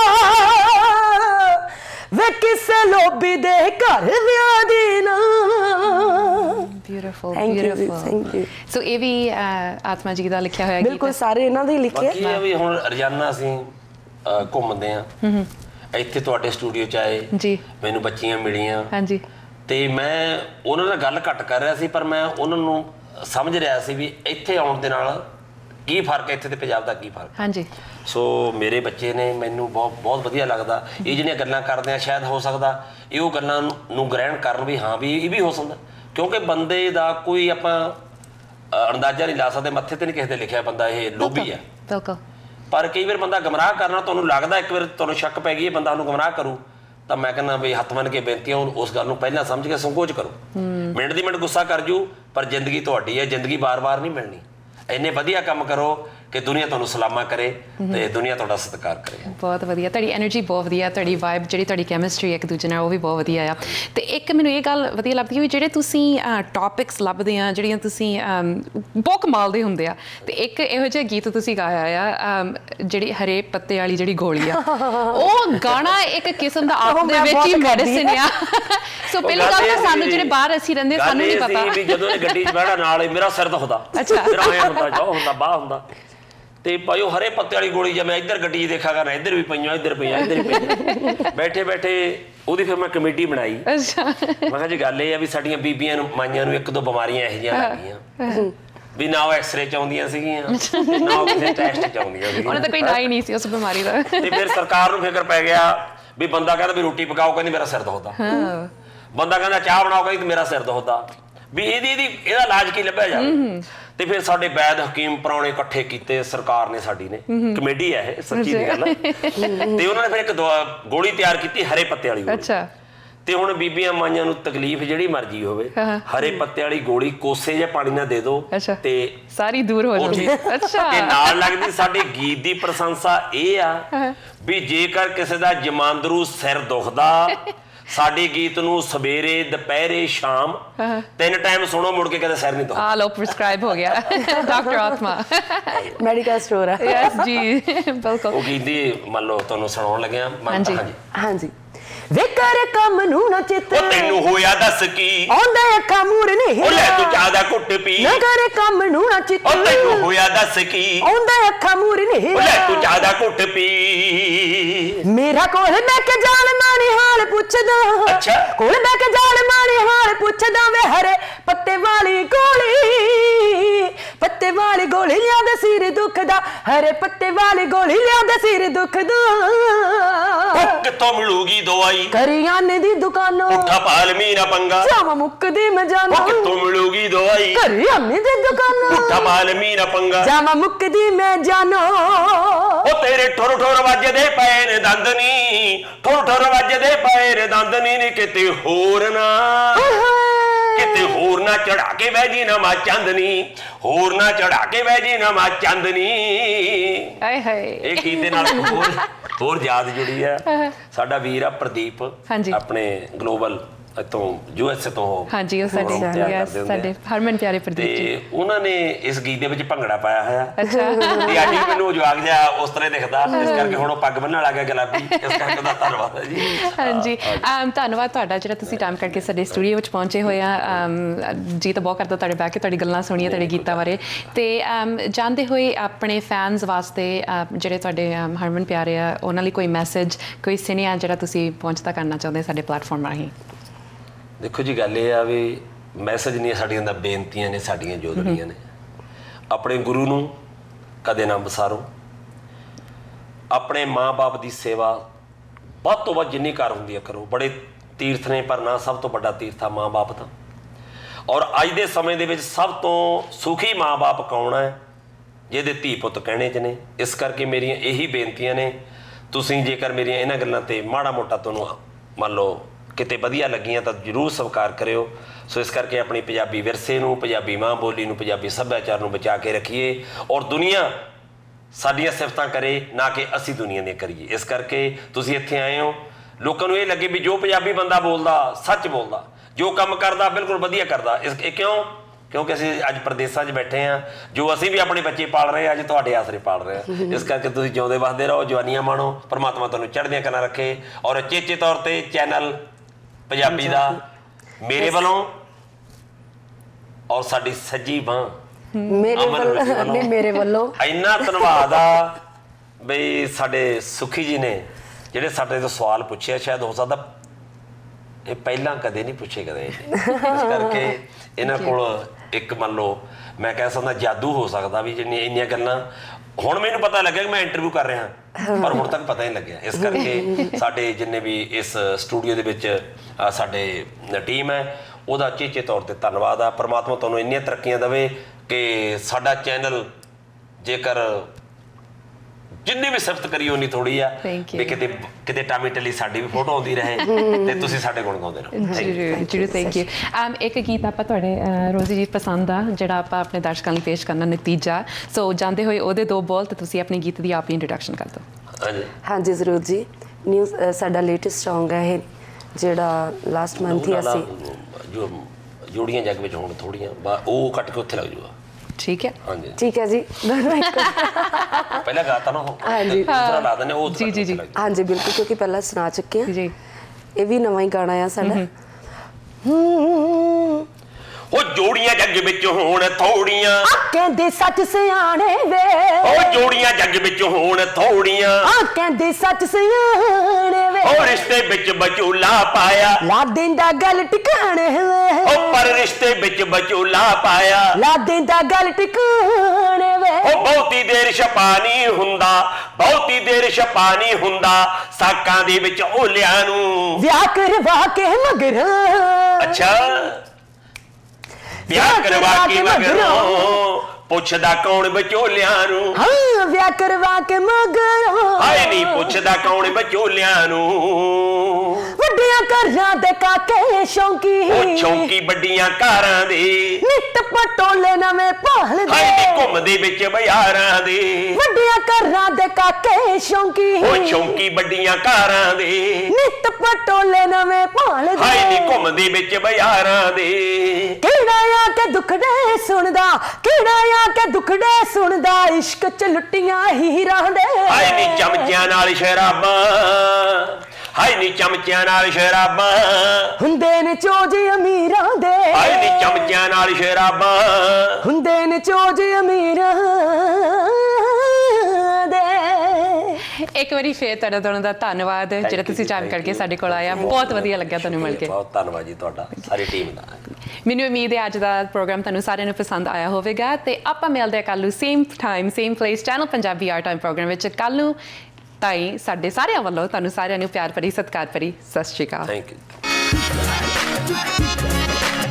C: ਵੇ ਕਿਸੇ ਲੋਬੀ ਦੇ ਘਰ ਵਿਆਹ ਦੇਣਾ
A: beautiful
C: Thank you,
A: beautiful
C: thank you.
A: So ਇਹ ਵੀ ਅਹ, ਆਤਮਾ ਜੀ ਦਾ ਲਿਖਿਆ ਹੋਇਆ ਗੀਤ
C: ਬਿਲਕੁਲ ਸਾਰੇ ਇਹਨਾਂ ਦੇ ਲਿਖੇ
B: ਬਾਕੀ ਇਹ ਵੀ ਹੁਣ ਰੋਜ਼ਾਨਾ ਅਸੀਂ ਅਹ, ਘੁੰਮਦੇ ਆ ਇੱਥੇ ਤੁਹਾਡੇ ਸਟੂਡੀਓ ਚ ਆਏ
A: ਜੀ
B: ਮੈਨੂੰ ਬੱਚੀਆਂ ਮਿਲੀਆਂ
A: ਹਾਂਜੀ
B: ਤੇ ਮੈਂ ਉਹਨਾਂ ਨਾਲ ਗੱਲ ਘੱਟ ਕਰ ਰਿਹਾ ਸੀ ਪਰ ਮੈਂ ਉਹਨਾਂ ਨੂੰ ਸਮਝ ਰਿਹਾ ਸੀ ਵੀ ਇੱਥੇ ਆਉਣ ਦੇ ਨਾਲ ਕੀ ਫਰਕ ਹੈ ਇੱਥੇ ਤੇ ਪੰਜਾਬ ਦਾ ਕੀ ਫਰਕ
A: ਹਾਂਜੀ
B: ਸੋ ਮੇਰੇ ਬੱਚੇ ਨੇ ਮੈਨੂੰ ਬਹੁਤ ਬਹੁਤ ਵਧੀਆ ਲੱਗਦਾ ਇਹ ਜਿਹੜੀਆਂ ਗੱਲਾਂ ਕਰਦੇ ਆ ਸ਼ਾਇਦ ਹੋ ਸਕਦਾ ਇਹ ਉਹ ਗੱਲਾਂ ਨੂੰ ਗ੍ਰਹਿਣ ਕਰਨ ਵੀ ਹਾਂ ਵੀ ਇਹ ਵੀ ਹੋ ਸਕਦਾ ਕਿਉਂਕਿ ਬੰਦੇ ਦਾ ਕੋਈ ਆਪਾਂ ਅੰਦਾਜ਼ਾ ਨਹੀਂ ਲਾ ਸਕਦੇ ਮੱਥੇ ਤੇ ਨਹੀਂ ਕਿਸੇ ਦੇ ਲਿਖਿਆ ਬੰਦਾ ਇਹ ਲੋਭੀ ਆ
A: ਬਿਲਕੁਲ
B: ਪਰ ਕਈ ਵਾਰ ਬੰਦਾ ਗਮਰਾਹ ਕਰਨਾ ਤੁਹਾਨੂੰ ਲੱਗਦਾ ਇੱਕ ਵਾਰ ਤੁਹਾਨੂੰ ਸ਼ੱਕ ਪੈ ਗਈ ਇਹ ਬੰਦਾ ਉਹਨੂੰ ਗਮਰਾਹ ਕਰੂ ਤਾਂ ਮੈਂ ਕਹਿੰਦਾ ਵੀ ਹੱਥ ਬੰਨ੍ਹ ਕੇ ਬੇਨਤੀ ਆ ਉਸ ਗੱਲ ਨੂੰ ਪਹਿਲਾਂ ਸਮਝ ਕੇ ਸੰਕੋਚ ਕਰੋ ਮਿੰਟ ਦੀ ਮਿੰਟ ਗੁੱਸਾ ਕਰ ਜੂ ਪਰ ਜ਼ਿੰਦਗੀ ਤੁਹਾਡੀ ਹੈ ਜ਼ਿੰਦਗੀ ਬਾਰ-ਬਾਰ ਨਹੀਂ ਮਿਲਣੀ ਇੰਨੇ ਵਧੀਆ ਕੰਮ ਕਰੋ ਕਿ ਦੁਨੀਆ ਤੁਹਾਨੂੰ ਸਲਾਮਾ ਕਰੇ ਤੇ ਦੁਨੀਆ ਤੁਹਾਡਾ ਸਤਿਕਾਰ ਕਰੇ
A: ਬਹੁਤ ਵਧੀਆ ਤੁਹਾਡੀ એનર્ਜੀ ਬਹੁਤ ਵਧੀਆ ਤੁਹਾਡੀ ਵਾਈਬ ਜਿਹੜੀ ਤੁਹਾਡੀ ਕੈਮਿਸਟਰੀ ਇੱਕ ਦੂਜੇ ਨਾਲ ਉਹ ਵੀ ਬਹੁਤ ਵਧੀਆ ਆ ਤੇ ਇੱਕ ਮੈਨੂੰ ਇਹ ਗੱਲ ਵਧੀਆ ਲੱਗਦੀ ਵੀ ਜਿਹੜੇ ਤੁਸੀਂ ਟੌਪਿਕਸ ਲੱਭਦੇ ਆ ਜਿਹੜੀਆਂ ਤੁਸੀਂ ਬਹੁਤ ਕਮਾਲ ਦੇ ਹੁੰਦੇ ਆ ਤੇ ਇੱਕ ਇਹੋ ਜਿਹਾ ਗੀਤ ਤੁਸੀਂ ਗਾਇਆ ਆ ਜਿਹੜੀ ਹਰੇ ਪੱਤੇ ਵਾਲੀ ਜਿਹੜੀ ਗੋਲੀ ਆ ਉਹ ਗਾਣਾ ਇੱਕ ਕਿਸਮ ਦਾ ਆਪ ਦੇ ਵਿੱਚ ਹੀ ਮੈਡੀਸਿਨ ਆ ਸੋ ਪਹਿਲੀ ਗੱਲ ਤਾਂ ਸਾਨੂੰ ਜਿਹੜੇ ਬਾਹਰ ਅਸੀਂ ਰਹਿੰਦੇ ਸਾਨੂੰ ਨਹੀਂ ਪਤਾ
B: ਵੀ ਜਦੋਂ ਇਹ ਗੱਡੀ 'ਚ ਬਹਿਣਾ ਨਾਲ ਹੀ ਮੇਰਾ ਸਿਰ ਦੁਖਦਾ
A: ਅੱਛਾ
B: ਮੇਰਾ ਐਂ ਹੁੰਦਾ ਜੋ ਹੁੰਦਾ ਬਾਹ ਹੁੰਦਾ ਤੇ ਭਾਈ ਉਹ ਹਰੇ ਪੱਤੇ ਵਾਲੀ ਗੋਲੀ ਜੇ ਮੈਂ ਇੱਧਰ ਗੱਡੀ 'ਚ ਦੇਖਾਂਗਾ ਨਾ ਇੱਧਰ ਵੀ ਪਈਆਂ ਇੱਧਰ ਪਈਆਂ ਇੱਧਰ ਵੀ ਪਈਆਂ ਬੈਠੇ ਬੈਠੇ ਉਹਦੀ ਫਿਰ ਮੈਂ ਕਮੇਟੀ ਬਣਾਈ
A: ਅੱਛਾ
B: ਮੈਂ ਕਿਹਾ ਜੀ ਗੱਲ ਇਹ ਆ ਵੀ ਸਾਡੀਆਂ ਬੀਬੀਆਂ ਨੂੰ ਮਾਈਆਂ ਨੂੰ ਇੱਕ ਦੋ ਬਿਮਾਰੀਆਂ ਇਹੋ ਜਿਹੀਆਂ ਲੱਗੀਆਂ ਵੀ ਨਾ ਉਹ ਐਕਸ-ਰੇ ਚ ਆਉਂਦੀਆਂ ਸੀਗੀਆਂ ਨਾ ਉਹ ਕਿਸੇ ਟੈਸਟ ਚ ਆਉਂਦੀਆਂ ਸੀਗੀਆਂ
A: ਉਹਨਾਂ ਦਾ ਕੋਈ ਨਾਂ ਹੀ ਨਹੀਂ ਸੀ ਉਸ ਬਿਮਾਰੀ ਦਾ
B: ਤੇ ਫਿਰ ਸਰਕਾਰ ਨੂੰ ਫਿਕਰ ਪੈ ਗਿਆ ਵੀ ਬੰਦਾ ਕਹਿੰਦਾ ਵੀ ਰੋਟੀ ਪਕਾਓ ਕਹਿੰਦੀ ਮੇਰਾ ਸਿਰ ਦੁਖਦਾ ਬੰਦਾ ਕਹਿੰਦਾ ਚਾਹ ਬਣਾਓ ਕਹਿੰਦੀ ਮੇਰਾ ਸਿਰ ਦੁਖਦਾ ਵੀ ਇਹਦੀ ਇਹਦੀ ਇਹਦਾ ਇਲਾਜ ਕੀ ਲੱਭਿਆ ਜਾਵੇ ਤੇ ਫਿਰ ਸਾਡੇ ਵੈਦ ਹਕੀਮ ਪੁਰਾਣੇ ਇਕੱਠੇ ਕੀਤੇ ਸਰਕਾਰ ਨੇ ਸਾਡੀ ਨੇ ਕਮੇਡੀ ਹੈ ਇਹ ਸੱਚੀ ਦੀ ਗੱਲ ਤੇ ਉਹਨਾਂ ਨੇ ਫਿਰ ਇੱਕ ਗੋਲੀ ਤਿਆਰ ਕੀਤੀ ਹਰੇ ਪੱਤੇ ਵਾਲੀ
A: ਅੱਛਾ
B: ਤੇ ਹੁਣ ਬੀਬੀਆਂ ਮਾਈਆਂ ਨੂੰ ਤਕਲੀਫ ਜਿਹੜੀ ਮਰਜ਼ੀ ਹੋਵੇ ਹਰੇ ਪੱਤੇ ਵਾਲੀ ਗੋਲੀ ਕੋਸੇ ਜਿਹੇ ਪਾਣੀ ਨਾਲ ਦੇ ਦਿਓ ਤੇ
A: ਸਾਰੀ ਦੂਰ ਹੋ ਜਾਂਦੀ ਅੱਛਾ
B: ਤੇ ਨਾਲ ਲੱਗਦੀ ਸਾਡੇ ਗੀਤ ਦੀ ਪ੍ਰਸ਼ੰਸਾ ਇਹ ਆ ਵੀ ਜੇਕਰ ਕਿਸੇ ਦਾ ਜਮਾਂਦਰੂ ਸਿਰ ਦੁਖਦਾ ਸਾਡੇ ਗੀਤ ਨੂੰ ਸਵੇਰੇ ਦੁਪਹਿਰੇ ਸ਼ਾਮ ਤਿੰਨ ਟਾਈਮ ਸੁਣੋ ਮੁੜ ਕੇ ਕਦੇ ਸਿਰ ਨਹੀਂ ਦੁਖਦਾ
A: ਆ ਲੋ ਪ੍ਰਸਕ੍ਰਾਈਬ ਹੋ ਗਿਆ ਡਾਕਟਰ ਆਤਮਾ
C: ਮੈਡੀਕਲ ਸਟੋਰ ਹੈ
A: ਯੈਸ ਜੀ ਬਿਲਕੁਲ
B: ਉਹ ਗੀਤ ਦੀ ਮੰਨ ਲਓ ਤੁਹਾਨੂੰ ਸੁਣਾਉਣ ਲੱਗਿਆ
C: ਹਾਂਜੀ ਹਾਂਜੀ ਵੇ ਕਰ ਕੰਮ ਨੂੰ ਨਾ ਚਿੱਤ
B: ਉਹ ਤੈਨੂੰ ਹੋਇਆ ਦੱਸ ਕੀ
C: ਆਉਂਦਾ ਅੱਖਾਂ ਮੂਰ ਨਹੀਂ
B: ਉਹ ਲੈ ਤੂੰ ਚਾਹ ਦਾ ਘੁੱਟ ਪੀ
C: ਨਾ ਕਰ ਕੰਮ ਨੂੰ ਨਾ ਚਿੱਤ
B: ਉਹ ਤੈਨੂੰ ਹੋਇਆ ਦੱਸ ਕੀ
C: ਆਉਂਦਾ ਅੱਖਾਂ ਮੂਰ ਨਹੀਂ
B: ਉਹ ਲੈ ਤੂੰ ਚਾਹ ਦਾ ਘੁੱਟ ਪੀ
C: ਮੇਰਾ ਕੋਲ ਮੈਂ ਕੇ ਜਾਲ ਮਾਣੀ ਹਾਲ ਪੁੱਛਦਾ
B: ਅੱਛਾ
C: ਕੋਲ ਮੈਂ ਕੇ ਜਾਲ ਮਾਣੀ ਹਾਲ ਪੁੱਛਦਾ ਵੇ ਹਰੇ ਪੱਤੇ ਵਾਲੀ ਗੋਲੀ ਪੱਤੇ ਵਾਲੀ ਗੋਲੀ ਲਿਆਂਦਾ ਸਿਰ ਦੁਖਦਾ ਹਰੇ ਪੱਤੇ ਵਾਲੀ ਗੋਲੀ ਲਿਆਂਦਾ ਸਿਰ ਦੁਖਦਾ
B: ਕਿੱਥੋਂ ਮਿਲੂਗੀ ਦਵਾਈ
C: ਕਰਿਆਨੇ ਦੀ ਦੁਕਾਨੋਂ
B: ਉੱਠਾ ਪਾਲਮੀ ਨਾ ਪੰਗਾ
C: ਜਾਵਾ ਮੁੱਕਦੀ ਮੈਂ ਜਾਣਾ
B: ਉਹ ਕਿੱਥੋਂ ਮਿਲੂਗੀ ਦਵਾਈ
C: ਕਰਿਆਨੇ ਦੀ ਦੁਕਾਨੋਂ
B: ਉੱਠਾ ਪਾਲਮੀ ਨਾ ਪੰਗਾ
C: ਜਾਵਾ ਮੁੱਕਦੀ ਮੈਂ ਜਾਣਾ
B: ਉਹ ਤੇਰੇ ਠੁਰ ਠੁਰ ਵੱਜਦੇ ਪਏ ਨੇ ਦੰਦ ਨੀ ਠੁਰ ਠੁਰ ਵੱਜਦੇ ਪਏ ਨੇ ਦੰਦ ਨੀ ਨੀ ਕਿਤੇ ਹੋਰ ਨਾ ਕਿਤੇ ਹੋਰ ਨਾ ਚੜਾ ਕੇ ਬਹਿ ਜੀ ਨਾ ਮਾ ਚੰਦਨੀ ਹੋਰ ਨਾ ਚੜਾ ਕੇ ਬਹਿ ਜੀ ਨਾ ਮਾ ਚੰਦਨੀ
A: ਆਏ ਹਾਏ
B: ਇਹ ਗੀਤ ਦੇ ਨਾਲ ਹੋਰ ਹੋਰ ਯਾਦ ਜੁੜੀ ਆ ਸਾਡਾ ਵੀਰ ਆ ਪ੍ਰਦੀਪ ਆਪਣੇ ਗਲੋਬਲ ਤੋਂ ਯੂਐਸਏ ਤੋਂ
A: ਹਾਂਜੀ ਉਹ ਸਾਡੇ ਯੈਸ ਸਾਡੇ ਹਰਮਨ ਪਿਆਰੇ ਪ੍ਰਦੀਪ ਜੀ
B: ਤੇ ਉਹਨਾਂ ਨੇ ਇਸ ਗੀਤ ਦੇ ਵਿੱਚ ਭੰਗੜਾ ਪਾਇਆ ਹੋਇਆ ਅੱਛਾ ਤੇ ਅੱਜ ਮੈਨੂੰ ਜਵਾਗ ਜਿਹਾ ਉਸ ਤਰ੍ਹਾਂ ਦਿਖਦਾ ਇਸ ਕਰਕੇ ਹੁਣ ਉਹ ਪੱਗ ਬੰਨਣ ਲੱਗ ਗਿਆ ਗੁਲਾਬੀ ਇਸ ਕਰਕੇ ਦਾ ਧੰਨਵਾਦ ਹੈ ਜੀ
A: ਹਾਂਜੀ ਧੰਨਵਾਦ ਤੁਹਾਡਾ ਜਿਹੜਾ ਤੁਸੀਂ ਟਾਈਮ ਕੱਢ ਕੇ ਸਾਡੇ ਸਟੂਡੀਓ ਵਿੱਚ ਪਹੁੰਚੇ ਹੋਏ ਆ ਜੀ ਤਾਂ ਬਹੁਤ ਕਰਦਾ ਤੁਹਾਡੇ ਬੈਠ ਕੇ ਤੁਹਾਡੀ ਗੱਲਾਂ ਸੁਣੀਆਂ ਤੁਹਾਡੇ ਗੀਤਾਂ ਬਾਰੇ ਤੇ ਜਾਣਦੇ ਹੋਏ ਆਪਣੇ ਫੈਨਸ ਵਾਸਤੇ ਜਿਹੜੇ ਤੁਹਾਡੇ ਹਰਮਨ ਪਿਆਰੇ ਆ ਉਹਨਾਂ ਲਈ ਕੋਈ ਮੈਸੇਜ ਕੋਈ ਸੁਨੇਹਾ ਜਿਹੜਾ ਤੁਸੀਂ ਪਹੁੰਚਦਾ ਕਰਨਾ ਚਾਹੁੰਦੇ ਸਾਡੇ ਪਲੇਟਫਾਰਮ ਰਾਹੀਂ
B: ਦੇਖੋ ਜੀ ਗੱਲ ਇਹ ਆ ਵੀ ਮੈਸੇਜ ਨਹੀਂ ਸਾਡੀਆਂ ਦਾ ਬੇਨਤੀਆਂ ਨੇ ਸਾਡੀਆਂ ਜੋਦੜੀਆਂ ਨੇ ਆਪਣੇ ਗੁਰੂ ਨੂੰ ਕਦੇ ਨਾ ਵਿਸਾਰੋ ਆਪਣੇ ਮਾਂ-ਬਾਪ ਦੀ ਸੇਵਾ ਵੱਧ ਤੋਂ ਵੱਧ ਜਿੰਨੀ ਕਰ ਹੁੰਦੀ ਹੈ ਕਰੋ ਬੜੇ ਤੀਰਥ ਨੇ ਪਰ ਨਾ ਸਭ ਤੋਂ ਵੱਡਾ ਤੀਰਥ ਆ ਮਾਂ-ਬਾਪ ਦਾ ਔਰ ਅੱਜ ਦੇ ਸਮੇਂ ਦੇ ਵਿੱਚ ਸਭ ਤੋਂ ਸੁਖੀ ਮਾਂ-ਬਾਪ ਕੌਣ ਹੈ ਜਿਹਦੇ ਧੀ ਪੁੱਤ ਕਹਿਣੇ 'ਚ ਨੇ ਇਸ ਕਰਕੇ ਮੇਰੀਆਂ ਇਹੀ ਬੇਨਤੀਆਂ ਨੇ ਤੁਸੀਂ ਜੇਕਰ ਮੇਰੀਆਂ ਇਹਨਾਂ ਗੱਲਾਂ ਤੇ ਮਾੜਾ ਮੋਟਾ ਤੁਹਾਨੂੰ ਮੰਨ ਲਓ ਕਿਤੇ ਵਧੀਆ ਲੱਗੀਆਂ ਤਾਂ ਜ਼ਰੂਰ ਸਵੀਕਾਰ ਕਰਿਓ ਸੋ ਇਸ ਕਰਕੇ ਆਪਣੀ ਪੰਜਾਬੀ ਵਿਰਸੇ ਨੂੰ ਪੰਜਾਬੀ ਮਾਂ ਬੋਲੀ ਨੂੰ ਪੰਜਾਬੀ ਸੱਭਿਆਚਾਰ ਨੂੰ ਬਚਾ ਕੇ ਰੱਖੀਏ ਔਰ ਦੁਨੀਆ ਸਾਡੀਆਂ ਸਿਫਤਾਂ ਕਰੇ ਨਾ ਕਿ ਅਸੀਂ ਦੁਨੀਆ ਦੀਆਂ ਕਰੀਏ। ਇਸ ਕਰਕੇ ਤੁਸੀਂ ਇੱਥੇ ਆਏ ਹੋ, ਲੋਕਾਂ ਨੂੰ ਇਹ ਲੱਗੇ ਵੀ ਜੋ ਪੰਜਾਬੀ ਬੰਦਾ ਬੋਲਦਾ ਸੱਚ ਬੋਲਦਾ, ਜੋ ਕੰਮ ਕਰਦਾ ਬਿਲਕੁਲ ਵਧੀਆ ਕਰਦਾ। ਇਸ ਇਹ ਕਿਉਂ? ਕਿਉਂਕਿ ਅਸੀਂ ਅੱਜ ਪ੍ਰਦੇਸਾਂ 'ਚ ਬੈਠੇ ਹਾਂ, ਜੋ ਅਸੀਂ ਵੀ ਆਪਣੇ ਬੱਚੇ ਪਾਲ ਰਹੇ ਹਾਂ ਅੱਜ ਤੁਹਾਡੇ ਆਸਰੇ ਪਾਲ ਰਹੇ ਹਾਂ। ਇਸ ਕਰਕੇ ਤੁਸੀਂ ਜਿਉਂਦੇ ਵਸਦੇ ਰਹੋ, ਜਵਾਨੀਆਂ ਮਾਣੋ, ਪਰਮਾਤਮਾ ਤੁਹਾਨੂੰ ਚੜ੍ਹਦੀਆਂ ਕਲਾਂ ਰੱਖੇ। ਔਰ ਚੇਚੇ ਤੌਰ ਤੇ ਚੈਨਲ ਪੰਜਾਬੀ ਦਾ ਮੇਰੇ ਵੱਲੋਂ ਔਰ ਸਾਡੀ ਸੱਜੀ ਬਾਂਹ
C: ਮੇਰੇ ਵੱਲੋਂ ਮੇਰੇ ਵੱਲੋਂ
B: ਇੰਨਾ ਧੰਨਵਾਦ ਆ ਬਈ ਸਾਡੇ ਸੁਖੀ ਜੀ ਨੇ ਜਿਹੜੇ ਸਾਡੇ ਤੋਂ ਸਵਾਲ ਪੁੱਛਿਆ। ਸ਼ਾਇਦ ਹੋ ਸਕਦਾ ਇਹ ਪਹਿਲਾਂ ਕਦੇ ਨਹੀਂ ਪੁੱਛੇ ਕਦੇ। ਇਸ ਕਰਕੇ ਇਹਨਾਂ ਕੋਲ ਇੱਕ ਮੰਨ ਲਓ ਮੈਂ ਕਹਿ ਸਕਦਾ ਜਾਦੂ ਹੋ ਸਕਦਾ ਵੀ ਜਿੰਨੀਆਂ ਇੰਨੀਆਂ ਗੱਲਾਂ ਹੁਣ ਮੈਨੂੰ ਪਤਾ ਲੱਗਿਆ ਕਿ ਮੈਂ ਇੰਟਰਵਿਊ ਕਰ ਰਿਹਾ, ਪਰ ਹੁਣ ਤੱਕ ਪਤਾ ਹੀ ਨਹੀਂ ਲੱਗਿਆ। ਇਸ ਕਰਕੇ ਸਾਡੇ ਜਿੰਨੇ ਵੀ ਇਸ ਸਟੂਡੀਓ ਦੇ ਵਿੱਚ ਸਾਡੇ ਟੀਮ ਹੈ ਉਹਦਾ ਚੇਚੇ ਤੌਰ ਤੇ ਧੰਨਵਾਦ ਆ। ਪਰਮਾਤਮਾ ਤੁਹਾਨੂੰ ਇੰਨੀਆਂ ਤਰੱਕੀਆਂ ਦੇਵੇ ਕਿ ਸਾਡਾ ਚੈਨਲ ਜੇਕਰ ਜਿੰਨੀ ਵੀ ਸਿਫਤ ਕਰੀ ਉਨੀ ਥੋੜੀ ਆ ਵੀ ਕਿਤੇ ਕਿਤੇ ਟਾਮੀ ਟਲੀ ਸਾਡੀ ਵੀ ਫੋਟੋ ਆਉਂਦੀ ਰਹੇ ਤੇ ਤੁਸੀਂ ਸਾਡੇ ਗੁਣ ਗਾਉਂਦੇ ਰਹੋ।
A: ਜਰੂਰ ਜਰੂਰ, ਥੈਂਕ ਯੂ। ਇੱਕ ਗੀਤ ਆਪਾਂ ਤੁਹਾਡੇ ਰੋਜ਼ੀ ਜੀ ਪਸੰਦ ਆ ਜਿਹੜਾ ਆਪਾਂ ਆਪਣੇ ਦਰਸ਼ਕਾਂ ਲਈ ਪੇਸ਼ ਕਰਨਾ ਨਤੀਜਾ। ਸੋ ਜਾਂਦੇ ਹੋਏ ਉਹਦੇ ਦੋ ਬੋਲ ਤੇ ਤੁਸੀਂ ਆਪਣੀ ਗੀਤ ਦੀ ਆਪ ਹੀ ਇੰਟਰੋਡਕਸ਼ਨ ਕਰ ਦਿਓ।
B: ਹਾਂਜੀ
C: ਹਾਂਜੀ ਜ਼ਰੂਰ ਜੀ। ਨਿਊ ਸਾਡਾ ਲੇਟੈਸਟ ਸੌਂਗ ਹੈ ਇਹ ਜਿਹੜਾ ਲਾਸਟ ਮੰਥ ਹੀ ਅਸੀਂ
B: ਜੋ ਜੋੜੀਆਂ ਜੱਗ ਵਿੱਚ ਹੁਣ ਥੋੜੀਆਂ ਉਹ ਕੱਟ ਕੇ ਉੱਥੇ ਲੱਗ ਜੂਗਾ।
A: ਠੀਕ ਹੈ
B: ਹਾਂਜੀ
C: ਠੀਕ ਹੈ ਜੀ।
B: ਪਹਿਲਾਂ ਗਾਤਾ ਨਾ ਉਹ
C: ਹਾਂਜੀ
B: ਦੂਸਰਾ ਲਾ ਦਿੰਦੇ ਉਹ
A: ਜੀ ਜੀ ਜੀ
C: ਹਾਂਜੀ ਬਿਲਕੁਲ, ਕਿਉਂਕਿ ਪਹਿਲਾਂ ਸੁਣਾ ਚੁੱਕੇ ਹਾਂ
A: ਜੀ।
C: ਇਹ ਵੀ ਨਵਾਂ ਹੀ ਗਾਣਾ ਆ ਸਾਡਾ।
B: ਉਹ ਜੋੜੀਆਂ ਜੱਗ ਵਿੱਚ ਹੋਣ ਥੋੜੀਆਂ
C: ਕਹਿੰਦੇ ਸੱਚ ਸਿਆਣੇ ਵੇ,
B: ਉਹ ਜੋੜੀਆਂ ਜੱਗ ਵਿੱਚ ਹੋਣ ਥੋੜੀਆਂ
C: ਆ ਕਹਿੰਦੇ ਸੱਚ ਸਿਆਣੇ ਵੇ,
B: ਉਹ ਰਿਸ਼ਤੇ ਵਿੱਚ ਬਚੂਲਾ ਪਾਇਆ
C: ਲਾ ਦਿੰਦਾ ਗੱਲ ਟਿਕਾਣੇ ਵੇ,
B: ਉਹ ਪਰ ਰਿਸ਼ਤੇ ਵਿੱਚ ਬਚੂਲਾ ਪਾਇਆ
C: ਲਾ ਦਿੰਦਾ ਗੱਲ ਟਿਕਾਣੇ ਵੇ,
B: ਉਹ ਬਹੁਤੀ ਦੇਰ ਛਪਾ ਨਹੀਂ ਹੁੰਦਾ, ਬਹੁਤੀ ਦੇਰ ਛਪਾ ਨਹੀਂ ਹੁੰਦਾ ਸਾਕਾਂ ਦੇ ਵਿੱਚ ਓਲਿਆਂ ਨੂੰ
C: ਵਿਆਹ ਕਰਵਾ ਕੇ ਮਗਰ।
B: ਅੱਛਾ ਵਿਆਹ ਕਰਵਾ ਕੇ ਮਗਰੋਂ ਪੁੱਛਦਾ ਕੌਣ ਵਿਚੋਲਿਆਂ ਨੂੰ।
C: ਹਾਂ ਵਿਆਹ ਕਰਵਾ ਕੇ ਮਗਰੋਂ
B: ਹਾਏ ਨਹੀਂ ਪੁੱਛਦਾ ਕੌਣ ਵਿਚੋਲਿਆਂ ਨੂੰ।
C: ਵੱਡੀਆਂ ਘਰਾਂ ਦੇ ਕਾਕੇ ਸ਼ੌਂਕੀ,
B: ਉਹ ਸ਼ੌਂਕੀ ਵੱਡੀਆਂ ਕਾਰਾਂ ਦੇ
C: ਨਿੱਤ ਪਟੋਲੇ ਨਵੇਂ ਭਾਲਦੇ,
B: ਹਾਏ ਨਹੀਂ ਘੁੰਮਦੇ ਵਿੱਚ ਬਾਜ਼ਾਰਾਂ ਦੇ।
C: ਵੱਡੀਆਂ ਘਰਾਂ ਦੇ ਕਾਕੇ ਸ਼ੌਂਕੀ,
B: ਉਹ ਸ਼ੌਂਕੀ ਵੱਡੀਆਂ ਕਾਰਾਂ ਦੇ
C: ਨਿੱਤ ਪਟੋਲੇ ਨਵੇਂ ਭਾਲਦੇ,
B: ਹਾਏ ਨਹੀਂ ਘੁੰਮਦੇ ਵਿੱਚ ਬਾਜ਼ਾਰਾਂ ਦੇ।
C: ਕਿਹੜਾ ਆ ਕੇ ਦੁਖੜੇ ਸੁਣਦਾ, ਕਿਹੜਾ ਆ ਕੇ ਦੁਖੜੇ ਸੁਣਦਾ ਇਸ਼ਕ ਚ ਲੁੱਟੀਆਂ ਹੀਰਾਂ ਦੇ।
B: ਹਾਏ ਨਹੀਂ ਚਮਚਿਆਂ ਨਾਲ ਸ਼ਰਾਬਾਂ, ਹਾਏ ਨੀ ਚਮਚਿਆਂ ਨਾਲ ਸ਼ਰਾਬਾਂ
C: ਹੁੰਦੇ ਨੇ ਚੋਜ ਅਮੀਰਾਂ ਦੇ।
B: ਹਾਏ ਨੀ ਚਮਚਿਆਂ ਨਾਲ ਸ਼ਰਾਬਾਂ
C: ਹੁੰਦੇ ਨੇ ਚੋਜ ਅਮੀਰਾਂ ਦੇ।
A: ਇੱਕ ਵਾਰੀ ਫੇਰ ਤੁਹਾਡਾ ਦੋਨਾਂ ਦਾ ਧੰਨਵਾਦ ਜਿਹੜਾ ਤੁਸੀਂ ਟਾਈਮ ਕਰਕੇ ਸਾਡੇ ਕੋਲ ਆਇਆ। ਬਹੁਤ ਵਧੀਆ ਲੱਗਿਆ ਤੁਹਾਨੂੰ ਮਿਲ ਕੇ।
B: ਬਹੁਤ ਧੰਨਵਾਦ ਜੀ ਤੁਹਾਡਾ, ਸਾਰੀ ਟੀਮ ਦਾ।
A: ਮੈਨੂੰ ਉਮੀਦ ਹੈ ਅੱਜ ਦਾ ਪ੍ਰੋਗਰਾਮ ਤੁਹਾਨੂੰ ਸਾਰਿਆਂ ਨੂੰ ਪਸੰਦ ਆਇਆ ਹੋਵੇਗਾ ਤੇ ਆਪਾਂ ਮਿਲਦੇ ਹਾਂ ਕੱਲ ਨੂੰ same time same place channel Punjabi R time programme ਵਿੱਚ। ਕੱਲ ਨੂੰ ਤਾਈ ਸਾਡੇ ਸਾਰਿਆਂ ਵੱਲੋਂ ਤੁਹਾਨੂੰ ਸਾਰਿਆਂ ਨੂੰ ਪਿਆਰ ਭਰੀ ਸਤਿਕਾਰ ਭਰੀ ਸਤਿ ਸ਼੍ਰੀ ਅਕਾਲ।
B: Thank you.